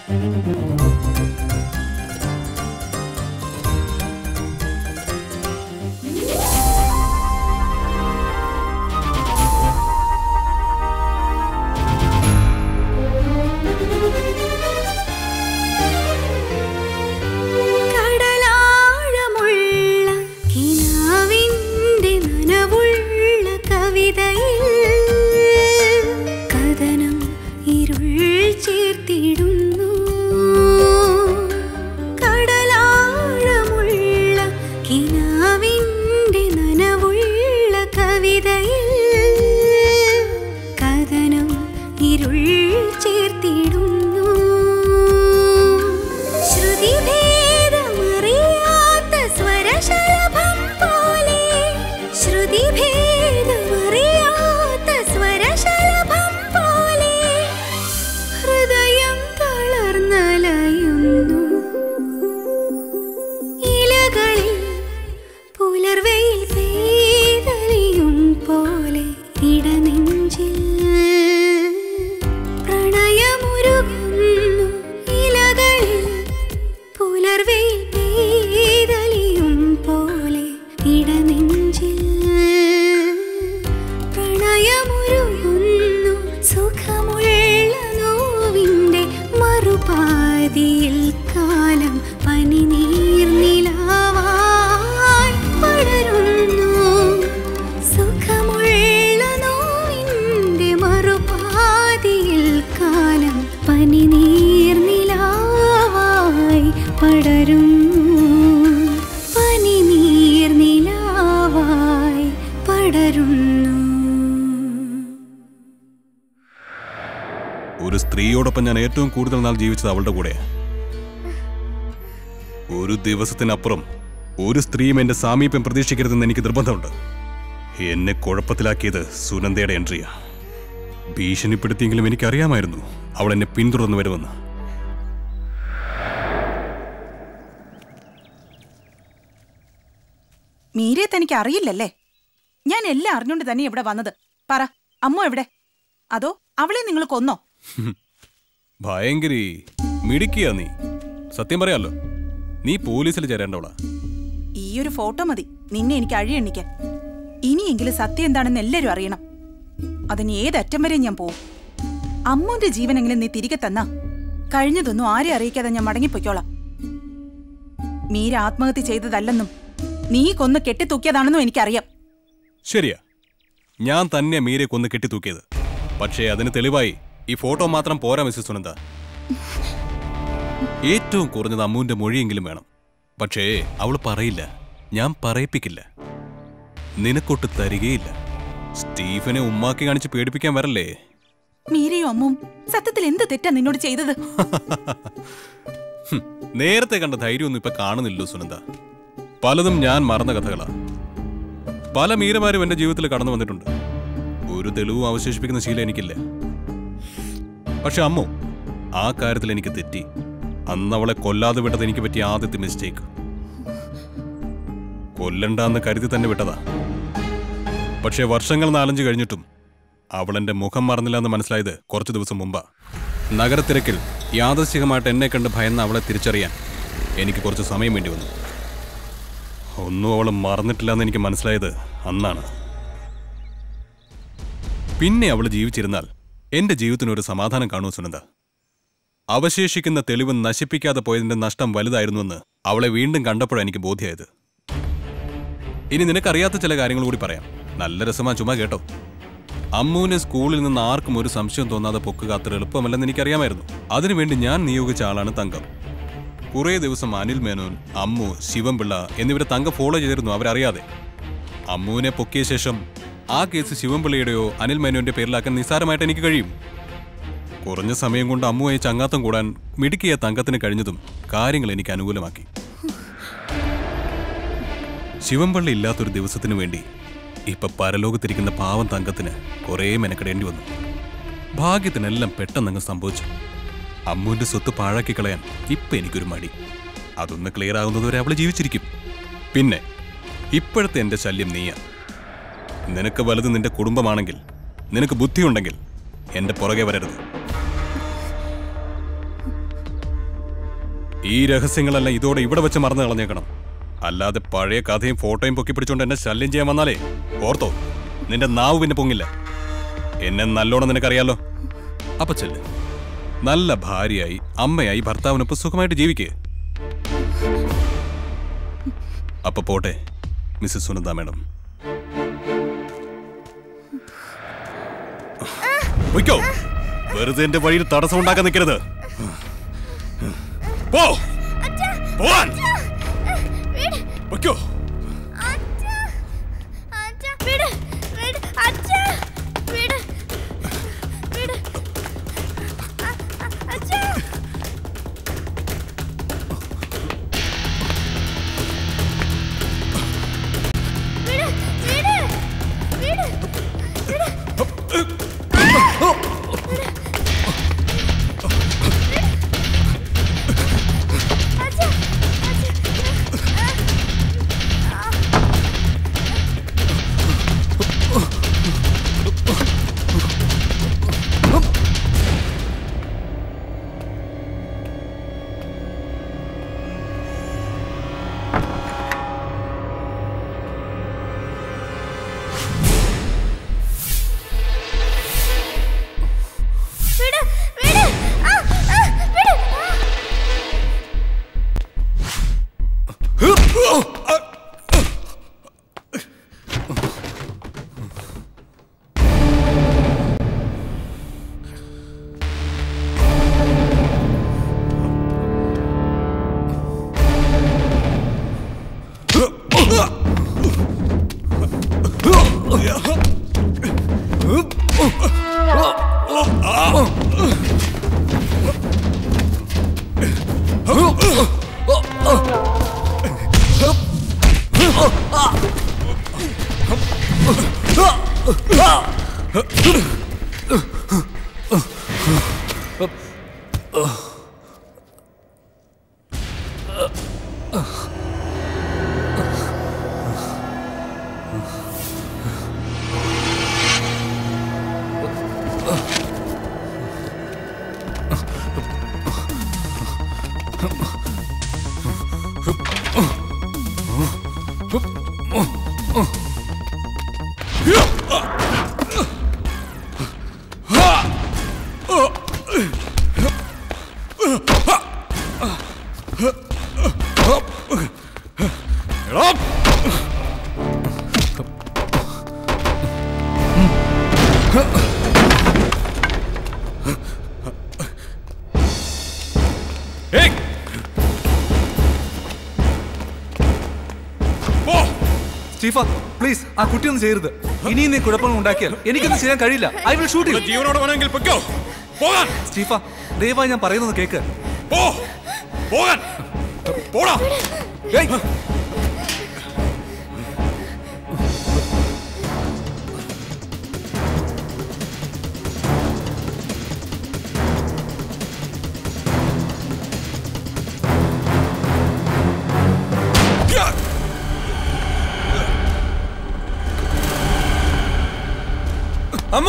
ഒരു സ്ത്രീയോടൊപ്പം ഞാൻ ഏറ്റവും കൂടുതൽ നാൾ ജീവിച്ചത് അവളുടെ കൂടെ. ഒരു ദിവസത്തിനപ്പുറം ഒരു സ്ത്രീയും എന്റെ സാമീപ്യം പ്രതീക്ഷിക്കരുതെന്ന് എനിക്ക് നിർബന്ധമുണ്ട്. എന്നെ കുഴപ്പത്തിലാക്കിയത് സുനന്ദയുടെ എൻട്രിയാ. ഭീഷണിപ്പെടുത്തിയെങ്കിലും എനിക്കറിയാമായിരുന്നു അവൾ എന്നെ പിന്തുടർന്നു വരുമെന്ന്. മീരയെ തനിക്ക് അറിയില്ലല്ലേ? ഞാൻ എല്ലാം അറിഞ്ഞുകൊണ്ട് തന്നെ ഇവിടെ വന്നത്. പറ, അമ്മ എവിടെ? അതോ അവളെ നിങ്ങൾ കൊന്നോ? ഭയങ്കരി മിടുക്കിയാ നീ. സത്യം പറയാലോ, നീ പോലീസിൽ ചേരേണ്ടവളാ. ഈ ഒരു ഫോട്ടോ മതി നിന്നെ എനിക്ക് അഴിയെണ്ണിക്കാൻ. ഇനിയെങ്കിലും സത്യം എന്താണെന്ന് എല്ലാരും അറിയണം. അതിന് ഏതറ്റം വരെ ഞാൻ പോവും. അമ്മൂന്റെ ജീവനെങ്കിലും നീ തിരികെ തന്നാ കഴിഞ്ഞതൊന്നും ആരെ അറിയിക്കാതെ ഞാൻ മടങ്ങിപ്പോയിക്കോളാം. മീര ആത്മഹത്യ ചെയ്തതല്ലെന്നും നീ കൊന്ന് കെട്ടിത്തൂക്കിയതാണെന്നും എനിക്കറിയാം. ശരിയാ, ഞാൻ തന്നെ മീരെ കൊന്ന് കെട്ടിത്തൂക്കിയത്. പക്ഷേ അതിന് തെളിവായി ഈ ഫോട്ടോ മാത്രം പോരാ മിസ്സസ് സുനന്ദ. ഏറ്റവും കുറഞ്ഞത് അമ്മൂന്റെ മൊഴിയെങ്കിലും വേണം. പക്ഷേ അവൾ പറയില്ല, ഞാൻ പറയിപ്പിക്കില്ല, നിനക്കൊട്ട് തരികയില്ല. സ്റ്റീഫനെ ഉമ്മാക്കി കാണിച്ച് പേടിപ്പിക്കാൻ വരല്ലേ? മീരയും അമ്മും സത്യത്തിൽ എന്ത് തെറ്റാ നിന്നോട് ചെയ്തത്? നേരത്തെ കണ്ട ധൈര്യമൊന്നും ഇപ്പൊ കാണുന്നില്ലോ സുനന്ദ. പലതും ഞാൻ മറന്ന കഥകളാ. പല മീരമാരും എന്റെ ജീവിതത്തിൽ കടന്നു വന്നിട്ടുണ്ട്. ഒരു തെളിവും അവശേഷിപ്പിക്കുന്ന ശീലം എനിക്കില്ല. പക്ഷെ അമ്മു, ആ കാര്യത്തിൽ എനിക്ക് തെറ്റി. അന്ന് അവളെ കൊല്ലാതെ വിട്ടത് എനിക്ക് പറ്റിയ ആദ്യത്തെ മിസ്റ്റേക്ക്. കൊല്ലണ്ടെന്ന് കരുതി തന്നെ വിട്ടതാ. പക്ഷെ വർഷങ്ങൾ 4-5 കഴിഞ്ഞിട്ടും അവളെന്റെ മുഖം മറന്നില്ല എന്ന് മനസ്സിലായത് കുറച്ചു ദിവസം മുമ്പാ. നഗരത്തിരക്കിൽ യാദൃശ്ചികമായിട്ട് എന്നെ കണ്ട് ഭയന്ന് അവളെ തിരിച്ചറിയാൻ എനിക്ക് കുറച്ച് സമയം വേണ്ടി വന്നു. ഒന്നും അവൾ മറന്നിട്ടില്ല എന്ന് എനിക്ക് മനസ്സിലായത് അന്നാണ്. പിന്നെ അവൾ ജീവിച്ചിരുന്നാൽ എന്റെ ജീവിതത്തിനൊരു സമാധാനം കാണൂ സുനന്ദ. അവശേഷിക്കുന്ന തെളിവ് നശിപ്പിക്കാതെ പോയതിന്റെ നഷ്ടം വലുതായിരുന്നുവെന്ന് അവളെ വീണ്ടും കണ്ടപ്പോഴാണ് എനിക്ക് ബോധ്യമായത്. ഇനി നിനക്കറിയാത്ത ചില കാര്യങ്ങൾ കൂടി പറയാം. നല്ല രസമാ, ചുമ്മാ കേട്ടോ. അമ്മൂനെ സ്കൂളിൽ നിന്ന് ആർക്കും ഒരു സംശയം തോന്നാതെ പൊക്കുക അത്ര എളുപ്പമല്ലെന്ന് എനിക്കറിയാമായിരുന്നു. അതിനുവേണ്ടി ഞാൻ നിയോഗിച്ച ആളാണ് തങ്കം. കുറേ ദിവസം അനിൽ മേനോൻ, അമ്മു, ശിവൻപിള്ള എന്നിവരെ തങ്കം ഫോളോ ചെയ്തിരുന്നു അവരറിയാതെ. അമ്മുവിനെ പൊക്കിയ ശേഷം ആ കേസ് ശിവൻപിള്ളയുടെയോ അനിൽ മേനോന്റെ പേരിലാക്കാൻ നിസ്സാരമായിട്ട് എനിക്ക് കഴിയും. കുറഞ്ഞ സമയം കൊണ്ട് അമ്മുവായി ചങ്ങാത്തം കൂടാൻ മിടുക്കിയ തങ്കത്തിന് കഴിഞ്ഞതും കാര്യങ്ങൾ എനിക്ക് അനുകൂലമാക്കി. ശിവൻപിള്ള ഇല്ലാത്തൊരു ദിവസത്തിനു വേണ്ടി ഇപ്പൊ പരലോകത്തിരിക്കുന്ന പാവം തങ്കത്തിന് കുറേ മെനക്കെടേണ്ടി വന്നു. ഭാഗ്യത്തിനെല്ലാം പെട്ടെന്നങ്ങ് സംഭവിച്ചു. അമ്മുവിന്റെ സ്വത്ത് പാഴാക്കി കളയാൻ ഇപ്പൊ എനിക്കൊരു മടി. അതൊന്ന് ക്ലിയർ ആകുന്നതുവരെ അവള് ജീവിച്ചിരിക്കും. പിന്നെ ഇപ്പോഴത്തെ എന്റെ ശല്യം നീയാ. നിനക്ക് വലുത് നിന്റെ കുടുംബമാണെങ്കിൽ, നിനക്ക് ബുദ്ധിയുണ്ടെങ്കിൽ എന്റെ പുറകെ വരരുത്. ഈ രഹസ്യങ്ങളെല്ലാം ഇതോടെ ഇവിടെ വെച്ച് മറന്നു കളഞ്ഞേക്കണം. അല്ലാതെ പഴയ കഥയും ഫോട്ടോയും പൊക്കി പിടിച്ചോണ്ട് എന്നെ ശല്യം ചെയ്യാൻ വന്നാലേ ഓർത്തോ, നിന്റെ നാവ് പിന്നെ പൊങ്ങില്ല. എന്നെ നല്ലോണം നിനക്കറിയാലോ. അപ്പൊ ചെല്ല്, നല്ല ഭാര്യയായി അമ്മയായി ഭർത്താവിനൊപ്പം സുഖമായിട്ട് ജീവിക്കേ. അപ്പൊ പോട്ടെ മിസ്സസ് സുനന്ദ മാഡം. പൊയ്ക്കോ, വെറുതെ എന്റെ വഴിയിൽ തടസ്സം ഉണ്ടാക്കാൻ നിൽക്കരുത്. പോ, പോവാൻ. പൊയ്ക്കോ. സ്റ്റീഫ, പ്ലീസ് ആ കുട്ടിയൊന്നും ചെയ്യരുത്. ഇനിയും നീ കുഴപ്പങ്ങൾ ഉണ്ടാക്കിയാൽ എനിക്കൊന്നും ചെയ്യാൻ കഴിയില്ല. I will shoot you. ജീവനോട് വേണമെങ്കിൽ പൊയ്ക്കോ. പോകാൻ. സ്റ്റീഫ, ദയവായി ഞാൻ പറയുന്നത് കേക്ക്. പോകാൻ. പോടാ. അമ്മു,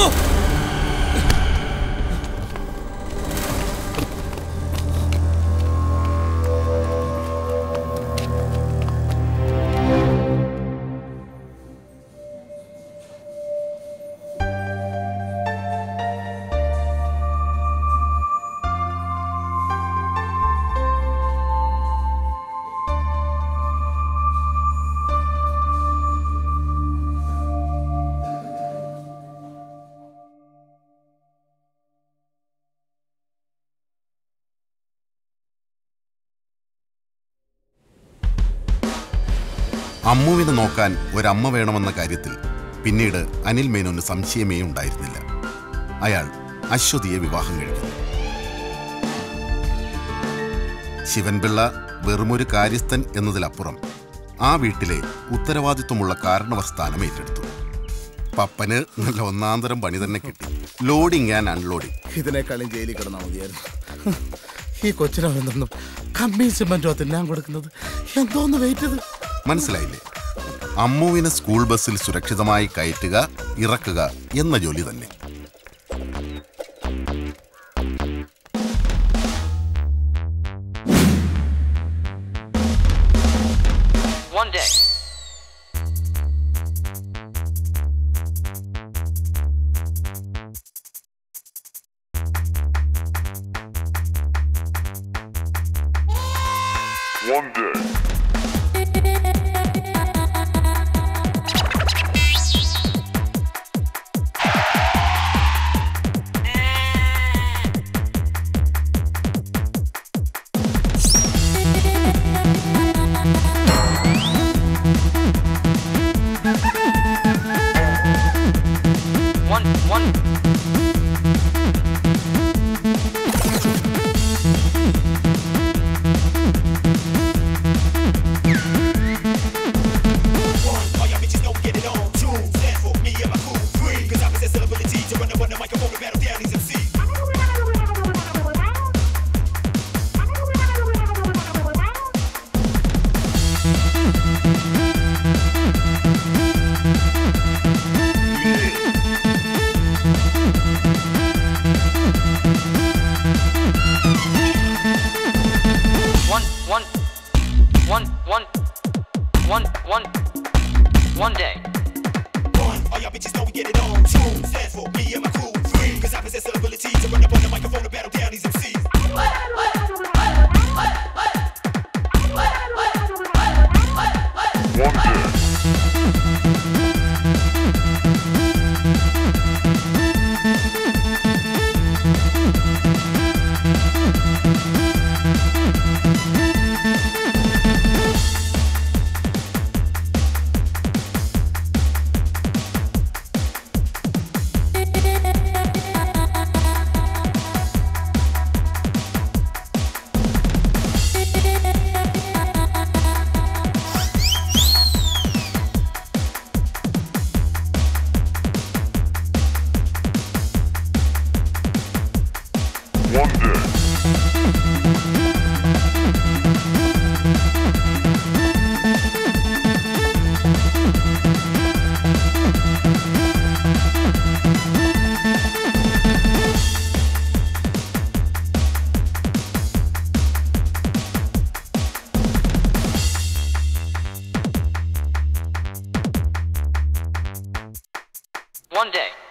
അമ്മുവിനെ നോക്കാൻ ഒരമ്മ വേണമെന്ന കാര്യത്തിൽ പിന്നീട് അനിൽ മേനോന് സംശയമേ ഉണ്ടായിരുന്നില്ല. അയാൾ അശ്വതിയെ വിവാഹം കഴിക്കുന്നു. ശിവൻപിള്ള വെറുമൊരു കാര്യസ്ഥൻ എന്നതിലപ്പുറം ആ വീട്ടിലെ ഉത്തരവാദിത്വമുള്ള കാരണവർ സ്ഥാനം ഏറ്റെടുത്തു. പപ്പന് നല്ല ഒന്നാന്തരം പണി തന്നെ കിട്ടി. Loading and unloading. ഇതിനേക്കാളും ജയിലിൽ കിടന്നാൽ മതിയായിരുന്നു. ഈ കൊച്ചിനൊന്നും കമ്പിയും സിമെന്റോ തിന്നാൻ കൊടുക്കുന്നത് എന്തോന്ന് വെയിറ്റ്. മനസ്സിലായില്ലേ? അമ്മുവിനെ സ്കൂൾ ബസ്സിൽ സുരക്ഷിതമായി കയറ്റുക, ഇറക്കുക എന്ന ജോലി തന്നെ. One day. One day. One day. All y'all bitches know we get it on. Tune stands for me and my crew. Free, cause I possess the ability to run up on the microphone and battle down these MCs. One day. One day. One day.